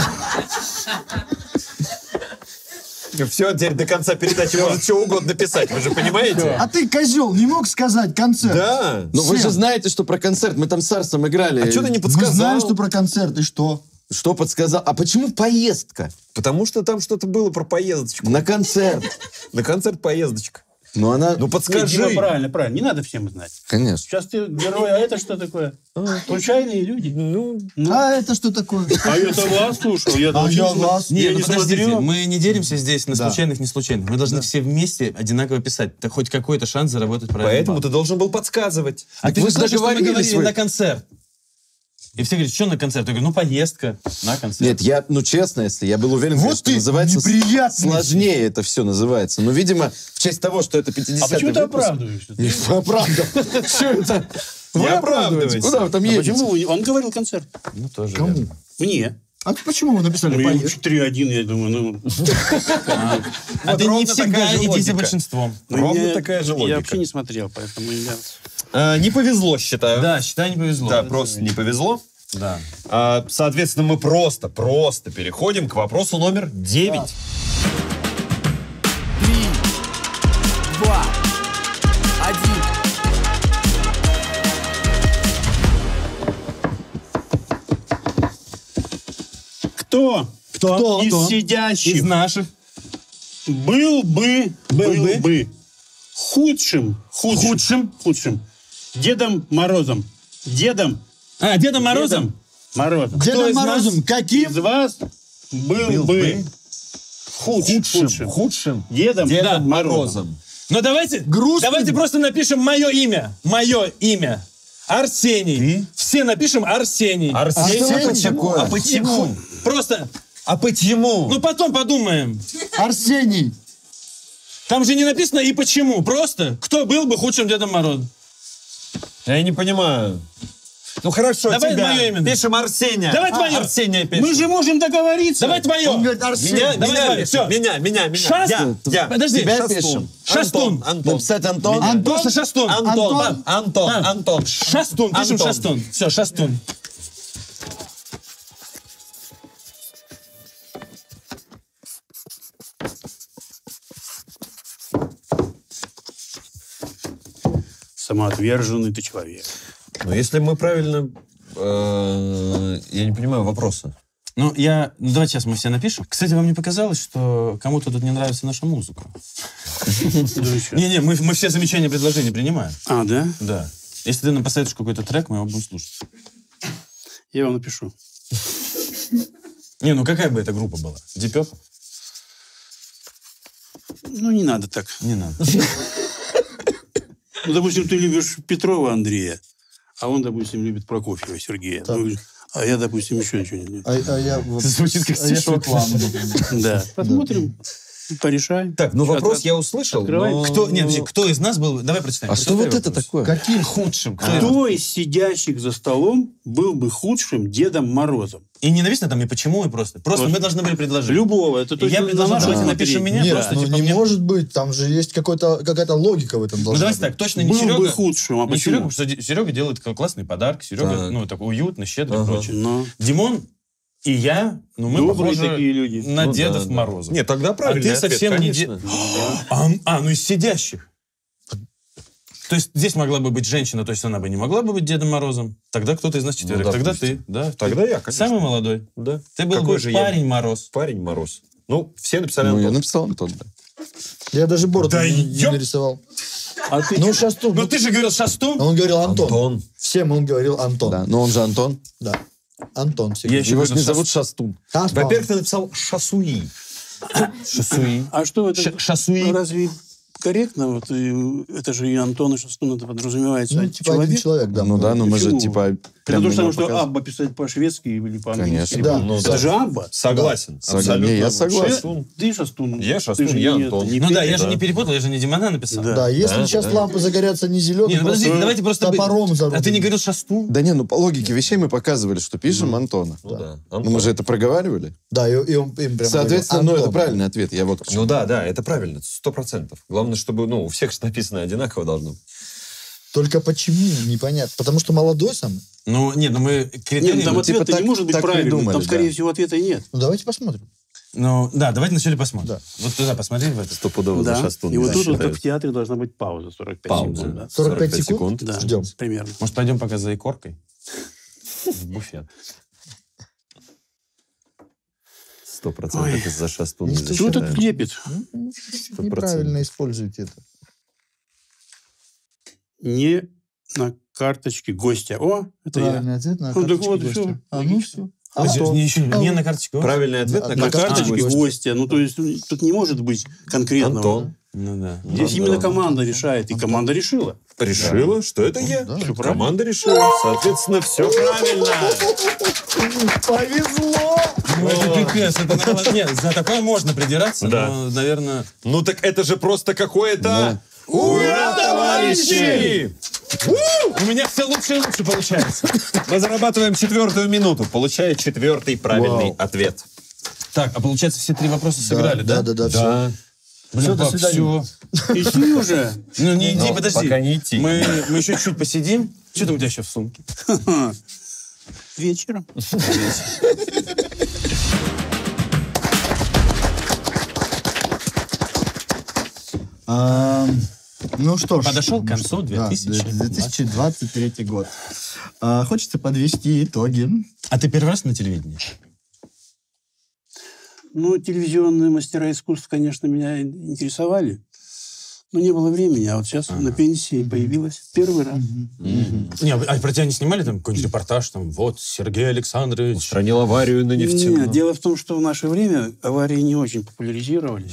Все, теперь до конца передачи может что угодно писать, вы же понимаете? А ты, козел, не мог сказать концерт? Да. Ну вы Всем. же знаете, что про концерт. Мы там с Арсом играли. А что ты не Мы подсказал? знаем, что про концерт, и что? Что подсказал? А почему поездка? Потому что там что-то было про поездочку. На концерт. На концерт поездочка. Ну она... Ну Нет, подскажи. Дима, правильно, правильно. Не надо всем знать. Конечно. Сейчас ты герой, а это что такое? Случайные люди. Ну, А это что такое? А я-то вас слушал. Я А я вас... Не, Я ну не подождите, смотрел. мы не делимся здесь на Да. случайных, не случайных. Мы должны все вместе одинаково писать. Это хоть какой-то шанс заработать правильно. поэтому ты должен был подсказывать. А ты вы же же слышишь, что мы договорились, говорили вы. на концерт. И все говорят, что на концерт? Я говорю, ну поездка на концерт. Нет, я, ну честно, если я был уверен, Вот что ты называется неприятный. сложнее это все называется. Но, видимо, в честь того, что это А пятидесятый почему ты выпуск- оправдываешься? Не оправдывал. Что это? Вы Не оправдываетесь. оправдывайся. Куда вы там А едете? почему вы- он говорил концерт? Ну тоже. Кому? верно. Мне. А почему вы написали Ну, поездку? три один, я думаю, ну... А Вот ты не ровно всегда такая же иди за логика. большинством. ну, Ровно я- такая же Я логика. вообще не смотрел, поэтому я... А, не повезло, считаю. Да, считай, не повезло. Да, просто не повезло. Да. А, соответственно, мы просто, просто переходим к вопросу номер девять. Три, два, один. Кто? Кто? Из Кто? сидящих Из наших. был бы, был, бы. бы худшим, худшим, Худшим. худшим Дедом Морозом. Дедом А, Дедом Морозом? Дедом Морозом. Дедом из нас? Морозом, каким? Из вас был, бы худшим, худшим, Худшим. Дедом, Дедом Морозом. Морозом. Ну давайте, Грустным. давайте просто напишем мое имя. Мое имя. Арсений. Все напишем Арсений. Арсений? Арсений? Почему? А почему? Просто, А почему? ну потом подумаем. Арсений. Там же не написано и почему. Просто, кто был бы худшим Дедом Морозом? Я не понимаю. Ну хорошо, Давай тебя. мое имя. Пишем Арсения. Давай А, твое. Арсения пишем. Мы же можем договориться. Давай твое. Он говорит Арсений. Меня, Давай, меня, давай, пишем. всё. меня, меня, меня. Шастун. Я, я. Подожди. Тебя Шастун. пишем. Шастун. Антон. Написать Антон? Меня. Антон. Просто Шастун. Антон. Антон. Антон. А. Антон. Шастун. Пишем Антон. Шастун. Все, Шастун. Самоотверженный ты человек. Ну, если мы правильно... э, я не понимаю вопроса. Ну, я... Ну, давайте сейчас мы все напишем. Кстати, вам не показалось, что кому-то тут не нравится наша музыка? Не-не, мы, мы все замечания и предложения принимаем. А, да? Да. Если ты нам посоветуешь какой-то трек, мы его будем слушать. Я вам напишу. Не, ну какая бы эта группа была? Deep Purple? Ну, не надо так. Не надо. Ну, допустим, ты любишь Петрова Андрея, а он, допустим, любит Прокофьева Сергея. Ну, а я, допустим, еще ничего не люблю. А, а я... вот- Звучит как а я стишок. Светлану, например. Да. Посмотрим, порешаем. Так, ну вопрос От- я услышал, открывай. но... Кто, нет, подожди, кто из нас был... Давай прочитаем. А что Прочитай вот это вопрос. такое? Каким? Худшим. Кто из нас? Кто из сидящих за столом был бы худшим Дедом Морозом? И не написано там и почему, и просто. Просто Вот. мы должны были предложить. Любого. Это И точно я на предложил, нашу давайте смотреть. напишем меня, Нет, просто ну типа не мне- может быть, там же есть какой-то, какая-то логика в этом Ну должна давайте быть. так, точно не Был Серега. бы худшим, а Не Серега, почему? потому что Серега делает классный подарок. Серега, Так. ну, такой уютный, щедрый и Ага. прочее. Но Димон и я, ну, мы добрые похожи такие люди. на Ну, Дедов да, да. Морозов. Нет, тогда А правильный ты ответ, совсем не конечно. дед. А, а, ну из сидящих. То есть здесь могла бы быть женщина, то есть она бы не могла бы быть Дедом Морозом. Тогда кто-то из нас четверых. Ну, Тогда допустим. ты, да? Тогда ты я, конечно. Самый молодой. Да. Ты был Какой бы же я? парень Мороз. Парень Мороз. Ну, все написали Ну, Антон. я написал Антон, да. Я даже бороду Да не, не ёп! нарисовал. А ты Ну, Шастун. Ну ты же говорил Шастун. Он говорил Антон. Антон. Всем он говорил Антон. Да, но он же Антон. Да. Антон всегда. Я еще Его же говорил не Шас- зовут Шастун. Антон. Во-первых, ты написал Шасуи. Шасуи. А что это? Ш- Шасуи. Разве корректно? Вот, и, это же и Антон, и Шастун, это подразумевается. Ну, типа один человек, да. Ну да, но мы же Почему? типа... Это прям то же самое, его что показываем. Абба писать по-шведски или по-английски. Конечно. Да. Ну, Это да. же Абба. Согласен. Согласен. Абсолютно. Не, я согласен. Шастун. Ты Шастун. Я Ты Шастун, же я не Антон. это, не Ну да, ты. я же Да. не перепутал, я же не Димана написал. Да. Да, если Да, сейчас да. лампы загорятся не зеленым, Не, ну подождите, просто давайте просто... топором зарубим. А ты не говорил Шастун? Да не, ну по логике вещей мы показывали, что пишем Антона. Ну да. Ну Антон. мы же это проговаривали. Да, и, и он им прям Соответственно, ну говорил, это Антон. правильный ответ. Я вот... к чему. Ну да, да, это правильно, сто процентов. Главное, чтобы ну, у всех же написано одинаково должно быть. Только почему, непонятно. Потому что молодой сам. Ну, нет, ну мы критерии... Нет, там ну, ответ типа не так- может быть так правильным. придумали, Там, скорее да. всего, ответа и нет. Ну, давайте посмотрим. Ну, да, давайте вначале посмотрим. Да. Вот туда посмотри в этот. Стопудово за Да. Шастун. И вот я тут вот считаю. в театре должна быть пауза сорок пять Пауза. секунд. Да. сорок пять секунд? Да, Ждем. примерно. Может, пойдем пока за икоркой? В буфет. Сто процентов из-за Шастун. Не не Чего тут засчитают. лепит? Неправильно используете это. Не на карточке гостя. О, это Правильный ответ на Ну, так карточке вот, гостя. всё. А ну все. Подожди, не, еще не, не на карточке. Правильный ответ Да, на я. На карточке карточке гостя. гостя. Ну, то есть, ну, тут не может быть конкретного. Антон. Ну да. Здесь Антон. именно команда решает. И команда решила. Решила, что это я. Да, Всё да. Команда решила. Соответственно, все правильно. Повезло! Ну, это пипец. Это, наверное, нет, за такое можно придираться, Да. но, наверное... Ну так это же просто какое-то... Ура, товарищи! У меня все лучше и лучше получается. Мы зарабатываем четвертую минуту, получая четвертый правильный Вау. ответ. Так, а получается, все три вопроса сыграли, да? Да, да, да. Все. Блин, Всё, до пап, свидания. всё. Иди уже. Ну, не иди, Ну, подожди. пока не идти. Мы, мы еще чуть посидим. Что там у тебя еще в сумке? Вечером. А, ну что ж. Подошел к ну концу что, да, две тысячи две тысячи двадцать третий год. А, хочется подвести итоги. А ты первый раз на телевидении? Ну, телевизионные мастера искусств, конечно, меня интересовали. Но не было времени, а вот сейчас на пенсии появилась первый раз. Не, а про тебя не снимали там какой-нибудь репортаж? Там, вот, Сергей Александрович. Устранил аварию на нефтяном. Нет, дело в том, что в наше время аварии не очень популяризировались.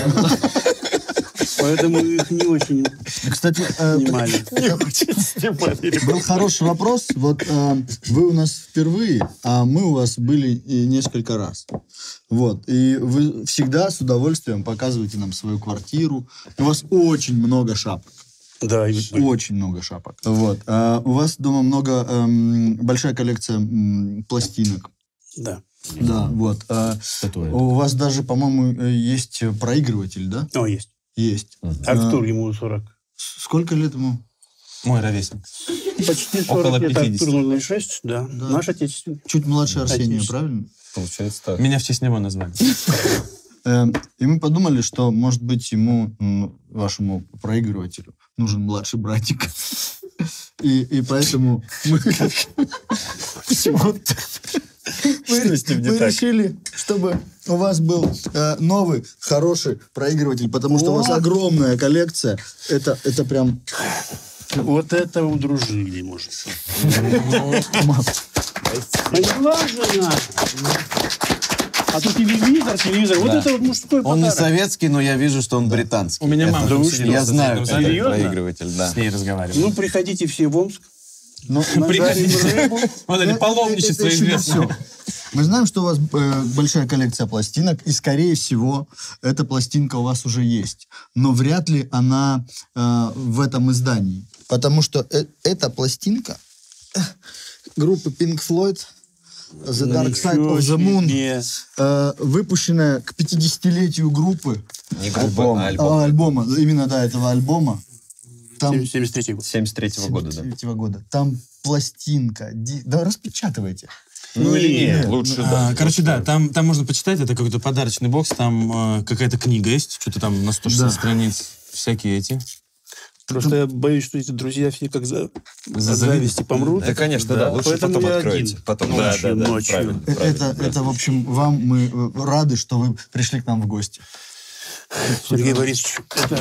Поэтому их не очень Кстати, э, снимали. был хороший вопрос. Вот э, вы у нас впервые, а мы у вас были и несколько раз. Вот. И вы всегда с удовольствием показываете нам свою квартиру. У вас очень много шапок. Да, и- Очень много шапок. Вот. А у вас дома много, эм, большая коллекция м, пластинок. да. Да, вот. А, у вас даже, по-моему, э, есть проигрыватель, да? О, есть. Есть. Артур, А, ему сорок. сколько лет ему? Мой ровесник. Почти Около сорок лет. пятидесяти. Артур ноль шесть, да. Да. Наш отечественный. Чуть младше Арсения, Отечественный. правильно? Получается так. Меня в честь него назвали. Эм, И мы подумали, что, может быть, ему, м, вашему проигрывателю, нужен младший братик. И, и поэтому мы почему-то мы, Что с ним не мы так? решили, чтобы у вас был э, новый, хороший проигрыватель, потому что у вас огромная коллекция. Это, это прям... Вот это удружили, может. Мам, Поняла жена? А тут телевизор, телевизор. Вот это вот мужской Он не подарок. советский, но я вижу, что он британский. У меня Это- мама Да там вы сидела Я в знаю, соседнем зале, этот Серьезно? проигрыватель, да. с ней разговаривали. Ну, приходите все в Омск. ну, Приходите. знаете, Вот это Ну, паломничество это еще не известное. всё. Мы знаем, что у вас э, большая коллекция пластинок, и, скорее всего, эта пластинка у вас уже есть. Но вряд ли она э, в этом издании. Потому что э- эта пластинка э, группы Pink Floyd The Dark Side of the Moon, себе. э, выпущенная к пятидесятилетию группы, Не группа, а альбом. а, альбома, именно, да, этого альбома. Там семьдесят третий год. семьдесят третьего года, да. третьего года. Там пластинка. ди- Да распечатывайте. Ну или нет, нет, лучше, А, да. короче, да, там, там можно почитать, это какой-то подарочный бокс, там э, какая-то книга есть, что-то там на сто шестьдесят Да. страниц, всякие эти. Просто я боюсь, что эти друзья все как за, За от зависти помрут. Да, конечно, да. Лучше Поэтому потом я откроете. один. Потом, Ночью, да, да, да. ночью. Правильно, Э, правильно, это, правильно. это, в общем, вам мы э, рады, что вы пришли к нам в гости. Сергей Борисович, это...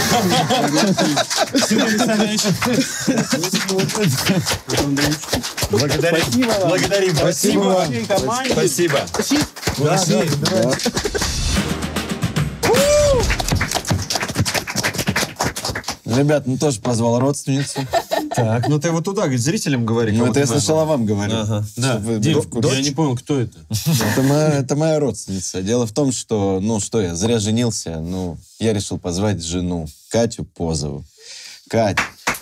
Благодарим. Благодарим. Спасибо. Спасибо. Да, да, да. Ребят, ну тоже позвал родственницу. Так, ну ты вот туда, к зрителям говори. Ну, кого это я ты назвал. сначала вам говорю. Ага. Да, Чтобы вы Дим, были в курсе. я не понял, кто это. Это моя, это моя родственница. Дело в том, что, ну что, я зря женился. Ну, я решил позвать жену, Катю Позову. Кать.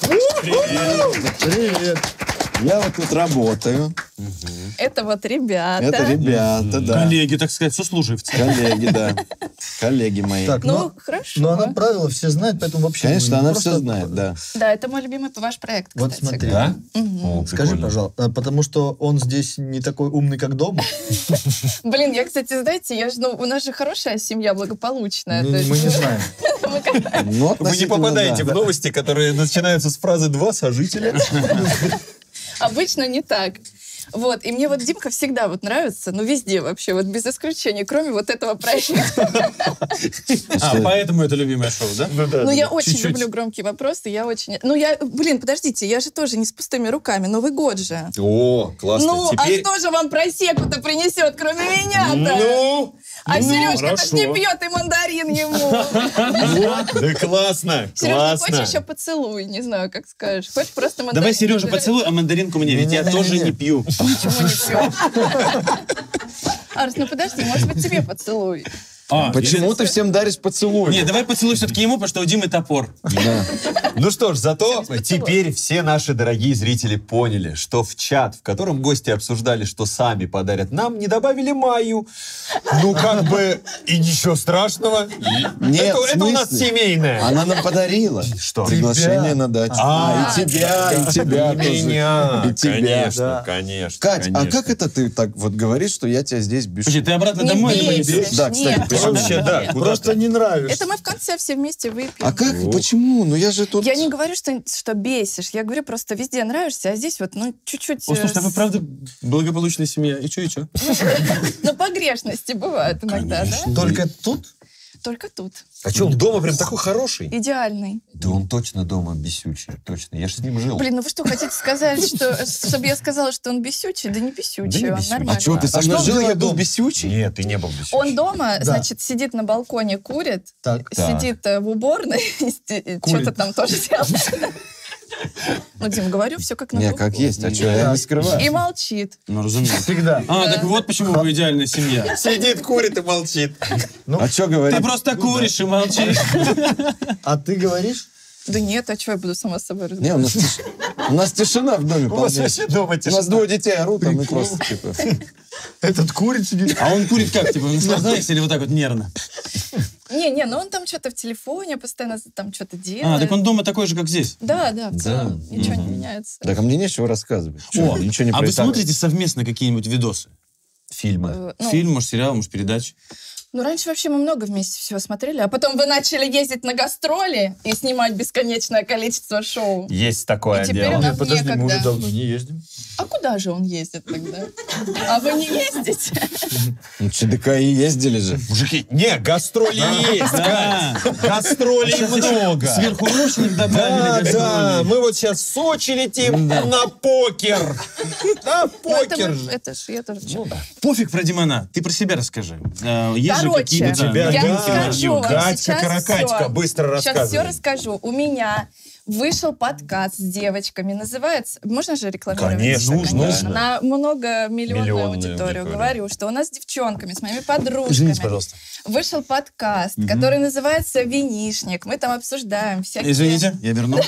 Привет. Я вот тут работаю. Это вот ребята. Это ребята, да. Коллеги, так сказать, сослуживцы. Коллеги, да. Коллеги мои. Так, Ну, но, хорошо. но она правила все знает, поэтому вообще... мы Конечно, не она просто- все знает, да. Да, это мой любимый ваш проект, Вот кстати. смотри. Да? Мгм. О, Скажи, прикольно. пожалуйста, а потому что он здесь не такой умный, как дома? Блин, я, кстати, знаете, я же, ну, у нас же хорошая семья, благополучная. Ну, То есть мы не знаем. мы как- Ну, Вы не относительно, попадаете да. в новости, которые начинаются с фразы «два сожителя». Обычно не так. Вот, и мне вот Димка всегда вот нравится, ну, везде вообще, вот без исключения, кроме вот этого проекта. А, поэтому это любимое шоу, да? Ну, я очень Чуть-чуть. люблю громкие вопросы, я очень... Ну, я... Блин, подождите, я же тоже не с пустыми руками, Новый год же. О, классно. Ну, Теперь... а кто же вам просеку-то принесет, кроме меня-то? Ну, А ну, Сережка-то ж хорошо. не пьет, и мандарин ему. да классно, Сережа, классно. хочешь еще поцелуй? Не знаю, как скажешь. Хочешь просто мандарин? Давай, Сережа, поцелуй, а мандаринку мне, ведь я тоже не пью. Ничего не пью. Арс, ну подожди, может быть, тебе поцелуй? А, Почему ты всем даришь поцелуй? Не, давай поцелуй все-таки ему, потому что у Димы топор. Да. Ну что ж, зато теперь все наши дорогие зрители поняли, что в чат, в котором гости обсуждали, что сами подарят нам, не добавили Майю. Ну, как бы, и ничего страшного. Нет, это, в это у нас смысле? семейное. Она нам подарила. Что? Приглашение на дачу. А, и тебя, и тебя И тоже. меня. И тебя. Конечно, Да. конечно. Кать, конечно. а как это ты так вот говоришь, что я тебя здесь бешу? Подожди, ты обратно Не домой либо не бесишь, берешь? Да, кстати, нет. почему? Вообще, да, куда Просто ты? не нравишься. Это мы в конце все вместе выпьем. А как? Почему? Ну я же тут... Я не говорю, что, что бесишь. Я говорю, просто везде нравишься, а здесь вот, ну, чуть-чуть... О, слушай, а вы э, правда благополучная семья? И что, и что? Ну, погрешности бывают иногда, да? Только тут? Только тут. А что, он дома прям такой хороший? Идеальный. Да он точно дома бесючий, точно. Я же с ним жил. Блин, ну вы что, хотите сказать, что чтобы я сказала, что он бесючий? Да не бесючий, Да не он бесючий. нормально. А что, ты со А мной что жил, было я был дома? бесючий? Нет, ты не был бесючий. Он дома, Да. значит, сидит на балконе, курит, Так. Так. сидит э, в уборной, что-то там тоже делает. Ну, Дим, говорю, все как на Не, духу. как есть, а что, я не скрываю. И молчит. Ну, разумеется. Всегда. А, так вот почему вы идеальная семья. Сидит, курит и молчит. А что говорить? Ты просто куришь и молчишь. А ты говоришь? Да нет, а что я буду сама с собой Не, у разговаривать? нас, тиш- у нас тишина в доме У вас полнейшая. вообще дома У нас тишина. двое детей орут, а мы просто типа... Этот курит сидит. А он курит как, типа, наслаждаясь или вот так вот нервно? Не-не, но он там что-то в телефоне постоянно там что-то делает. А, так он дома такой же, как здесь. Да, да, в Да. целом. Ничего не меняется. Так, а мне нечего рассказывать. Чё, О, ничего не а вы происходит. смотрите совместно какие-нибудь видосы? Фильмы. Э, ну, Фильм, может, сериал, может, передачи? Ну, раньше вообще мы много вместе всего смотрели, а потом вы начали ездить на гастроли и снимать бесконечное количество шоу. Есть такое И теперь дело. у нас Нет, подожди, мы некогда. уже давно не ездим. А куда же он ездит тогда? А вы не ездите? Ну, ЧДК и ездили же. Мужики, не, гастроли есть, Да. Кать. Гастролей много. Сверхурочных Да, добавили да, гастроли. мы вот сейчас в Сочи летим на покер. На Ну, это, покер. мы- это ж, я тоже... Ну, да. Пофиг про Димона, ты про себя расскажи. Э, Есть же Короче, какие-то... тебя, я да. расскажу вам Катька, сейчас Каракатька, всё. быстро Сейчас все рассказывай. расскажу. У меня вышел подкаст с девочками, называется... Можно же рекламировать? Конечно, Конечно. нужно. На многомиллионную Миллионную аудиторию. аудиторию. Говорю, что у нас с девчонками, с моими подружками Извините, пожалуйста. вышел подкаст, который называется «Винишник». Мы там обсуждаем всякие... Извините, я верну.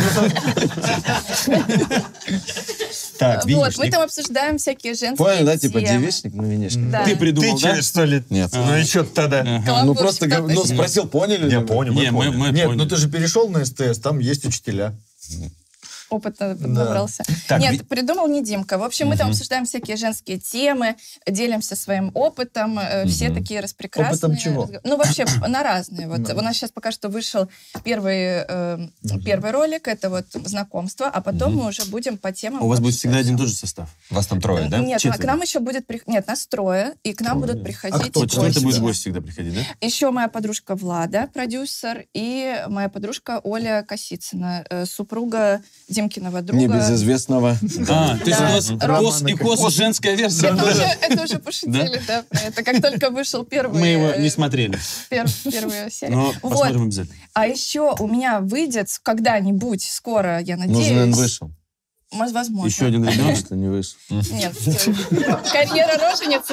Так, Вот, видишь, мы там обсуждаем всякие женские Понял, да? Типа темы. девичник, ну, винишник. Да. Ты придумал, ты да? че, что ли? Нет. Ну и что тогда? Ну, Каламбурчик просто такой. ну, спросил, поняли? Я ли вы? понял, мы Не, мы, поняли. мы Нет, поняли. ну ты же перешел на СТС, там есть учителя. опыта Да. набрался. Так, Нет, ви- придумал не Димка. В общем, мы там Мгм. обсуждаем всякие женские темы, делимся своим опытом, э, все Мгм. такие распрекрасные. Опытом чего? Разго- Ну, вообще, на разные. Вот Да. у нас сейчас пока что вышел первый, э, первый ролик, это вот знакомство, а потом Мгм. мы уже будем по темам... У вас будет вообще всегда один и всё. тот же состав? Вас там трое, да? Нет, Четверо. к нам еще будет... при- Нет, нас трое, и к нам Трое. будут приходить А кто Вот четвертый будет гости. гость всегда приходить, да? Еще моя подружка Влада, продюсер, и моя подружка Оля Косицына, э, супруга Димкиного друга. Небезызвестного. А, то есть Да. у вас Романа кос и кос женская версия. Это уже, это уже пошутили, да, про это. Как только вышел первый... Мы его э, не смотрели. пер- первая серия. Но Вот. посмотрим обязательно. А еще у меня выйдет когда-нибудь, скоро, я надеюсь... Нужен он вышел. Мож- Возможно. Еще один ребенок. Что не вышел. Нет. Карьера роженицы.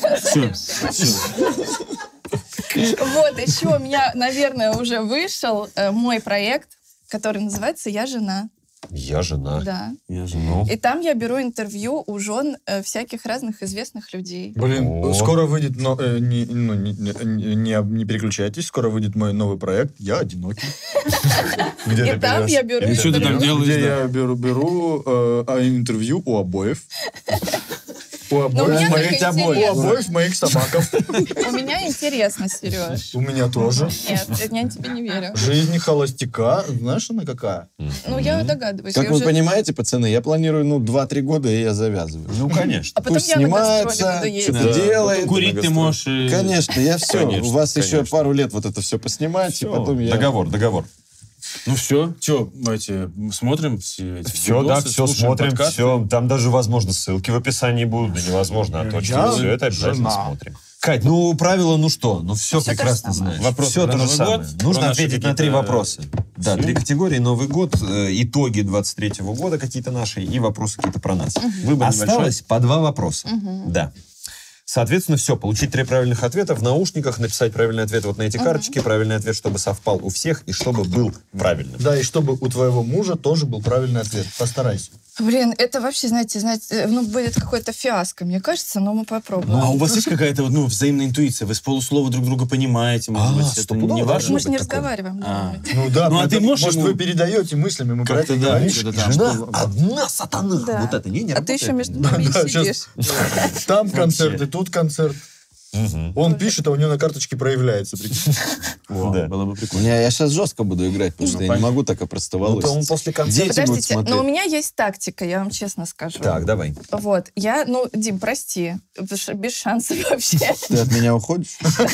Все. Вот, еще у меня, наверное, уже вышел э, мой проект, который называется «Я жена». Я жена. Да. Я же. Ну. И там я беру интервью у жен э, всяких разных известных людей. Блин, О. скоро выйдет, но, э, не, ну, не, не, не, не переключайтесь, скоро выйдет мой новый проект «Я одинокий». Где И ты там берешь? я беру И что ты там интервью. делаешь? Где да? я беру, беру э, а, интервью у обоев. У Но у обоев меня моих, только у интересно. обоев моих собаков. У меня интересно, Сереж. У меня тоже. Нет, я тебе не верю. Жизнь холостяка, знаешь, она какая? Ну, я догадываюсь. Как я вы уже- понимаете, пацаны, я планирую, ну, два-три года, и я завязываю. Ну, конечно. А потом Пусть я на гастроли снимается, буду ездить. что-то делает. Курить ты можешь. и- Конечно, я все. Конечно, У вас еще конечно. пару лет вот это все поснимать, и Всё, потом я... Договор, договор. Ну все, что, эти, смотрим все эти Все, да, видосы, все слушаем смотрим, подкасты. все. Там даже, возможно, ссылки в описании будут. Да невозможно, а точно. Я Все это обязательно жена. смотрим. Кать, ну правила, ну что, ну все, Всё то прекрасно же самое. знаешь. Вопросы Все про то же Новый самое. год, Нужно про наши ответить на три какие-то- вопроса. Да, Всё? три категории: Новый год, э, итоги двадцать третьего года какие-то наши и вопросы какие-то про нас. Выбор Осталось по два вопроса. Мгм. Да. Соответственно, все, получить три правильных ответа в наушниках, написать правильный ответ вот на эти карточки, правильный ответ, чтобы совпал у всех и чтобы был правильным. Да, и чтобы у твоего мужа тоже был правильный ответ. Постарайся. Блин, это вообще, знаете, знаете, ну, будет какое-то фиаско, мне кажется, но мы попробуем. А у вас есть какая-то вот, ну, взаимная интуиция? Вы с полуслова друг друга понимаете? Может А, быть, это стопудово не должно важно? Мы же не быть такое. разговариваем. А. Ну да, Ну, а это- ты можешь может, ему- вы передаете мыслями, мы про это Как-то да, говорим. что-то там. Жена одна сатана. Да. Вот это не, не А ты работает. еще между нами Да, сидишь. сейчас там концерт и тут концерт. Мгм. Он пишет, а у него на карточке проявляется. прикинь. Во, Да. было бы У прикольно. меня, я сейчас жестко буду играть, потому что я не могу так Ну, то он опростоволоситься. после концерта... Дети будут Подождите, смотреть. но у меня есть тактика, я вам честно скажу. Так, давай. Вот, я, ну, Дим, прости, без, без шансов вообще. Ты от меня уходишь?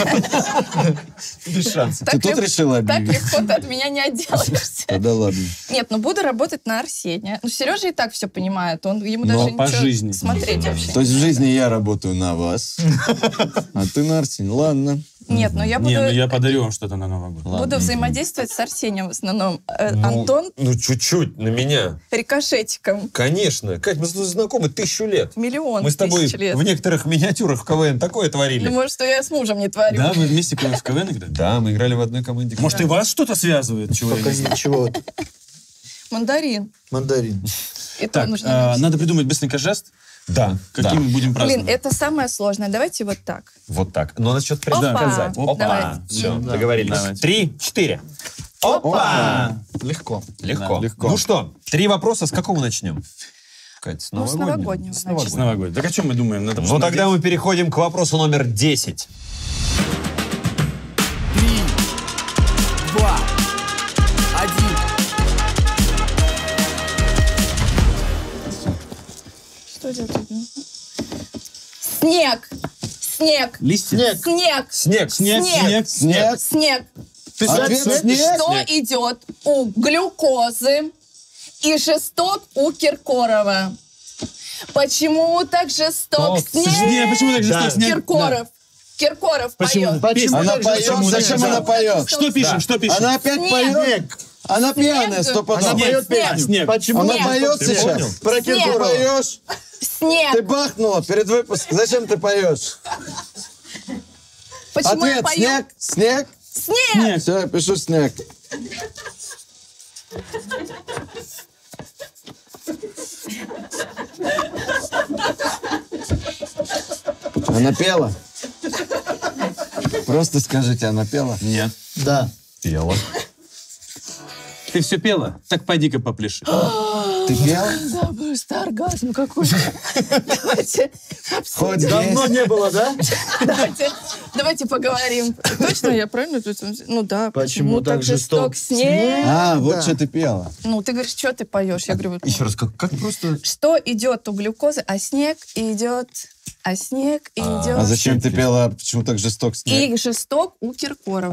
Без шансов. Ты тут лег- решила Так объявить? легко ты от меня не отделаешься. Да ладно. Нет, ну буду работать на Арсения. Ну, Сережа и так все понимает, он, ему Но даже по ничего жизни. смотреть вообще. То есть в жизни я работаю на вас, а ты на Арсень. Ладно. Нет, но я буду, Не, ну я подарю вам что-то на Новый год. буду взаимодействовать с Арсением в основном. Э, Ну, Антон Ну, чуть-чуть на меня. рикошетиком. Конечно. Кать, мы с тобой знакомы тысячу лет. Миллион Мы с тобой тысяч лет. в некоторых миниатюрах в КВН такое Ну, творили. может, что я с мужем не творю. Да, вы вместе в КВН играли? Да, мы играли в одной команде. Может, и вас что-то связывает? Чего я Пока не знаю? ничего. Мандарин. Мандарин. И то Так, нужно а, найти. надо придумать быстренько жест. Да, Каким мы будем Блин, праздновать? это самое сложное. Давайте вот так. Вот так. Но надо что-то прям Опа. сказать. Опа. Опа. Все, Да. договорились. Давайте. Три, четыре. Опа! Легко. Легко. Да, легко. Ну что, три вопроса. С какого начнем? Кать, с Ну, с новогоднего? новогоднего С начнем. С новогодним. Так о чем мы думаем? Надо Ну тогда посмотреть. мы переходим к вопросу номер десять. Три, два, один. Что делать? Снег. Снег. Листья? Снег. Снег. Снег. Снег, Снег. снег. Снег. Снег. Писать Ответ снег? снег. Что идет у глюкозы и жесток у Киркорова? Почему так жесток Ток. снег? Не, почему так жесток? Да. Снег? Киркоров. Киркоров Почему? поет. Песня. Она так же, поет, почему зачем так же? она поет? Что пишем? Что пишем? Она опять Снег. поет? Снег. Она пьяная, Снег. сто Она пудов. Снег. поет песню. Снег. Почему? Она Снег. поет Ты сейчас? понял? Про Ты Киркорова. поешь? Снег. Ты бахнула перед выпуском. Зачем ты поешь? Почему я Ответ пою? снег, снег. Снег. Все, я пишу снег. Она пела? Просто скажите, она пела? Нет. Да. Пела. Ты все пела? Так пойди-ка попляши. Ты пела? Да, просто оргазм какой-то. Давайте Хоть Давно не было, да? Давайте, давайте поговорим. Точно я правильно? Ну да. Почему так жесток снег? А, вот Да. что ты пела. Ну, ты говоришь, что ты поешь? Я говорю, вот, ну, Еще раз, как, как просто... что идет у глюкозы, а снег идет, а снег идет. А зачем ты пела «Почему так жесток снег»? И жесток у Киркорова.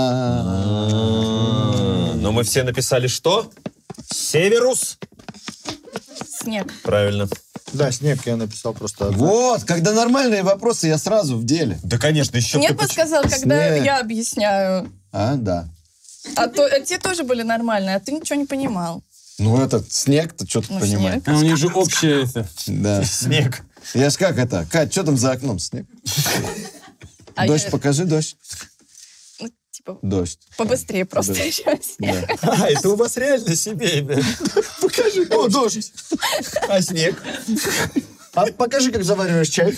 А. Но мы все написали что? Северус. Снег. Правильно. Да, снег я написал просто. Вот, когда нормальные вопросы, я сразу в деле. Да, конечно, еще... Нет, подсказал, когда Снег. я объясняю. А, да. А, то, а те тоже были нормальные, а ты ничего не понимал. Ну, этот снег-то что-то Ну, понимает. А у них же общее это. Да. Снег. Я ж как это? Кать, что там за окном? Снег? А Дождь, я- покажи дождь. Ну, типа, Дождь. побыстрее просто Да. еще снег. А, это у вас реально семейное. Покажи. О, дождь. А снег? А покажи, как завариваешь чай.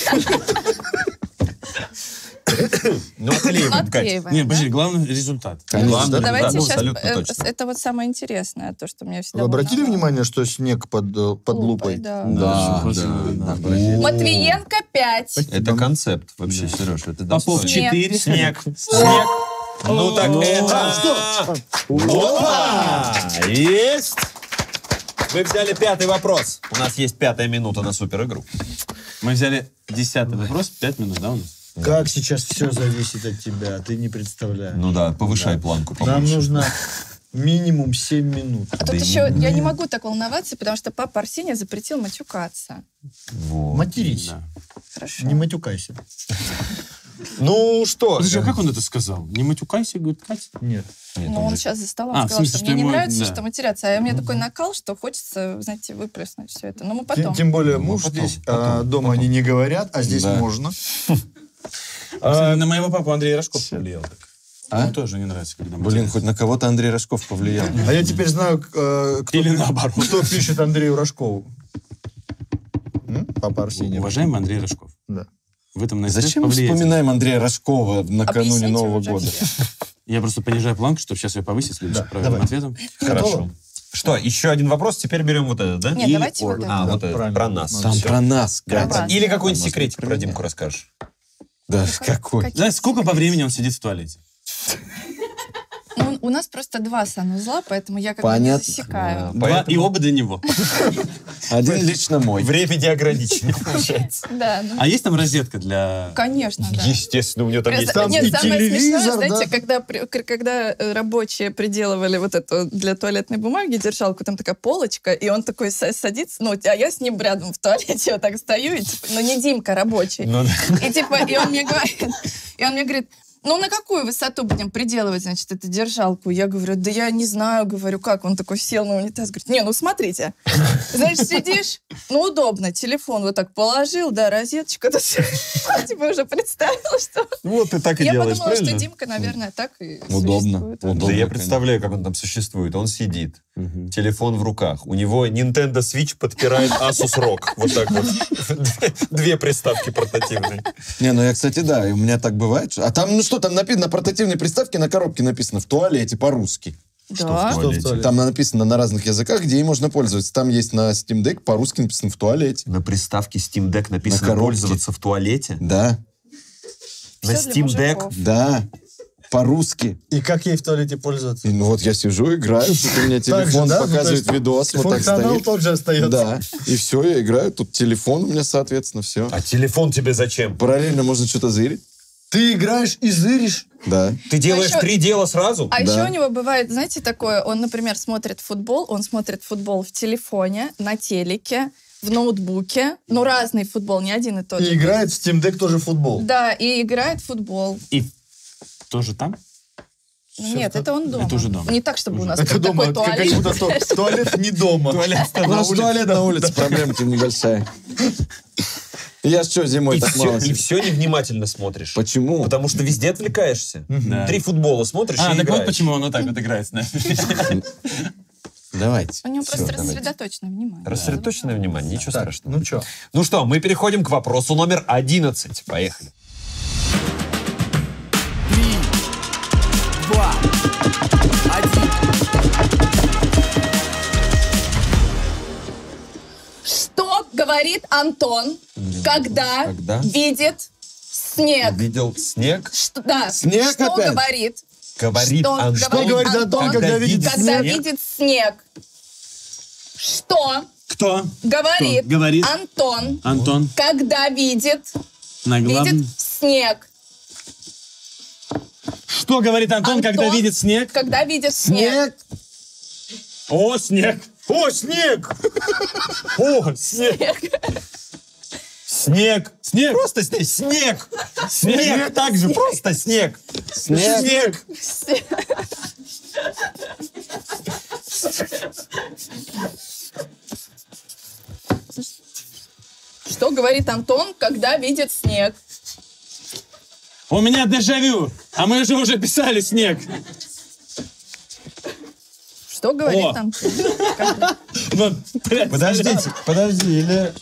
Ну, отклеиваем, Катя. Отклеиваем, Нет, да? подожди, главный результат. Главное, Давайте да, ну, сейчас, абсолютно э, точно. это вот самое интересное, то, что меня всегда Вы обратили волновало. внимание, что снег под, э, под лупой? Да. Да, Да, да. Матвиенко пять. Это концепт вообще, Сереж. Это Попов достойно. четыре. Снег. Снег. Ну так это... Опа! Есть! Вы взяли пятый вопрос. У нас есть пятая минута на суперигру. Мы взяли десятый вопрос, пять минут, да, у нас? Как сейчас все зависит от тебя, ты не представляешь. Ну да, повышай планку Нам побольше. нужно минимум семь минут. А тут еще я не могу так волноваться, потому что папа Арсения запретил матюкаться. Вот. Матерись. Да. Хорошо. Не матюкайся. Ну что? Подожди, а как он это сказал? Не матюкайся, говорит, Катя? Нет. Ну, он сейчас за столом А, в сказал, смысле, что что мне не ему- нравится, да. что матерятся. А у меня такой накал, что хочется, знаете, выплеснуть все это. Но мы потом. Тем, тем более Ну, муж потом, здесь, потом, а дома они не говорят, а здесь Да. можно. Кстати, на моего папу Андрей Рожков повлиял так. А? Ему тоже не нравится, когда Блин, матерятся. хоть на кого-то Андрей Рожков повлиял. А я теперь знаю, э, кто, Или наоборот. кто пишет Андрею Рожкову. М? Папа Арсений. Уважаемый Андрей Рожков. Да. В этом на Зачем мы вспоминаем Андрея Рожкова накануне Объясните Нового уже года? все. Я просто понижаю планку, чтобы сейчас ее повысить следующим Да, правильным давай. ответом. Хорошо. Что, еще один вопрос? Теперь берем вот этот, да? Нет, Или давайте вот or- А, это. вот этот, правильно. про нас. Там Там Всё. про нас, Про Катя. вас. Или какой-нибудь Может, секретик про про меня. Димку расскажешь. Да, какой? Знаешь, сколько по времени он сидит в туалете? Ну, у нас просто два санузла, поэтому я как бы не Понятно. засекаю. Два, Поэтому- и оба для него. Один лично мой. Время не ограничено, получается. Да, ну, А есть там розетка для... конечно, да. Естественно, у него там есть... Просто- Нет, и самое телевизор, смешное, знаете, да. когда, при- к- когда э, рабочие приделывали вот эту для туалетной бумаги держалку, там такая полочка, и он такой са- садится, ну, а я с ним рядом в туалете вот так стою, и, типа, ну, не Димка рабочий. Ну, да. И типа, и он мне говорит, и он мне говорит, ну, на какую высоту будем приделывать, значит, эту держалку? Я говорю, да я не знаю, говорю, как. Он такой сел на унитаз, говорит, не, ну, смотрите. Значит, сидишь, ну, удобно, телефон вот так положил, да, розеточка. тут Типа уже представил, что... Вот ты так и Я делаешь, подумала, что правильно? Димка, наверное, так и Удобно. существует. Да Удобно, я конечно. представляю, как он там существует. Он сидит, телефон в руках. У него Nintendo Switch подпирает Asus ROG. Вот так вот. Две приставки портативные. Не, ну я, кстати, да, и у меня так бывает. А там, ну что, там написано на портативной приставке, на коробке написано «в туалете» по-русски. Да. Что в туалете? Там написано на разных языках, где ей можно пользоваться. Там есть на Steam Deck по-русски написано «в туалете». На приставке Steam Deck На написано коробке. «пользоваться в туалете». Да, На Всё для Steam Deck. мужиков. да, по-русски. И как ей в туалете пользоваться? И, ну вот я сижу, играю, тут у меня Так же, телефон да? Ну, то показывает есть видос, вот так функционал стоит. тот же остается. Да, и все, я играю, тут телефон у меня, соответственно, все. А телефон тебе зачем? Параллельно можно что-то зырить. Ты играешь и зыришь. Да. Ты делаешь еще- три дела сразу? А Да. еще у него бывает, знаете, такое, он, например, смотрит футбол, он смотрит футбол в телефоне, на телеке, в ноутбуке, ну, разный футбол, не один и тот же. И играет в Steam Deck тоже в футбол. Да, и играет в футбол. И тоже там? Нет, это он дома. Это уже дома. Не так, чтобы у нас Это тут дома, такой как туалет. будто то- туалет не дома. У нас туалет на улице, проблемка небольшая. Я что, зимой И так все, мало... и все невнимательно смотришь. Почему? Потому что везде отвлекаешься. Да. Три футбола смотришь А, и так вот играешь. почему он вот так вот играет с нами. Давайте. У него Всё, просто давайте. рассредоточенное внимание. Рассредоточенное внимание, ничего Так, страшного. ну что? Ну что, мы переходим к вопросу номер одиннадцать. Поехали. Три, два, один. говорит Антон, когда, Когда? видит снег? Видел снег? Что, да. Снег Что опять? говорит? Говорит Что Антон. Что говорит Антон, когда видит Когда снег? видит снег. Что Кто? говорит, Кто? Говорит. Антон, Антон. когда видит, На главном. видит снег? Что говорит Антон, Антон, когда видит снег? Когда видит снег. О, снег. О, снег! О, снег! Снег! Снег! Просто снег! Снег! Снег! Так же, просто снег! Снег. Снег! Что говорит Антон, когда видит снег? У меня дежавю, а мы же уже писали снег. Что говорит О. Антон? Вот, блядь, Подождите, подожди, или...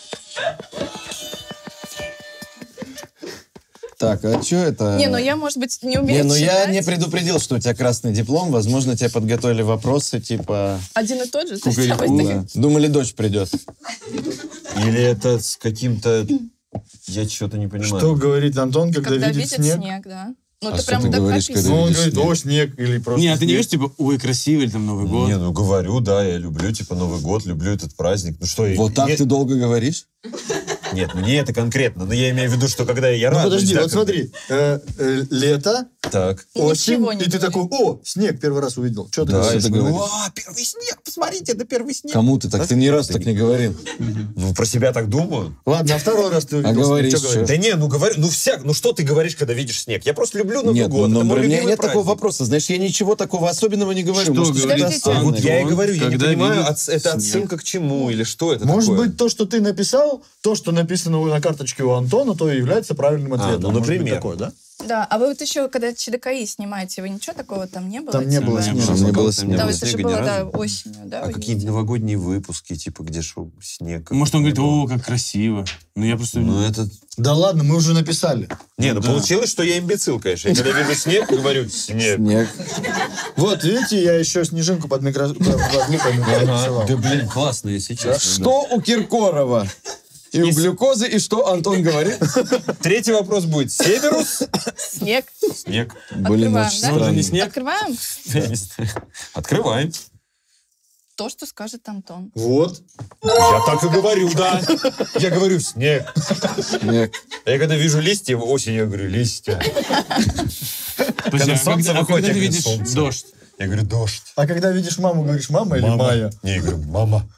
Так, а что это? Не, ну я, может быть, не умею Не, ну я читать. не предупредил, что у тебя красный диплом. Возможно, тебе подготовили вопросы, типа... Один и тот же? Кукареку. Зачем Да. это? Думали, дочь придет. Или это с каким-то... Я что-то не понимаю. Что говорит Антон, когда, Когда видит, видит снег? снег, да. Ну, А ты что прям ты так говоришь, когда Ну, описываешь. он видишь говорит, снег? о, снег, или просто Не, а ты не снег. говоришь, типа, ой, красивый, или там Новый год? Не, ну говорю, да, я люблю, типа, Новый год, люблю этот праздник. Ну что, Вот так не- ты долго говоришь? Нет, ну не это конкретно, но я имею в виду, что когда я Ну, радуюсь... подожди, да, вот когда- смотри, э, э, лето, Так. осень, Ничего не и ты говори. такой, о, снег первый раз увидел. Что ты Да, говоришь? это говоришь. О, первый снег, посмотрите, это первый снег. Кому ты так? Ты ни раз так не говорил. Ну, про себя так думаю. Ладно, а второй раз ты увидел снег, говоришь что что? говоришь? Да не, ну говорю, ну всяк, ну что ты говоришь, когда видишь снег? Я просто люблю Новый Нет, год, ну, это мой у меня любимый нет такого праздник. вопроса. Знаешь, я ничего такого особенного не говорю. Что Может, говорит что-то Подождите. странное. Вот я и говорю, я не Когда понимаю, видит отс- это отсылка к чему или что это Может такое? быть, то, что ты написал, то, что написано на карточке у Антона, то и является правильным ответом. ну, Может быть, например. такое, да? Да, а вы вот еще, когда ЧДКИ снимаете, вы ничего такого там не было? Там не было Типа, снега. Там не было Там снега. Да, было это же снега ни было, да, разу. осенью, да? А вы какие-нибудь видели? новогодние выпуски, типа, где шо, снег? Может, он говорит, о, как красиво. Ну, я просто... Ну, это... Да ладно, мы уже написали. Не, ну да. получилось, что я имбецил, конечно. Я когда вижу снег, говорю, снег. Снег. Вот, видите, я еще снежинку под микрофоном нарисовал. Да, блин, классно, если честно. Что у Киркорова? И у глюкозы, и что Антон говорит? Третий вопрос будет. Северус? Снег. Снег. Блин, Открываем, очень да? Он же не странно. снег. Открываем Открываем. то, что скажет Антон. Вот. Я так и говорю, да. Я говорю, снег. Снег. А я когда вижу листья осенью, я говорю, листья. Подожди, Когда а солнце когда- а выходит, когда ты я говорю, видишь солнце. дождь? Я говорю, дождь. А когда видишь маму, говоришь, мама или Майя? Не, я говорю, мама.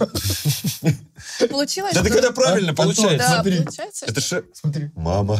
Получилось, Да ты что- когда правильно Антон, получается. Да, смотри. получается, Это же Смотри. мама.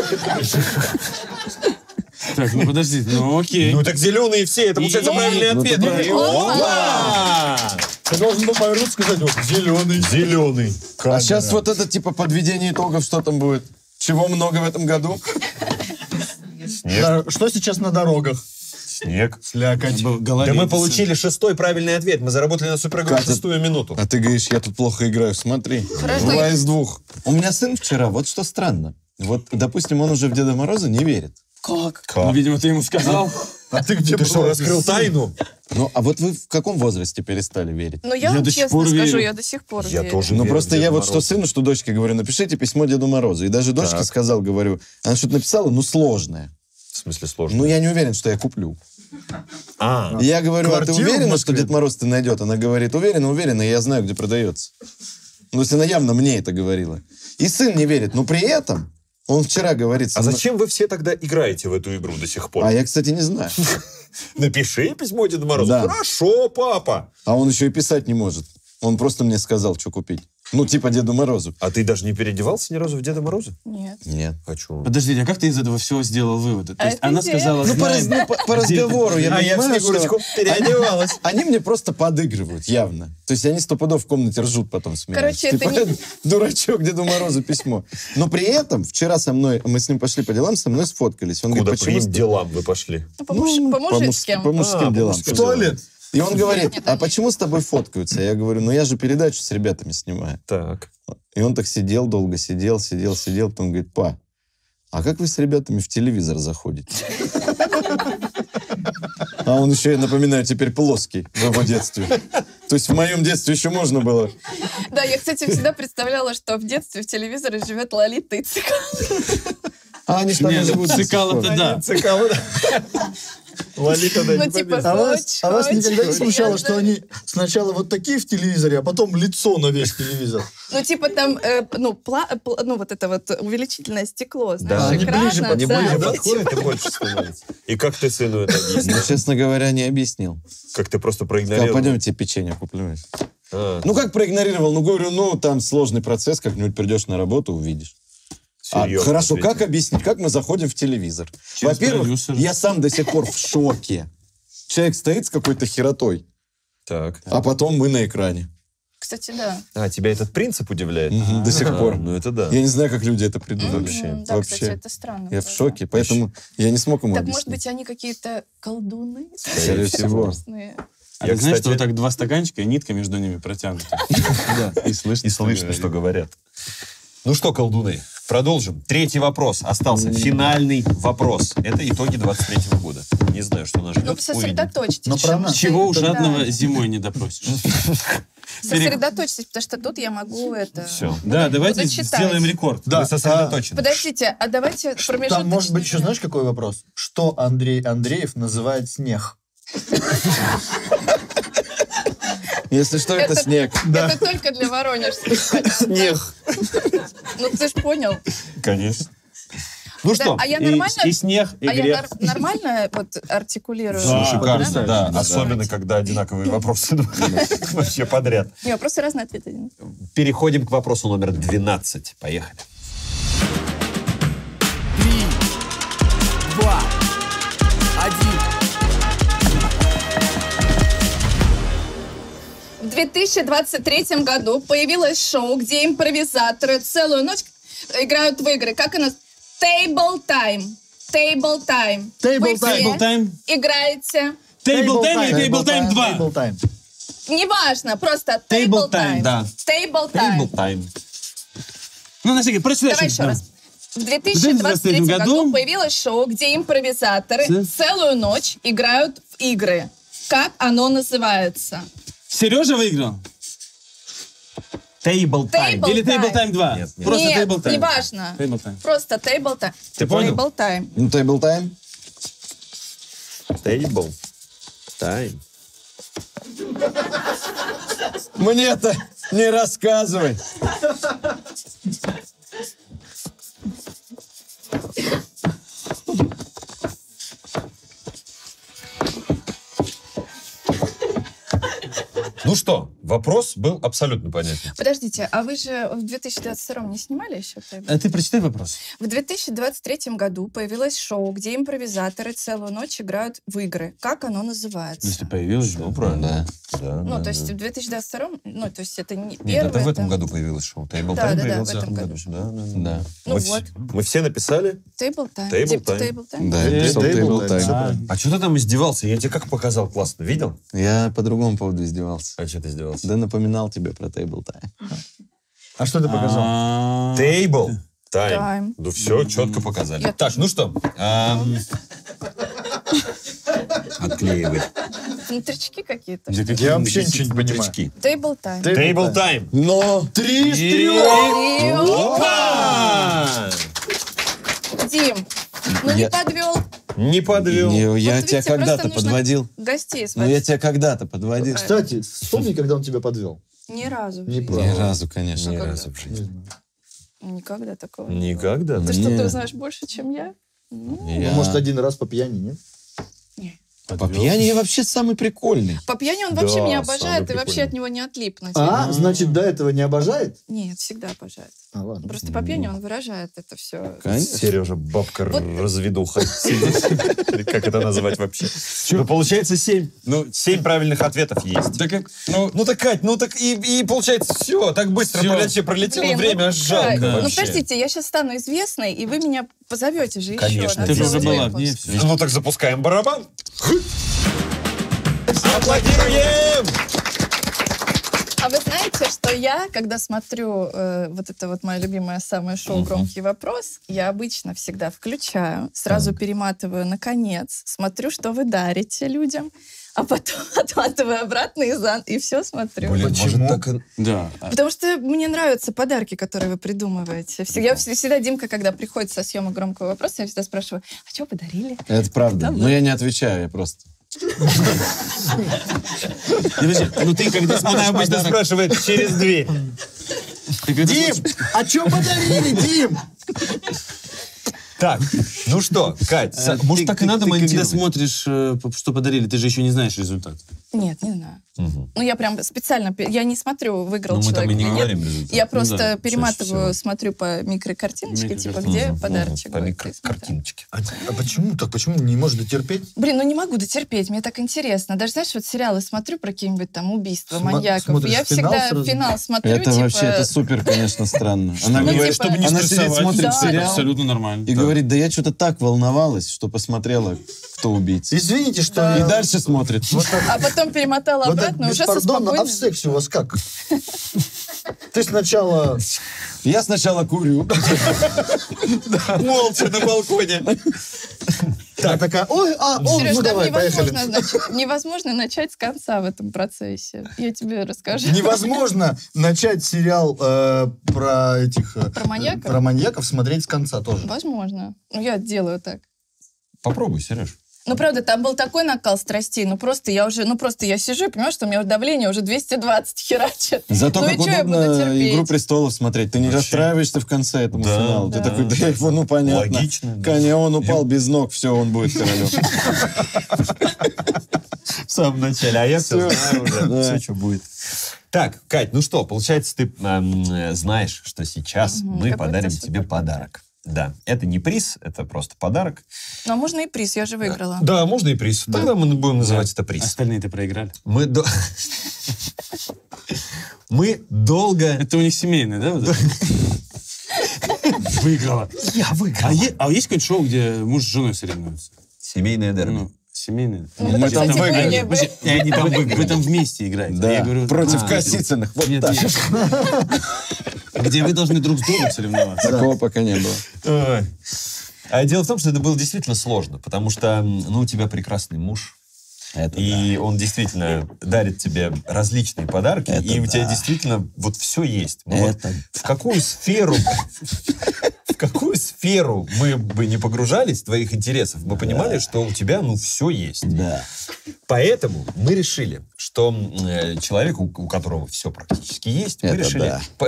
Так, ну подожди, ну окей. Ну так зеленые все, это получается И- правильный ну, ответ. так- И- Опа! Ты должен был повернуться и сказать, вот, зеленый. Зеленый. А сейчас вот это типа подведение итогов, что там будет? Чего много в этом году? Снег. Да, что сейчас на дорогах? Снег. Слякоть. Да мы получили шестой правильный ответ. Мы заработали на супергруппу Катя, шестую минуту. А ты говоришь, я тут плохо играю. Смотри. Хорошо. Два из двух. У меня сын вчера, вот что странно. Вот, допустим, он уже в Деда Мороза не верит. Как? Ну, видимо, ты ему сказал. А ты где Ты что, была? раскрыл тайну? Ну, а вот вы в каком возрасте перестали верить? Ну, я, Я вам до сих честно пор скажу, верю. я до сих пор Я верю. тоже. Ну, верю в просто Деда я вот что Мороза. сыну, что дочке говорю, напишите письмо Деду Морозу. И даже дочке Так. сказал, говорю, она что-то написала, ну, сложное. В смысле сложно? Ну, я не уверен, что я куплю. А, И я говорю, а ты Квартиру в уверена, Москве? что Дед Мороз ты найдет? Она говорит, уверена, уверена, и я знаю, где продается. Ну, если она явно мне это говорила. И сын не верит, но при этом он вчера говорит... а со мной- зачем вы все тогда играете в эту игру до сих пор? А я, кстати, не знаю. Напиши письмо Деду Морозу. Да. Хорошо, папа. А он еще и писать не может. Он просто мне сказал, что купить. Ну, типа Деду Морозу. А ты даже не переодевался ни разу в Деда Мороза? Нет. Нет. Хочу. Подождите, а как ты из этого всего сделал выводы? То А есть это она идея. сказала, Ну, по, раз- знаем, ну, по- по разговору я А я в понимаю, Снегурочку что... переодевалась. Они мне просто подыгрывают, явно. То есть они сто пудов в комнате ржут потом с меня. Короче, это Типа, не- дурачок, Деду Морозу письмо. Но при этом вчера со мной, мы с ним пошли по делам, со мной сфоткались. Он Куда говорит, по почему... каким делам вы пошли? Ну, по, муж- по По, мужицким. мужским, по мужским А, по делам. мужским В туалет. И он говорит, а почему с тобой фоткаются? Я говорю, ну я же передачу с ребятами снимаю. Так. И он так сидел, долго сидел, сидел, сидел. Потом говорит, па, а как вы с ребятами в телевизор заходите? А он еще, я напоминаю, теперь плоский в его детстве. То есть в моем детстве еще можно было. Да, я, кстати, всегда представляла, что в детстве в телевизоре живет Лолита и Цикало. А они же там Нет, живут. Цикало-то да. Цикало, да. Лолита, да, Ну, не типа, победит. А вас, а вас Очень никогда не смущало, приятно. что они сначала вот такие в телевизоре, а потом лицо на весь телевизор? Ну, типа там, э, ну, пла- пла- ну, вот это вот увеличительное стекло, знаешь, Да. Они экрана. ближе да, Не ближе да, подходит, и больше становится. И как ты сыну это Ну, объяснил? честно говоря, не объяснил. Как ты просто Сказал, проигнорировал? пойдемте печенье куплю. А, Ну, как проигнорировал? Ну, говорю, ну, там сложный процесс, как-нибудь придешь на работу, увидишь. А, серьезно хорошо, ответил. как объяснить, как мы заходим в телевизор? Через Во-первых, продюсера. я сам до сих пор в шоке. Человек стоит с какой-то херотой, Так. а потом мы на экране. Кстати, да. А, тебя этот принцип удивляет? Мгм, до сих А, пор. Ну, это да. Я не знаю, как люди это придумали. Вообще. М, Да, Вообще. кстати, это странно. Я в тоже. шоке, поэтому я не смог ему Так, объяснить. может быть, они какие-то колдуны? Скорее всего. Вкусные. А Я, ты знаешь, кстати- что вот так два стаканчика, и нитка между ними протянута. И слышно, И слышно, что говорят. Ну что, колдуны, продолжим. Третий вопрос. Остался финальный вопрос. Это итоги двадцать третьего года. Не знаю, что нас ждет. Ну, Увидим. сосредоточьтесь. Но про потому нас. что- Чего у да. жадного зимой не допросишь? Сосредоточьтесь, потому что тут я могу это... Все. Да, давайте буду читать. сделаем рекорд. Да, Мы сосредоточены. Подождите, а давайте промежуточный... Там может быть еще, знаешь, какой вопрос? Что Андрей Андреев называет снег? Если что, это Это- снег. Это только для воронежских. Снег. Ну, ты ж понял. Конечно. Ну Да, что, а я И, нормально... и снег, и А я грех. нар- нормально вот артикулирую? Да, шикарно, Нормально? да. Да. Особенно, когда одинаковые вопросы вообще подряд. Не, просто разный ответ один. Переходим к вопросу номер двенадцать. Поехали. Три, два, один. В две тысячи двадцать третьем году появилось шоу, где импровизаторы целую ночь играют в игры. Как оно? Table Time. Table Time. Table Вы Time. все Table Time. играете. Table Time или Table Time два? Table Time. Неважно, просто Table Table Time, Time. да. Table Time. Table time. Ну, на всякий, прочитай. Давай что- еще раз. В две тысячи двадцать третьем году появилось шоу, где импровизаторы Да. целую ночь играют в игры. Как оно называется? Сережа выиграл? Table time. Table Или Table Time. Time два? Нет, нет. Просто Нет, Table Time. неважно. Table Time. Просто Table Time. Ты понял? Table Time. Ну, table time. Table time. Мне-то не рассказывай. Ну что, вопрос был абсолютно понятен. Подождите, а вы же в две тысячи двадцать втором не снимали еще Table? А ты прочитай вопрос. В две тысячи двадцать третьем году появилось шоу, где импровизаторы целую ночь играют в игры. Как оно называется? Если появилось, Ну, да. правильно. Да, Ну, да, то есть да. в две тысячи двадцать втором, ну, то есть это не Нет, первое. это в этом это- году появилось шоу. Table Да, Time да, да, появился в этом году. Да, да, да. Да. Ну мы, вот. вс- мы все написали. Table Time. Table Типа Time. Table Time. Да, я писал Table table time, time. А, А что ты там издевался? Я тебе как показал классно. Видел? Я по другому поводу издевался. А что ты издевался? Да напоминал тебе про table time. А что ты показал? а, Table time. Time. Ну все, четко показали. Я Так, ну что? ам, Отклеивай. Внутрички какие-то. где какие- Я вообще ничего не понимаю. Внутрички. Table Time. Table time. Но Три из И- трех! Опа! Дим, ну не Я- подвел. Не подвел. Не, я Вот тебя видите, когда-то просто нужно подводил. Гостей Ну, звать. я тебя когда-то подводил. Кстати, вспомни, когда он тебя подвел. Ни разу. в Не жизни. правда. Ни разу, конечно. Ни когда? разу в жизни. Никогда такого не было. Никогда. Ты да? что, Не. ты знаешь больше, чем я? Ну, Я- Ну, может, один раз по пьяни, нет? По пьяни я вообще самый прикольный. по пьяни он Да, вообще меня самый обожает, и вообще прикольный. от него не отлипнуть. А, значит, до этого не обожает? Нет, всегда обожает. А, ладно. Просто по пьяни он выражает это все. Конечно. Сережа, бабка Вот. разведуха. Или как это назвать вообще? Ну, получается, семь. Ну, семь правильных ответов есть. Да как, ну, Ну так, Кать, ну так и, и получается все, так быстро Всё. полетело, пролетело время, аж жалко Ну, вообще. подождите, я сейчас стану известной, и вы меня позовете же еще. Конечно, на ты же целый уже была, выпуск. где все? Ну так запускаем барабан. Аплодируем! А вы знаете, что я, когда смотрю э, вот это вот мое любимое самое шоу «Громкий вопрос», я обычно всегда включаю, сразу перематываю на конец, смотрю, что вы дарите людям, а потом отматываю обратно и, за... и все смотрю. Блин, Почему? может, так и- Да. Потому что мне нравятся подарки, которые вы придумываете. Всегда- Я вс- всегда, Димка, когда приходит со съемок «Громкого вопроса», я всегда спрашиваю, а что подарили? Это правда. Но я не отвечаю, я просто... Подожди, ну ты когда смотришь Она обычно подарок... спрашивает через дверь. ты когда Дим, смотришь- а что подарили, Дим? Так, ну что, Кать, Э, может, ты- так и ты- надо ты когда монтировать? смотришь, э, что подарили, ты же еще не знаешь результат. Нет, не знаю. Мгм. Ну, я прям специально, пе- я не смотрю, выиграл Ну, мы там человек и не или нет. говорим результат. Я Ну просто да, чаще перематываю, всего. смотрю по микрокартиночке, типа, Микрокартиночке. где Мгм, подарочек По будет. и смотрю. микрокартиночке. А, а почему так? Почему не можешь дотерпеть? Блин, ну не могу дотерпеть, мне так интересно. Даже, знаешь, вот сериалы смотрю про какие-нибудь там убийства, Сма- маньяков. смотришь Я финал всегда сразу? финал смотрю, Это типа... вообще, это супер, конечно, странно. Она Ну, говорит, типа- Чтобы не она сидит, стрессовать. смотрит Да. сериал Абсолютно нормально. и говорит, да я что-то так волновалась, что посмотрела, кто убийца. Извините, что... Да. И я- дальше смотрит. Вот так, А потом перемотала вот так обратно, уже со беспардонно. А в спокойным... сексе у вас как? Ты сначала... Я сначала курю. Молча на балконе. Так, такая, ой, а, о, Сереж, ну там давай, поехали. невозможно, значит, невозможно начать с конца в этом процессе. Я тебе расскажу. Невозможно начать сериал э, про этих... э, Про маньяков? Про маньяков смотреть с конца тоже. Возможно. Ну, я делаю так. Попробуй, Сереж. Ну, правда, там был такой накал страстей, ну, просто я уже, ну, просто я сижу и понимаю, что у меня давление уже двести двадцать херачит. Зато ну, как и что я буду удобно терпеть? «Игру престолов» смотреть. Ты не Вообще. расстраиваешься в конце этому Да. финалу. Ты Да. такой, да его, ну понятно. Логично, да. Коня, он упал без ног, все, он будет королем. В самом начале, а я все Всё. знаю уже, Да. все, что будет. Так, Кать, ну что, получается, ты эм, э, знаешь, что сейчас Мгм, мы какой-то подарим супер тебе подарок. Да, это не приз, это просто подарок. Ну, а можно и приз, я же выиграла. Да, можно и приз. Тогда мы будем называть это приз. Остальные-то проиграли. Мы, до- мы долго... Это у них семейное, да? вот это? Выиграла. Я выиграл. А, е- а есть какое-нибудь шоу, где муж с женой соревнуются? Семейное дерби. Ну, семейное. Ну, Мы это, там кстати, выиграли. были бы. Подожди, и они там вы, вы там вместе играете. Да, Я говорю, против а, Косицыных. Вот нет, так. нет. Где вы должны друг с другом соревноваться. Такого пока не было. Ой. А дело в том, что это было действительно сложно, потому что, ну, у тебя прекрасный муж, Это и он действительно дарит тебе различные подарки, Это и у тебя да. действительно вот все есть. Ну, вот Это- в какую сферу, в какую сферу мы бы не погружались твоих интересов, мы понимали, что у тебя, ну, все есть. Да. Поэтому мы решили, что э, человеку, у которого все практически есть, мы Это решили да. по-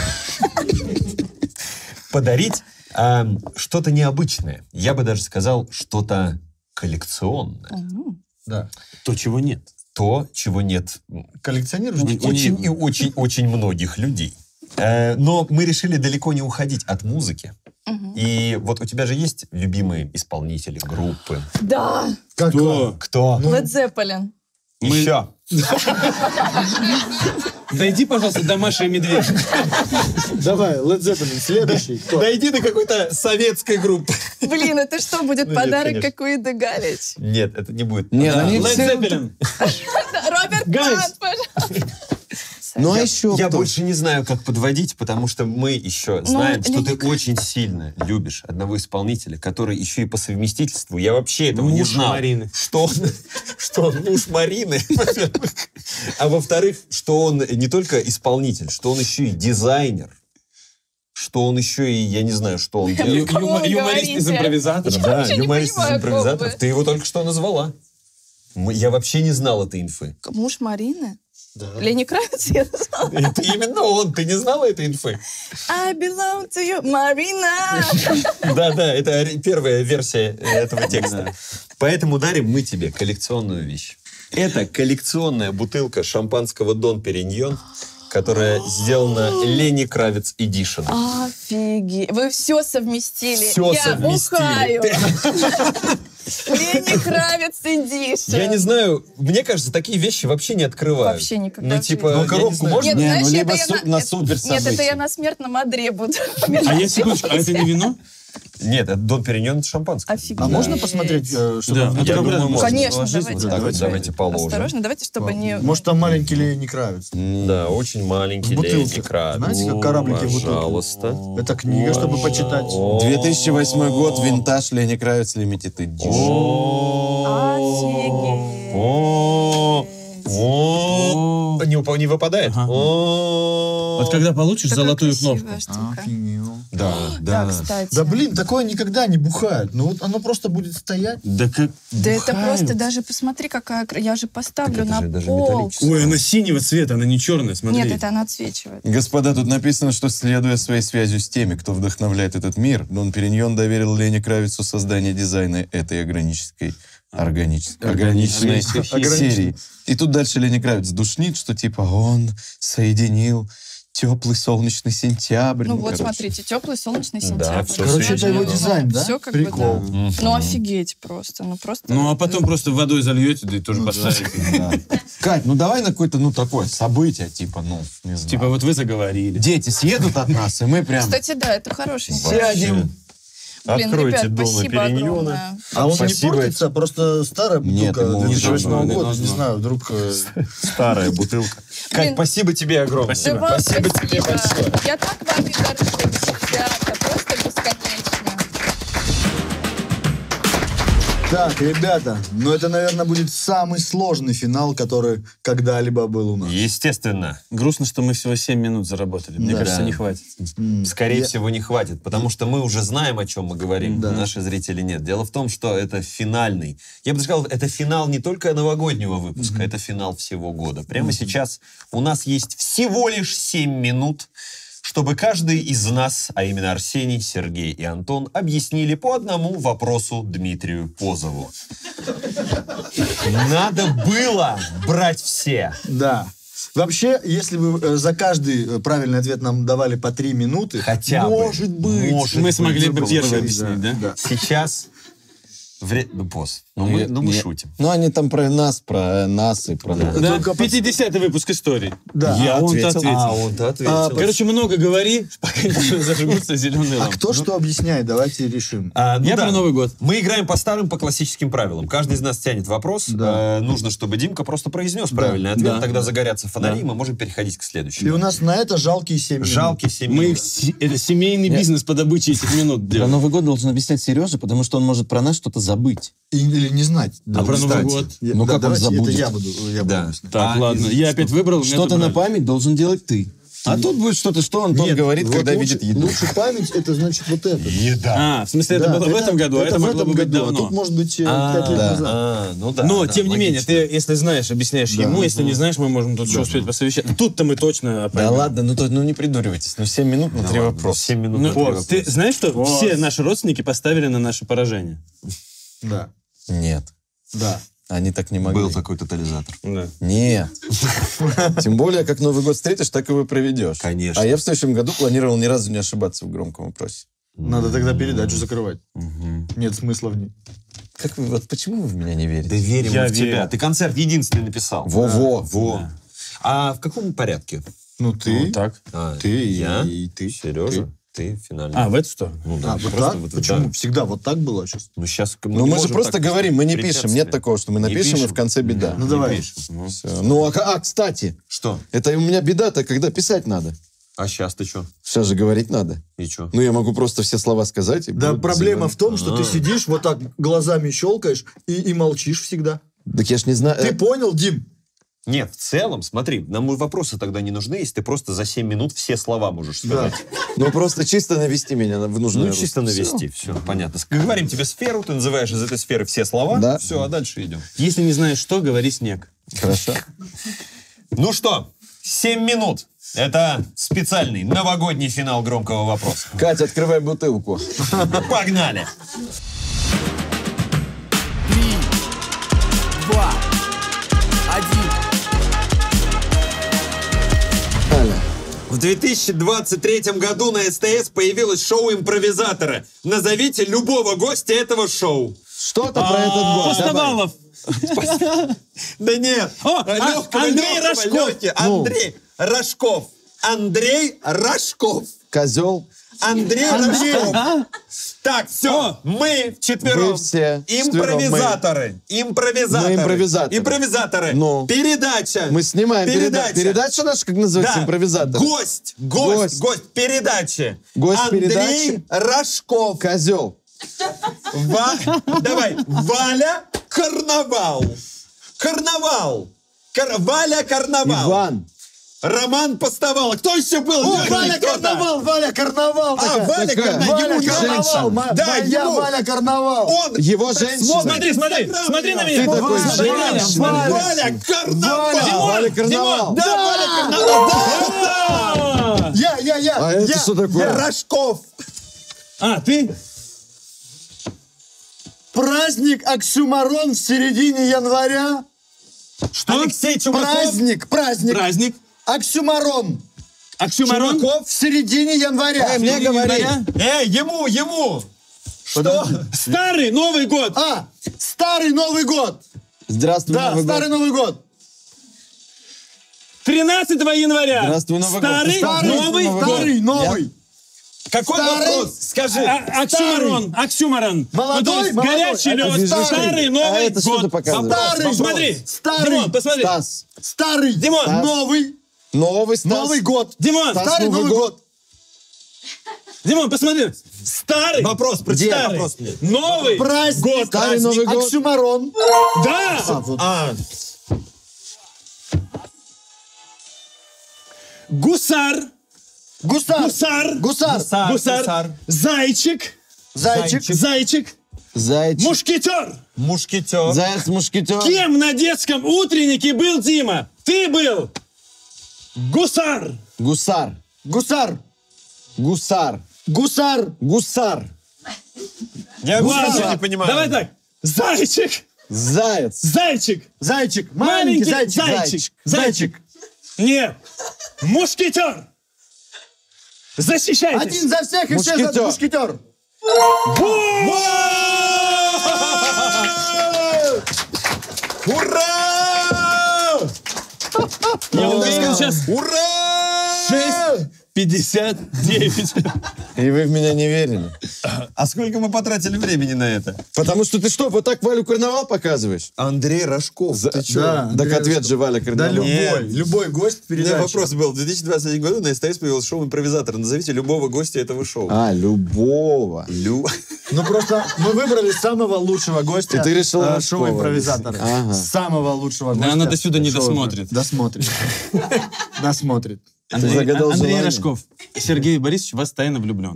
подарить а, что-то необычное. Я бы даже сказал, что-то коллекционное. Мгм. Да. То, чего нет. То, чего нет Коллекционируешь у детей? очень и очень-очень многих людей. Э, Но мы решили далеко не уходить от музыки. Мгм. И вот у тебя же есть любимые исполнители, группы. Да, Как? Кто? Кто? Led Zeppelin. Мы- Еще. Дойди, пожалуйста, до Маши и Медведя. Давай, Led Zeppelin, следующий. Кто? Дойди до какой-то советской группы. Блин, это что, будет Ну, нет, подарок, конечно. как у Иды Галич? Нет, это не будет. Нет, Да. они Led все... Zeppelin. Роберт Гайс. Плант, пожалуйста. Ну а еще Я кто? больше не знаю, как подводить, потому что мы еще знаем, что ты Леонид- очень сильно любишь одного исполнителя, который еще и по совместительству. Я вообще этого не Муж знал. Марины. Что он, что он муж Марины, во-первых. А во-вторых, что он не только исполнитель, что он еще и дизайнер. Что он еще и, я не знаю, что он Ю- делает. Кого юма- вы Юморист из говорите? импровизаторов. Да, вообще не юморист из понимаю, о ком импровизаторов. вы. Ты его только что назвала. Мы- Я вообще не знал этой инфы. Муж Марины? Лени Кравец я назвала. Это именно он. Ты не знала этой инфы? I belong to you, Марина. Да, да, это ре- первая версия э, этого текста. Поэтому дарим мы тебе коллекционную вещь. Это коллекционная бутылка шампанского Дон Периньон, которая сделана Лени Кравец Эдишн. Офигеть. Вы все совместили. Всё Я совместили. ухаю. Лени Кравец Эдишн. Я не знаю, мне кажется, такие вещи вообще не открывают. Вообще никогда Ну, в типа, жизни. я не знаю. Нет, Не, знаешь, ну, это либо я су- на супер Нет, это событии. я на смертном одре буду. А я секундочку, а это не вино? Нет, это Дон Периньон, это шампанское. Офигеть. А можно посмотреть, э, что Да, там? а Я то думаю, можно. можно. Конечно, Положить. давайте. Вот так вот давайте положим. Осторожно, давайте, чтобы не... Может, там маленький Лени Кравец. Да, очень маленький В бутылке. Лени Кравец. Знаете, как кораблики в бутылке? Пожалуйста. Это книга, чтобы почитать. две тысячи восьмой год, винтаж, Лени Кравец, Limited Edition. Офигеть. О, о, не упа- не выпадает? О. Вот когда получишь Такая золотую красивая кнопку. штука. Офигел. Да, Да, да. кстати. Да блин, такое никогда не бухает. Ну вот оно просто будет стоять. Да как Да это бухают. просто даже посмотри, какая... кра- Я же поставлю Так это на же даже пол. металлическое. Ой, она синего цвета, она не черная, смотри. Нет, это она отсвечивает. Господа, тут написано, что, следуя своей связью с теми, кто вдохновляет этот мир, Дон Периньон доверил Лене Кравицу создание дизайна этой органической, органической, органичной Органической серии. И тут дальше Лени Кравец душнит, что типа он соединил теплый солнечный сентябрь. Ну вот, короче. смотрите, теплый солнечный Да, сентябрь. всё Короче, это его дизайн, да? Все как Прикол. бы, да. Ну офигеть просто. Ну просто... Ну, а потом просто водой зальете, да и тоже поставите. Да. Кать, ну давай на какое-то, ну, такое событие, типа, ну, не знаю. Типа вот вы заговорили. Дети съедут от нас, и мы прям Кстати, да, это хороший сядем. Блин, Откройте ребят, Дона спасибо Периньона. огромное. А он Спасибо. не портится, просто старая Нет, бутылка ему две тысячи восьмого не года, нужно. не знаю, вдруг... э, Старая бутылка. Кать, Блин. спасибо тебе огромное. Да вам Спасибо тебе большое. Я так вами горжусь, ребята, просто бесконечно. Так, ребята, ну это, наверное, будет самый сложный финал, который когда-либо был у нас. Естественно. Грустно, что мы всего семь минут заработали. Мне Да. кажется, не хватит. М, Скорее я- всего, не хватит, потому что мы уже знаем, о чем мы говорим. Да. Наши зрители нет. Дело в том, что это финальный. Я бы сказал, это финал не только новогоднего выпуска, это финал всего года. Прямо сейчас у нас есть всего лишь семь минут, чтобы каждый из нас, а именно Арсений, Сергей и Антон, объяснили по одному вопросу Дмитрию Позову. Надо было брать все. Да. Вообще, если бы э, за каждый э, правильный ответ нам давали по три минуты, Хотя бы. может быть, Может Мы быть. смогли бы Было первый бы, объяснить, да? да. Сейчас... Вре... Ну, поз. Ну, Ну, мы, я- ну, мы я- шутим. Ну, они там про нас, про нас и про нас. Да, Только под- пятидесятый выпуск истории. Да. Я А он-то ответил. ответил. А, он-то ответил. А, Короче, много говори, пока не зажгутся зеленые А лампы. кто что объясняет, давайте решим. А, ну Я да. про Новый год. Мы играем по старым, по классическим правилам. Каждый из нас тянет вопрос. Да. Э, нужно, чтобы Димка просто произнес правильный ответ. Да. Тогда загорятся фонари, Да. и мы можем переходить к И следующему. у нас на это жалкие семь минут. Жалкие семь Мы минут. их се- это семейный бизнес по добыче этих минут Про делаем. Новый год должен объяснять Сережа, потому что он может про нас что-то забыть. И- или не знать. А про Новый Кстати, год? я- Ну, да, как он давайте, забудет? Это я буду, я буду Да. объяснять. Так, А, ладно. из- Я опять выбрал. у меня Что-то тут на брали. память должен делать ты. А тут будет что-то, что Антон Нет, говорит, вот когда лучше, видит еду. лучше память, это значит вот это. Еда. А, в смысле, это Да, было в этом году, а это в могло этом бы быть году, а давно. тут может быть э, А, пять лет да. назад. а, ну да. Но, да, тем не менее, логично. ты, если знаешь, объясняешь Да. ему, если не знаешь, мы можем тут еще успеть посовещаться. Тут-то мы точно Да поймем. ладно, ну, то, ну не придуривайтесь. Ну семь минут на Ну три ладно, вопроса. семь минут Ну, на три ты вопроса. знаешь, что Вот. все наши родственники поставили на наше поражение? Да, Нет, да. они так не могли. Был такой тотализатор. Да. Нет. Тем более, как Новый год встретишь, так его и проведешь. Конечно. А я в следующем году планировал ни разу не ошибаться в громком вопросе. Надо тогда передачу закрывать. Нет смысла в ней. Как вы, вот почему вы в меня не верите? Да верим Я мы в тебя. верю. Ты концерт единственный написал. Во-во. Во. Да. А в каком порядке? Ну ты, Ну, так. А, ты и- я, и ты. Сережа, ты, финальный. А, в эту сторону? Ну да, А, вот просто так? вот, Почему? да. Всегда вот так было сейчас? Ну, сейчас, Ну, мы же просто говорим, мы не пишем. Нет такого, что мы Не напишем, и пишем. в конце беда. Ну давай. Всё. Ну, а, а, кстати, Что? это у меня беда-то, когда писать надо. А сейчас ты что? Сейчас же говорить надо. И что? Ну, я могу просто все слова сказать. И Да будет проблема зелёно. в том, что ты сидишь вот так глазами щелкаешь и, и молчишь всегда. Так я ж не знаю. Ты э, понял, Дим? Нет, в целом, смотри, нам вопросы тогда не нужны, если ты просто за семь минут все слова можешь Да. сказать. Ну, просто чисто навести меня в нужное Ну, русло. чисто навести, все, понятно. Говорим тебе сферу, ты называешь из этой сферы все слова, Да. все, а дальше идем. Если не знаешь что, говори снег. Всё. Хорошо. Ну что, семь минут. Это специальный новогодний финал громкого вопроса. Катя, открывай бутылку. Погнали! Три, два, один. В две тысячи двадцать третьем году на СТС появилось шоу «Импровизаторы». Назовите любого гостя этого шоу. Что-то про этот год. Давай. Постовалов. Да нет. О, а- Лёгкого, Андрей лёгкого, Рожков. лёгкий. Андрей Рожков. Андрей Рожков. Козел. Андрей Андрей. Рожков. Так, все. Мы вчетвером. Вы все Импровизаторы. Импровизаторы. Мы импровизаторы. Импровизаторы. Ну. Передача. Мы снимаем передачу. Передача наша, как называется, Да. импровизатор. Гость. Гость. Гость. Гость. Передачи. Гость Андрей передачи. Рожков. Козел. Ва... Давай. Валя Карнавал. Карнавал. Кар... Валя Карнавал. Иван. Роман Постовало. Кто еще был? О, Держи, Валя кто-то. Карнавал, Валя Карнавал. А, такая. Валя Такая. Карнавал. Валя Ему Карнавал, женщина. ма- Да, моя ему. Валя Карнавал. Он Его женщина. Смотри, смотри, смотри на меня. Ты такой Валя, женщина. Валя, Валя Карнавал. Валя. Валя Карнавал. Да, Валя Карнавал. Да. Я, я, я. А это я. что такое? Рожков. А, ты? Праздник Оксюмарон в середине января. Что? Алексей Чумаков. Праздник, праздник. Праздник. Оксюмарон Оксюмарон? в середине января. Э, мне говори. Эй, ему, ему. Что? Старый Новый год. А, Старый Новый год. Здравствуй, Да, Новый Старый год. Новый год. тринадцатого января. Здравствуй, Новый год. Старый Старый, Новый год. Старый Новый. Какой Старый. вопрос? Скажи. А- Оксюмарон, оксюмарон. Молодой, Ну, то есть молодой. горячий Это лед, старый. старый А Новый это что ты год. показываешь? Старый. Посмотри, Старый. Димон, посмотри. Стас. Старый. Димон. Стас. Новый. Новый Стас. Новый год. Димон, Стас, Старый Новый Новый год. год. Димон, посмотри. Старый. Вопрос, прочитай Старый. вопрос мне. Новый Праздник. год. Старый Новый год. Оксюмарон. Да. А, Гусар. Гусар. Гусар. Гусар. Гусар. Гусар. Гусар. Зайчик. Зайчик. Зайчик. Зайчик. Мушкетер. Мушкетер. Заяц-мушкетер. Кем на детском утреннике был Дима? Ты был гусар. Гусар. Гусар. Гусар. Гусар. Гусар. Я Ладно, вообще не понимаю. Давай так. Зайчик. Заяц. Зайчик. Зайчик. Маленький Маленький зайчик. зайчик. Зайчик. Нет. Мушкетер. Защищайтесь. Один за всех и все за Мушкетер. мушкетер. Ура! Я уверен, сейчас Ура! шесть пятьдесят девять. И вы в меня не верили. А сколько мы потратили времени на это? Потому что ты что, вот так Валю Карнавал показываешь? Андрей Рожков. Ты чё? Да, Так Андрей ответ Рожков. же Валя Да, Карнавал. любой. Нет. Любой гость У меня передачи. вопрос был. В две тысячи двадцать третьем году на СТС появилось шоу «Импровизатор». Назовите любого гостя этого шоу. А, любого. Лю... Ну просто мы выбрали самого лучшего гостя И ты решил э, Рожкова. шоу «Импровизаторы». Ага. Самого лучшего Да гостя. она до сюда не шоу досмотрит. Досмотрит. Досмотрит. Андрей, загадал Андрей желание? Рожков. Сергей Борисович в вас тайно влюблен.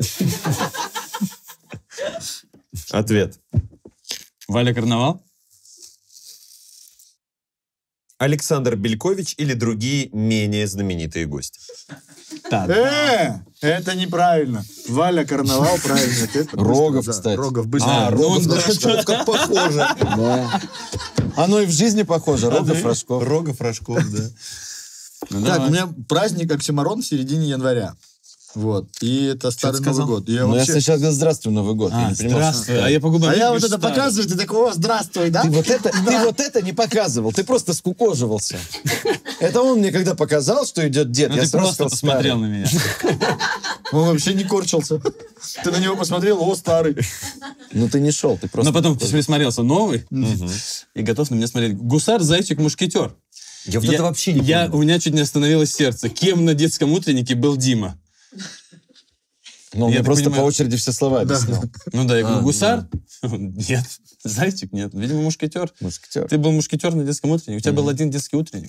Ответ. Валя Карнавал? Александр Белькович или другие менее знаменитые гости? Э, это неправильно. Валя Карнавал, правильно. Это быстро, Рогов, да, кстати. Рогов, быстро. А, Рогов, ну, Рожков, как похоже. Да. Оно и в жизни похоже. Рогов, Рожков. Рогов, Рожков, да. Так, у меня праздник Оксюмарон в середине января. Вот. И это Старый ты Новый сказал? год. И я Ну, я вообще- сначала говорил, здравствуй, Новый год. Я А, не понимал, здравствуй. что- А я по губам А я вижу, вот это старый. показываю, ты такой, о, здравствуй, да? Ты вот это, ты вот это не показывал, ты просто скукоживался. Это он мне когда показал, что идет дед, Ну, я ты сразу просто сказал, посмотрел старый. на меня. Он вообще не корчился. Ты на него посмотрел, о, старый. Ну ты не шел, ты просто... Но потом ты присмотрелся новый и готов на меня смотреть. Гусар, зайчик, мушкетер. Я вот это вообще не я, понял. У меня чуть не остановилось сердце. Кем на детском утреннике был Дима? Ну, он Я мне так просто понимаю- по очереди все слова объяснял. Ну да, я говорю, А, гусар? Нет. Зайчик? Нет. Видимо, мушкетер. Мушкетер. Ты был мушкетер на детском утреннике. У тебя был один детский утренник.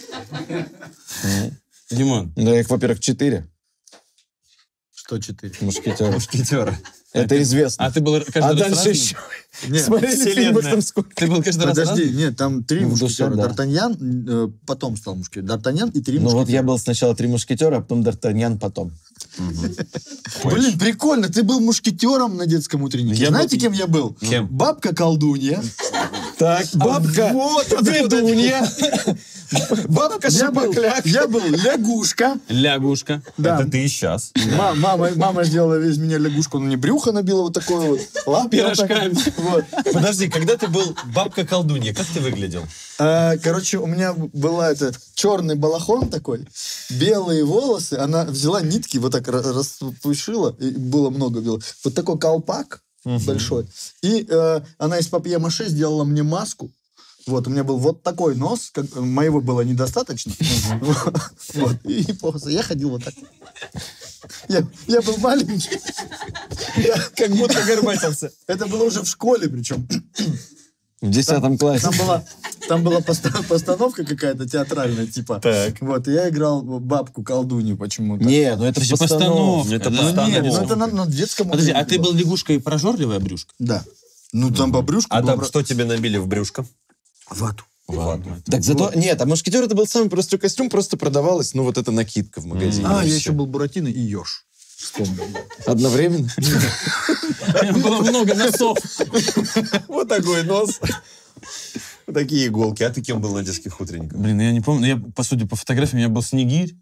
Димон. Ну, их, во-первых, четыре Что четыре? мушкетера. Мушкетера. Это известно. А ты был каждый А раз дальше разным? еще... Нет, Смотрели фильмы там сколько? Ты был каждый раз Подожди, разным? нет, там три Ну, в душе, мушкетера. да. Д'Артаньян, э, потом стал мушкетер. Д'Артаньян и три Ну мушкетера. вот я был сначала три мушкетера, а потом Д'Артаньян потом. Блин, прикольно, ты был мушкетером на детском утреннике. Я Знаете, был- кем я был? Кем? Бабка-колдунья. Так, бабка, Вот, ведунья, Бабка Я был, Шапокляк. я был лягушка. Лягушка. Да. Это ты и сейчас. Ма- Мама, мама сделала из меня лягушку, ну не брюхо набила вот такое вот. Лапки вот так. Пирожками. Вот. Подожди, когда ты был бабка-колдунья, как ты выглядел? А, короче, у меня была это черный балахон такой, белые волосы. Она взяла нитки, вот так ра- распушила, и было много белых. Вот такой колпак большой. И э, она из папье-маше сделала мне маску. Вот, у меня был вот такой нос, как, моего было недостаточно. Вот, и просто я ходил вот так. Я, я был маленький. Я как будто горбатился. Это было уже в школе причем. В десятом классе. Там была, там была поста- постановка какая-то театральная, типа. Так. Вот, и я играл бабку-колдунью почему-то. Не, ну это же постановка. Это да. Ну, нет, ну постановка. это на, на детском Подожди, уровне а ты было. был лягушкой прожорливая брюшка? Да. Ну, там по брюшку А было там бра- что тебе набили в брюшко? Вату. Вату. Так зато... Нет, а мушкетер это был самый простой костюм, просто продавалась, ну, вот эта накидка в магазине. А, и я всё. еще был Буратино и Ёж. Вспомнил. Одновременно? Было много носов. Вот такой нос. Вот такие иголки. А ты кем был на детских утренниках? Блин, я не помню. Я, по сути, по фотографиям я был снегирь.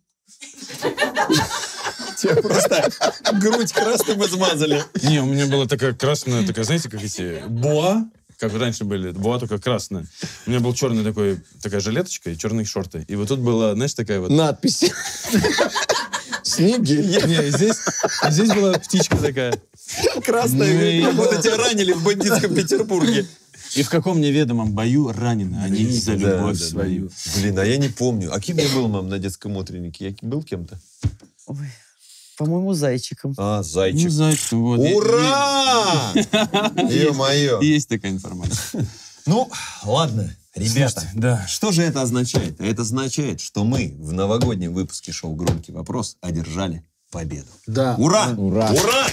Тебя просто грудь красным измазали. Не, у меня была такая красная, такая, знаете, как эти боа, как раньше были, боа только красная. У меня был черный такой, такая жилеточка и черные шорты. И вот тут была, знаешь, такая вот... Надпись. Снегирь. Не, и здесь, и здесь была птичка такая. Красная, Ну и- как будто тебя ранили в бандитском Петербурге. И в каком неведомом бою ранены они за Да, любовь да, да. свою. Блин, а я не помню. А кем я был, мам, на детском утреннике? Я был кем-то? Ой, по-моему, зайчиком. А, Ну, зайчик. зайчик, вот. Ура! Ё-моё. Есть такая информация. Ну, ладно, ребята. Слушайте, да. Что же это означает? Это означает, что мы в новогоднем выпуске шоу «Громкий вопрос» одержали победу. Да. Ура! Ура! Ура!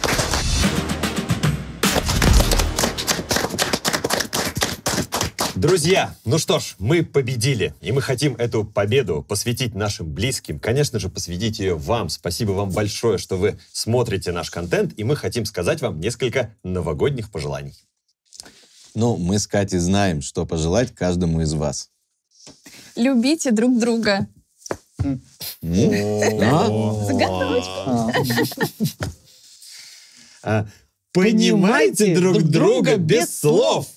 Друзья, ну что ж, мы победили, и мы хотим эту победу посвятить нашим близким, конечно же, посвятить ее вам. Спасибо вам большое, что вы смотрите наш контент, и мы хотим сказать вам несколько новогодних пожеланий. Ну, мы с Катей знаем, что пожелать каждому из вас. Любите друг друга. А, Понимайте друг друга без слов.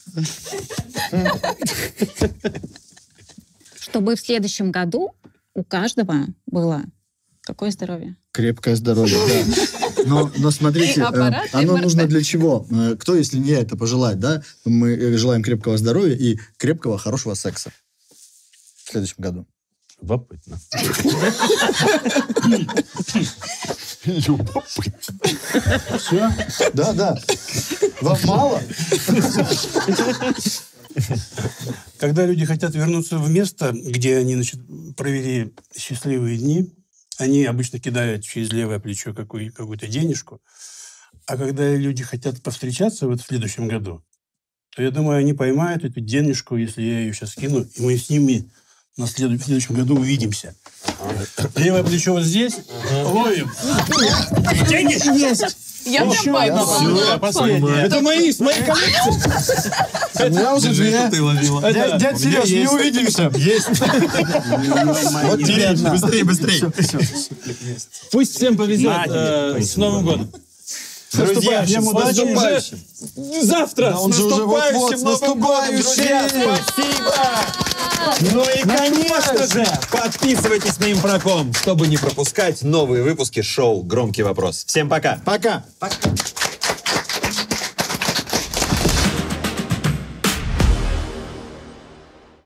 Чтобы в следующем году у каждого было какое здоровье? Крепкое здоровье, да. Но, но смотрите, э, Аппарат оно эм эр тэ. нужно для чего? Э, Кто, если не я, это пожелать, да? Мы э, желаем крепкого здоровья и крепкого, хорошего секса в следующем году. Любопытно. Все? Да, да. Вам мало? Когда люди хотят вернуться в место, где они, значит, провели счастливые дни, они обычно кидают через левое плечо какую- какую-то денежку. А когда люди хотят повстречаться вот в следующем году, то, я думаю, они поймают эту денежку, если я ее сейчас кину, и мы с ними на следу- в следующем году увидимся. Левое плечо вот здесь. Ловим. Деньги есть. Я прям поймала. Последнее. Это мои, с моей коллекции. У меня уже две. Дядь Дядь Сереж, не увидимся. Есть. Вот тебе одна. Быстрее, быстрее. Пусть всем повезет На тебе. э, с Новым годом. Друзья, Всем удачи. Уже наступающим. завтра. Он же уже вот-вот, С Новым годом, друзья! Спасибо! Ну и, конечно же, подписывайтесь на Импроком, чтобы не пропускать новые выпуски шоу «Громкий вопрос». Всем пока! Пока. Пока.